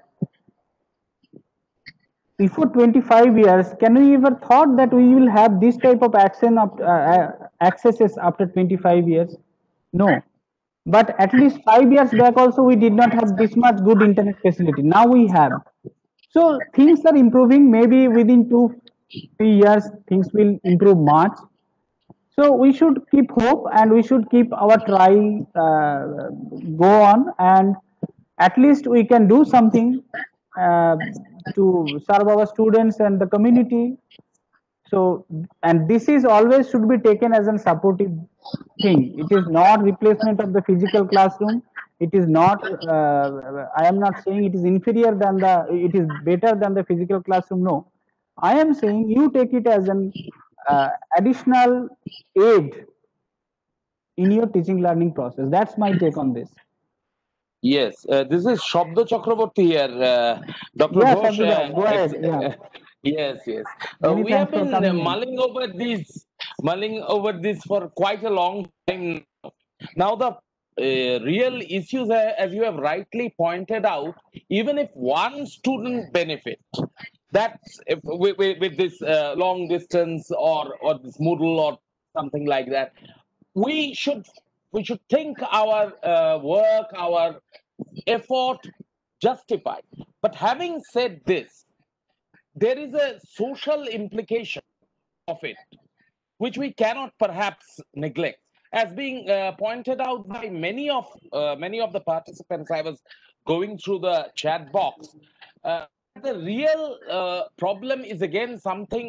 G: before 25 years, can we ever thought that we will have this type of accesses after 25 years? No. But at least 5 years back also, we did not have this much good internet facility. Now we have. So things are improving. Maybe within 2-3 years, things will improve much. So we should keep hope and we should keep our try go on, and at least we can do something uh, to serve our students and the community. So, and this is always should be taken as a supportive thing. It is not replacement of the physical classroom. It is not, I am not saying it is inferior than it is better than the physical classroom. No, I am saying you take it as an additional aid in your teaching learning process. That's my take on this.
K: Yes, this is Shabda Chakraborty here, Dr.
G: Yeah,
K: Ghosh.
G: Sabda, go ahead. Yeah.
K: Yes, yes.
G: Many
K: We have
G: thanks for
K: been
G: coming in.
K: mulling over this for quite a long time. Now, the real issues, as you have rightly pointed out, even if one student benefit, that's if with this long distance or this Moodle or something like that, we should we should think our work, our effort justified. But having said this, there is a social implication of it, which we cannot perhaps neglect. As being pointed out by many of the participants, I was going through the chat box. Uh, the real problem is again something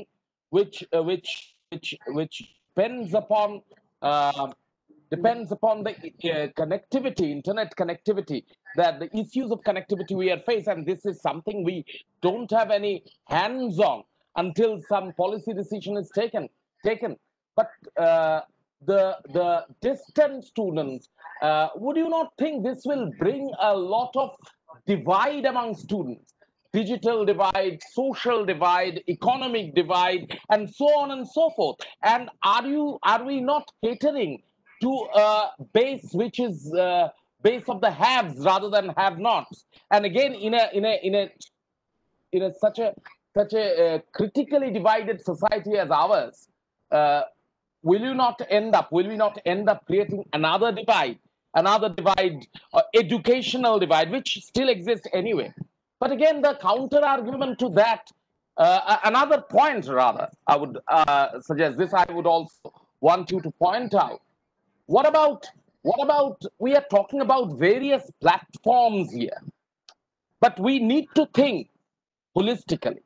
K: which uh, depends upon the connectivity, internet connectivity, that the issues of connectivity we are faced, and this is something we don't have any hands on until some policy decision is taken. But the distant students, would you not think this will bring a lot of divide among students? Digital divide, social divide, economic divide, and so on and so forth. And are we not catering to a base which is base of the haves rather than have-nots? And again, in a such a critically divided society as ours, uh, will we not end up creating another divide, educational divide, which still exists anyway? But again, the counter argument to that, another point rather, I would suggest this, I would also want you to point out. What about we are talking about various platforms here, but we need to think holistically.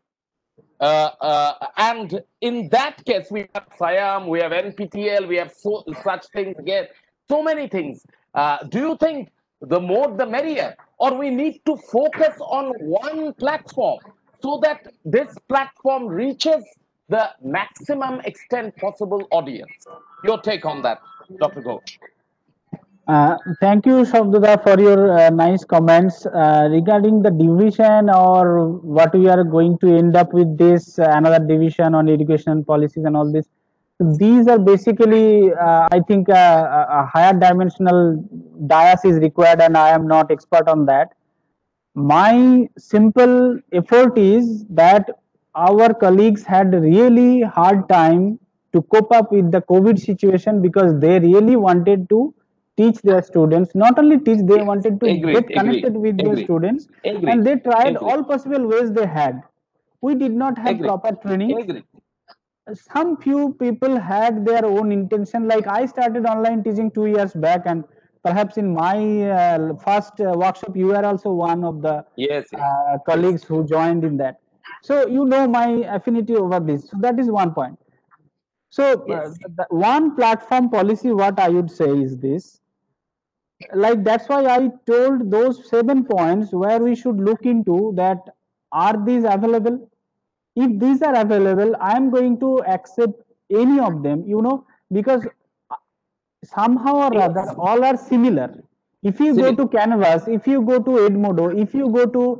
K: And in that case, we have SIAM, we have NPTEL, we have such things again, so many things. Do you think the more the merrier, or we need to focus on one platform so that this platform reaches the maximum extent possible audience? Your take on that, Dr. Ghosh?
G: Thank you, Shabda, for your nice comments regarding the division or what we are going to end up with this another division on education policies and all this. These are basically, I think, a higher dimensional bias is required, and I am not expert on that. My simple effort is that our colleagues had really hard time to cope up with the COVID situation because they really wanted to teach their students. Not only teach, they wanted to get connected with their students, and they tried all possible ways they had. We did not have proper training. Some few people had their own intention. Like I started online teaching 2 years back, and perhaps in my first workshop, you are also one of the colleagues who joined in that. So you know my affinity over this. So that is one point. So the one platform policy, what I would say is this. Like that's why I told those 7 points where we should look into that. Are these available? If these are available, I am going to accept any of them, because somehow or other all are similar. If you go to Canvas, if you go to Edmodo, if you go to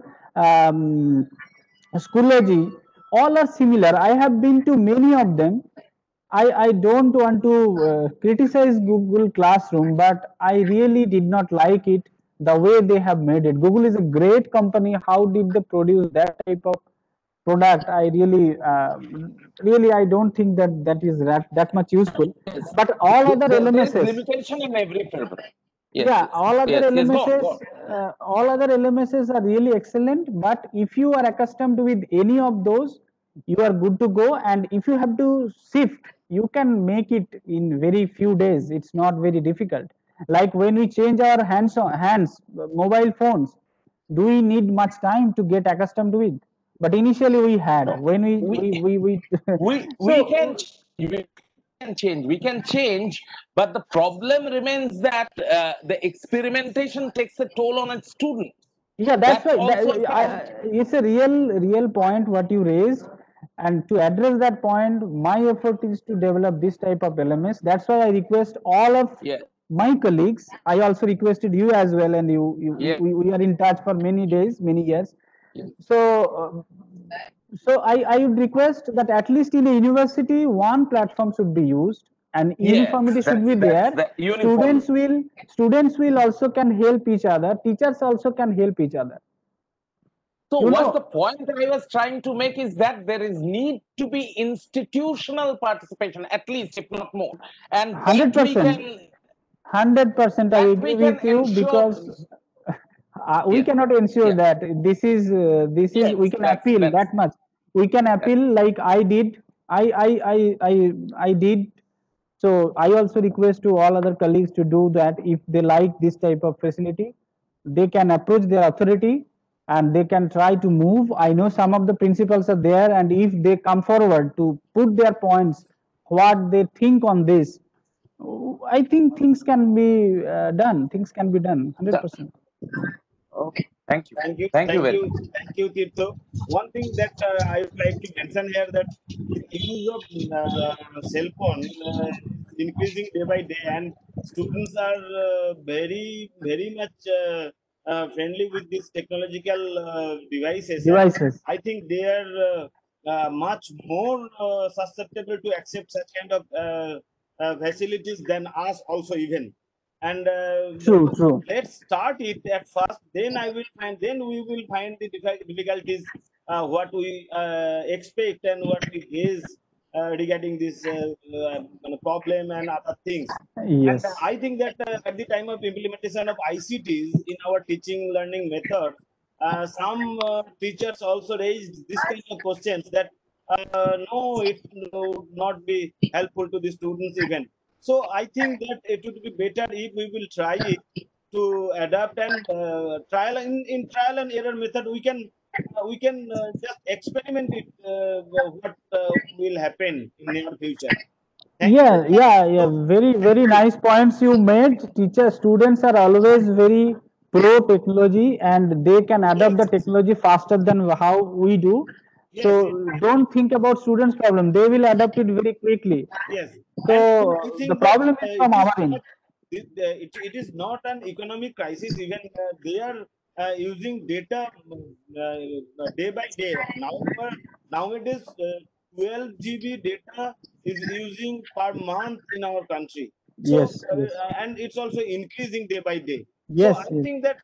G: Schoology, all are similar. I have been to many of them. I don't want to criticize Google Classroom, but I really did not like it, the way they have made it. Google is a great company. How did they produce that type of product? I really I don't think that is that much useful. But all other LMSs,
K: there is limitation in every program.
G: All other LMSs, all other LMSs are really excellent. But if you are accustomed with any of those, you are good to go. And if you have to shift, you can make it in very few days. It's not very difficult. Like when we change our hands mobile phones, do we need much time to get accustomed with? But initially we had
K: No,
G: when we
K: we can change. We can change, but the problem remains that the experimentation takes a toll on its students.
G: Yeah, that's
K: That's
G: why
K: also a fact.
G: it's a real point what you raised, and to address that point, my effort is to develop this type of elements. That's why I request all of
K: Yeah.
G: my colleagues. I also requested you as well, and
K: Yeah.
G: we are in touch for many days, many years. So I would request that at least in a university, one platform should be used and
K: Yes,
G: uniformity should be
K: that's
G: there.
K: the uniform.
G: Students will also can help each other. Teachers also can help each other.
K: So
G: You
K: what the
G: know,
K: point I was trying to make is that there is need to be institutional participation, at least if not more, and that we
G: 100%.
K: can
G: 100% I agree with you
K: ensure.
G: because we
K: Yeah,
G: cannot ensure
K: yeah,
G: that this is we
K: yes,
G: can appeal that much. We can appeal like I did. I did. So I also request to all other colleagues to do that. If they like this type of facility, they can approach their authority and they can try to move. I know some of the principals are there, and if they come forward to put their points, what they think on this, I think things can be done. Things can be done 100%.
K: okay, thank you,
L: Thank
K: very
L: you,
K: much.
L: thank you, Tirtho. One thing that I would like to mention here that the use of cell phone is increasing day by day, and students are very much friendly with these technological devices, and
G: Devices.
L: I think they are much more susceptible to accept such kind of facilities than us also even. And
G: True.
L: let's start it at first, then then we will find the difficulties, what we expect and what we gaze regarding this problem and other things. And
G: Yes.
L: I think that at the time of implementation of ICTs in our teaching learning method, some teachers also raised this kind of questions that no, it would not be helpful to the students even. So I think that it would be better if we will try it to adapt, and in trial and error method we can just experiment it, what will happen in near future. Thank you very much.
G: Yeah. Very nice points you made. Students are always very pro technology, and they can adopt the technology faster than how we do.
L: Yes,
G: So don't think about students' problem. They will adapt it very quickly.
L: yes. And I
G: So the
L: think that
G: problem is from
L: it is
G: our end.
L: not it is not an economic crisis even. They are using data day by day. Nowadays 12 GB data is using per month in our country. So
G: Yes.
L: and it's also increasing day by day. So I
G: Yes.
L: think that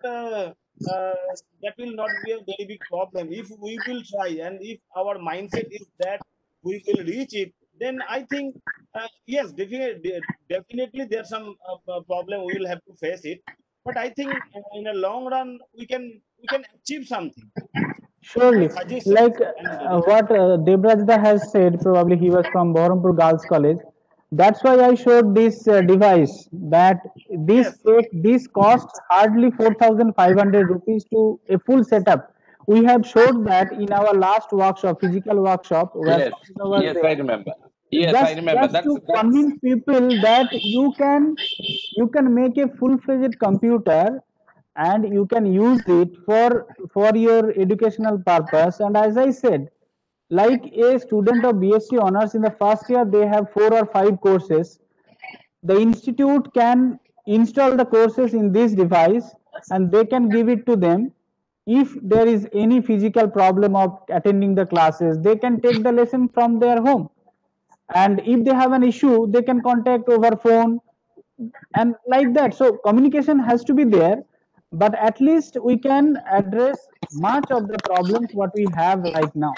L: that will not be a very big problem if we will try, and if our mindset is that we will reach it, then I think yes, definitely there's some problem we will have to face it, but I think in a long run we can achieve something. My
G: Surely,
L: suggestions
G: like
L: and
G: what Debrajda has said, probably he was from Bahrampur Girls College. That's why I showed this device that
L: yes,
G: this costs hardly 4,500 rupees to a full setup. We have showed that in our last workshop, physical workshop, where
K: Yes,
G: Swapnita was
K: yes, I
G: there.
K: remember. Yes, I remember.
G: Just to convince people that you can make a full-fledged computer and you can use it for your educational purpose. And as I said, like a student of BSc honors in the first year, they have 4 or 5 courses. The institute can install the courses in this device and they can give it to them. If there is any physical problem of attending the classes, they can take the lesson from their home, and if they have an issue they can contact over phone and like that. So communication has to be there, but at least we can address much of the problems what we have right now.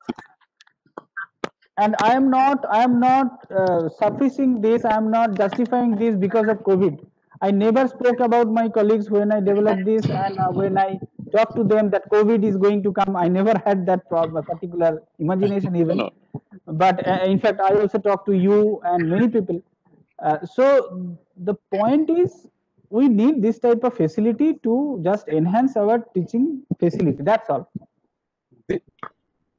G: And I am not sufficing this, I am not justifying this because of COVID. I never spoke about my colleagues when I developed this, and when I talked to them that COVID is going to come, I never had that problem, particular imagination even.
K: No.
G: But in fact I also talked to you and many people. So the point is we need this type of facility to just enhance our teaching facility, that's all.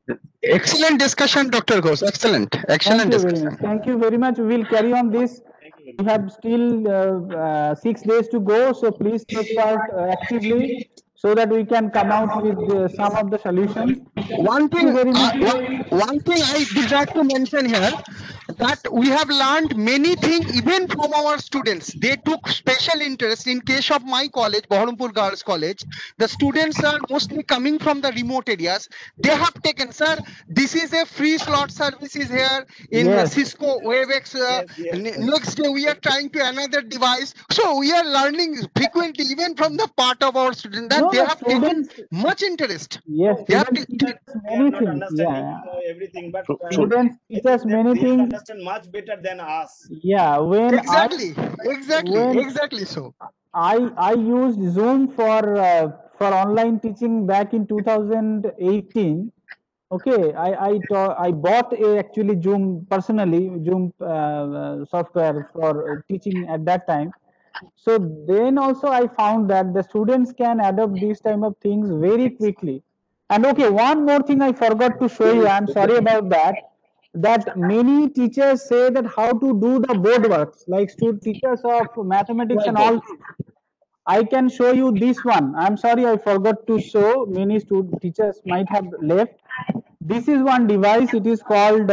J: Excellent discussion, Dr. Ghosh. Excellent. Excellent
G: Thank you very
J: discussion.
G: much. Thank you very much. We will carry on this. We have still 6 days to go, so please take part actively so that we can come out with some of the solutions.
J: One
G: Thank you
J: thing,
G: very much.
J: one thing I desire to mention here, that we have learned many things even from our students. They took special interest. In case of my college, Baharampur Girls College, the students are mostly coming from the remote areas. They have taken, sir, this is a free slot services here in
G: Yes.
J: Cisco WebEx. Next day we are trying to another device. So we are learning frequently even from the part of our students that
G: No,
J: they
G: the
J: have taken
G: students,
J: much interest.
G: yes,
J: They have
G: students teach us
L: They are
G: many
L: not
G: things.
L: understanding
G: Yeah,
L: everything, but
G: students
L: I
G: teach us
L: think that
G: many
L: they will
G: things.
L: understand much better than us.
G: Yeah,
J: Exactly,
G: when
J: exactly so.
G: I used Zoom for online teaching back in 2018. Okay, I bought actually Zoom personally, Zoom software for teaching at that time. So then also I found that the students can adopt these type of things very quickly. And okay, one more thing I forgot to show you. I'm sorry about that. That many teachers say that how to do the board works, like teachers of mathematics and all. I can show you this one. I'm sorry I forgot to show. Many teachers might have left. This is one device. It is called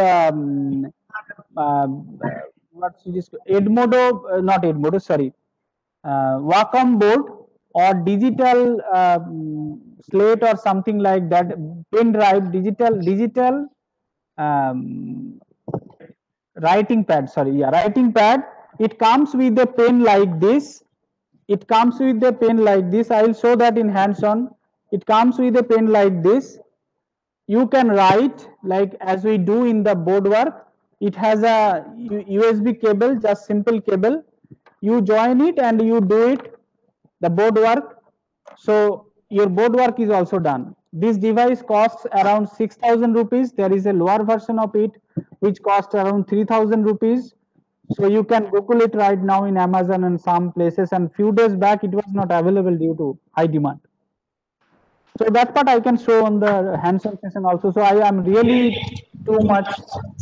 G: what's it is? Edmodo, not Edmodo. Sorry, Wacom board or digital slate or something like that. Pen drive, digital um, writing pad. Sorry, yeah, writing pad. It comes with a pen like this. It comes with a pen like this. I will show that in hands-on. It comes with a pen like this. You can write like as we do in the board work. It has a USB cable, just simple cable. You join it and you do it, the board work. So your board work is also done. This device costs around 6,000 rupees. There is a lower version of it which costs around 3,000 rupees. So you can Google it right now in Amazon and some places, and few days back it was not available due to high demand. So that part I can show on the hands-on session also. So I am really too much,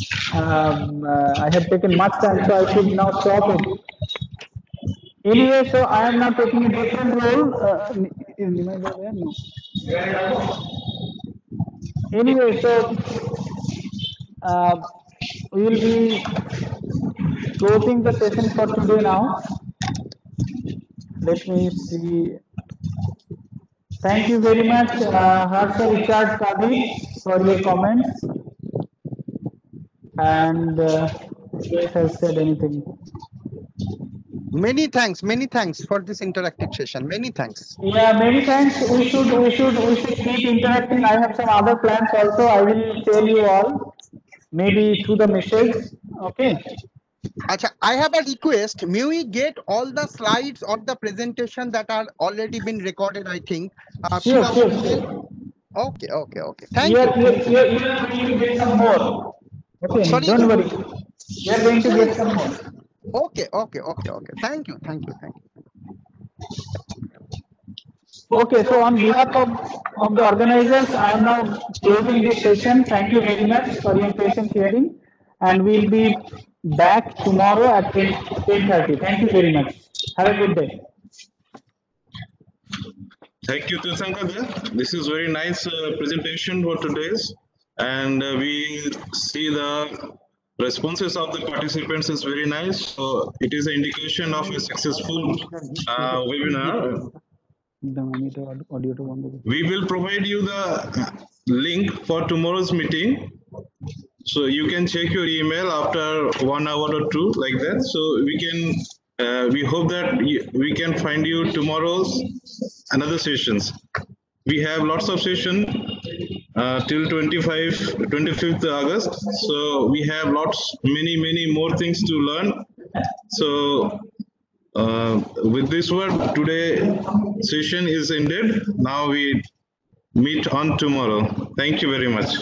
G: I have taken much time, so I should now stop it. Anyway, so I am now taking a different role. No. Anyway, so we will be closing the session for today now. Let me see. Thank you very much, Harsha Richard Kadir, for your comments. And who has said anything?
J: Many thanks for this interactive session. Many thanks.
G: Yeah, many thanks. We should keep interacting. I have some other plans also. I will tell you all, maybe through the message. Okay.
J: Acha, I have a request. May we get all the slides or the presentation that are already been recorded, I think,
G: Sure,
J: through our
G: sure,
J: email?
G: sure.
J: Okay. Thank you.
G: You are going to get some more. Okay,
J: Sorry?
G: don't worry. You are going to get some more.
J: Okay. Thank you.
G: Okay, so on behalf of the organizers, I am now closing this session. Thank you very much for your patient hearing, and we'll be back tomorrow at 10:30. Thank you very much. Have a good day.
E: Thank you, Tirthankar. This is very nice presentation for today's, and we see the responses of the participants is very nice. So it is an indication of a successful webinar. We will provide you the link for tomorrow's meeting. So you can check your email after 1 hour or two like that. So we hope that we can find you tomorrow's another sessions. We have lots of session till 25th August. So we have many more things to learn. So with this word, today session is ended. Now we meet on tomorrow. Thank you very much.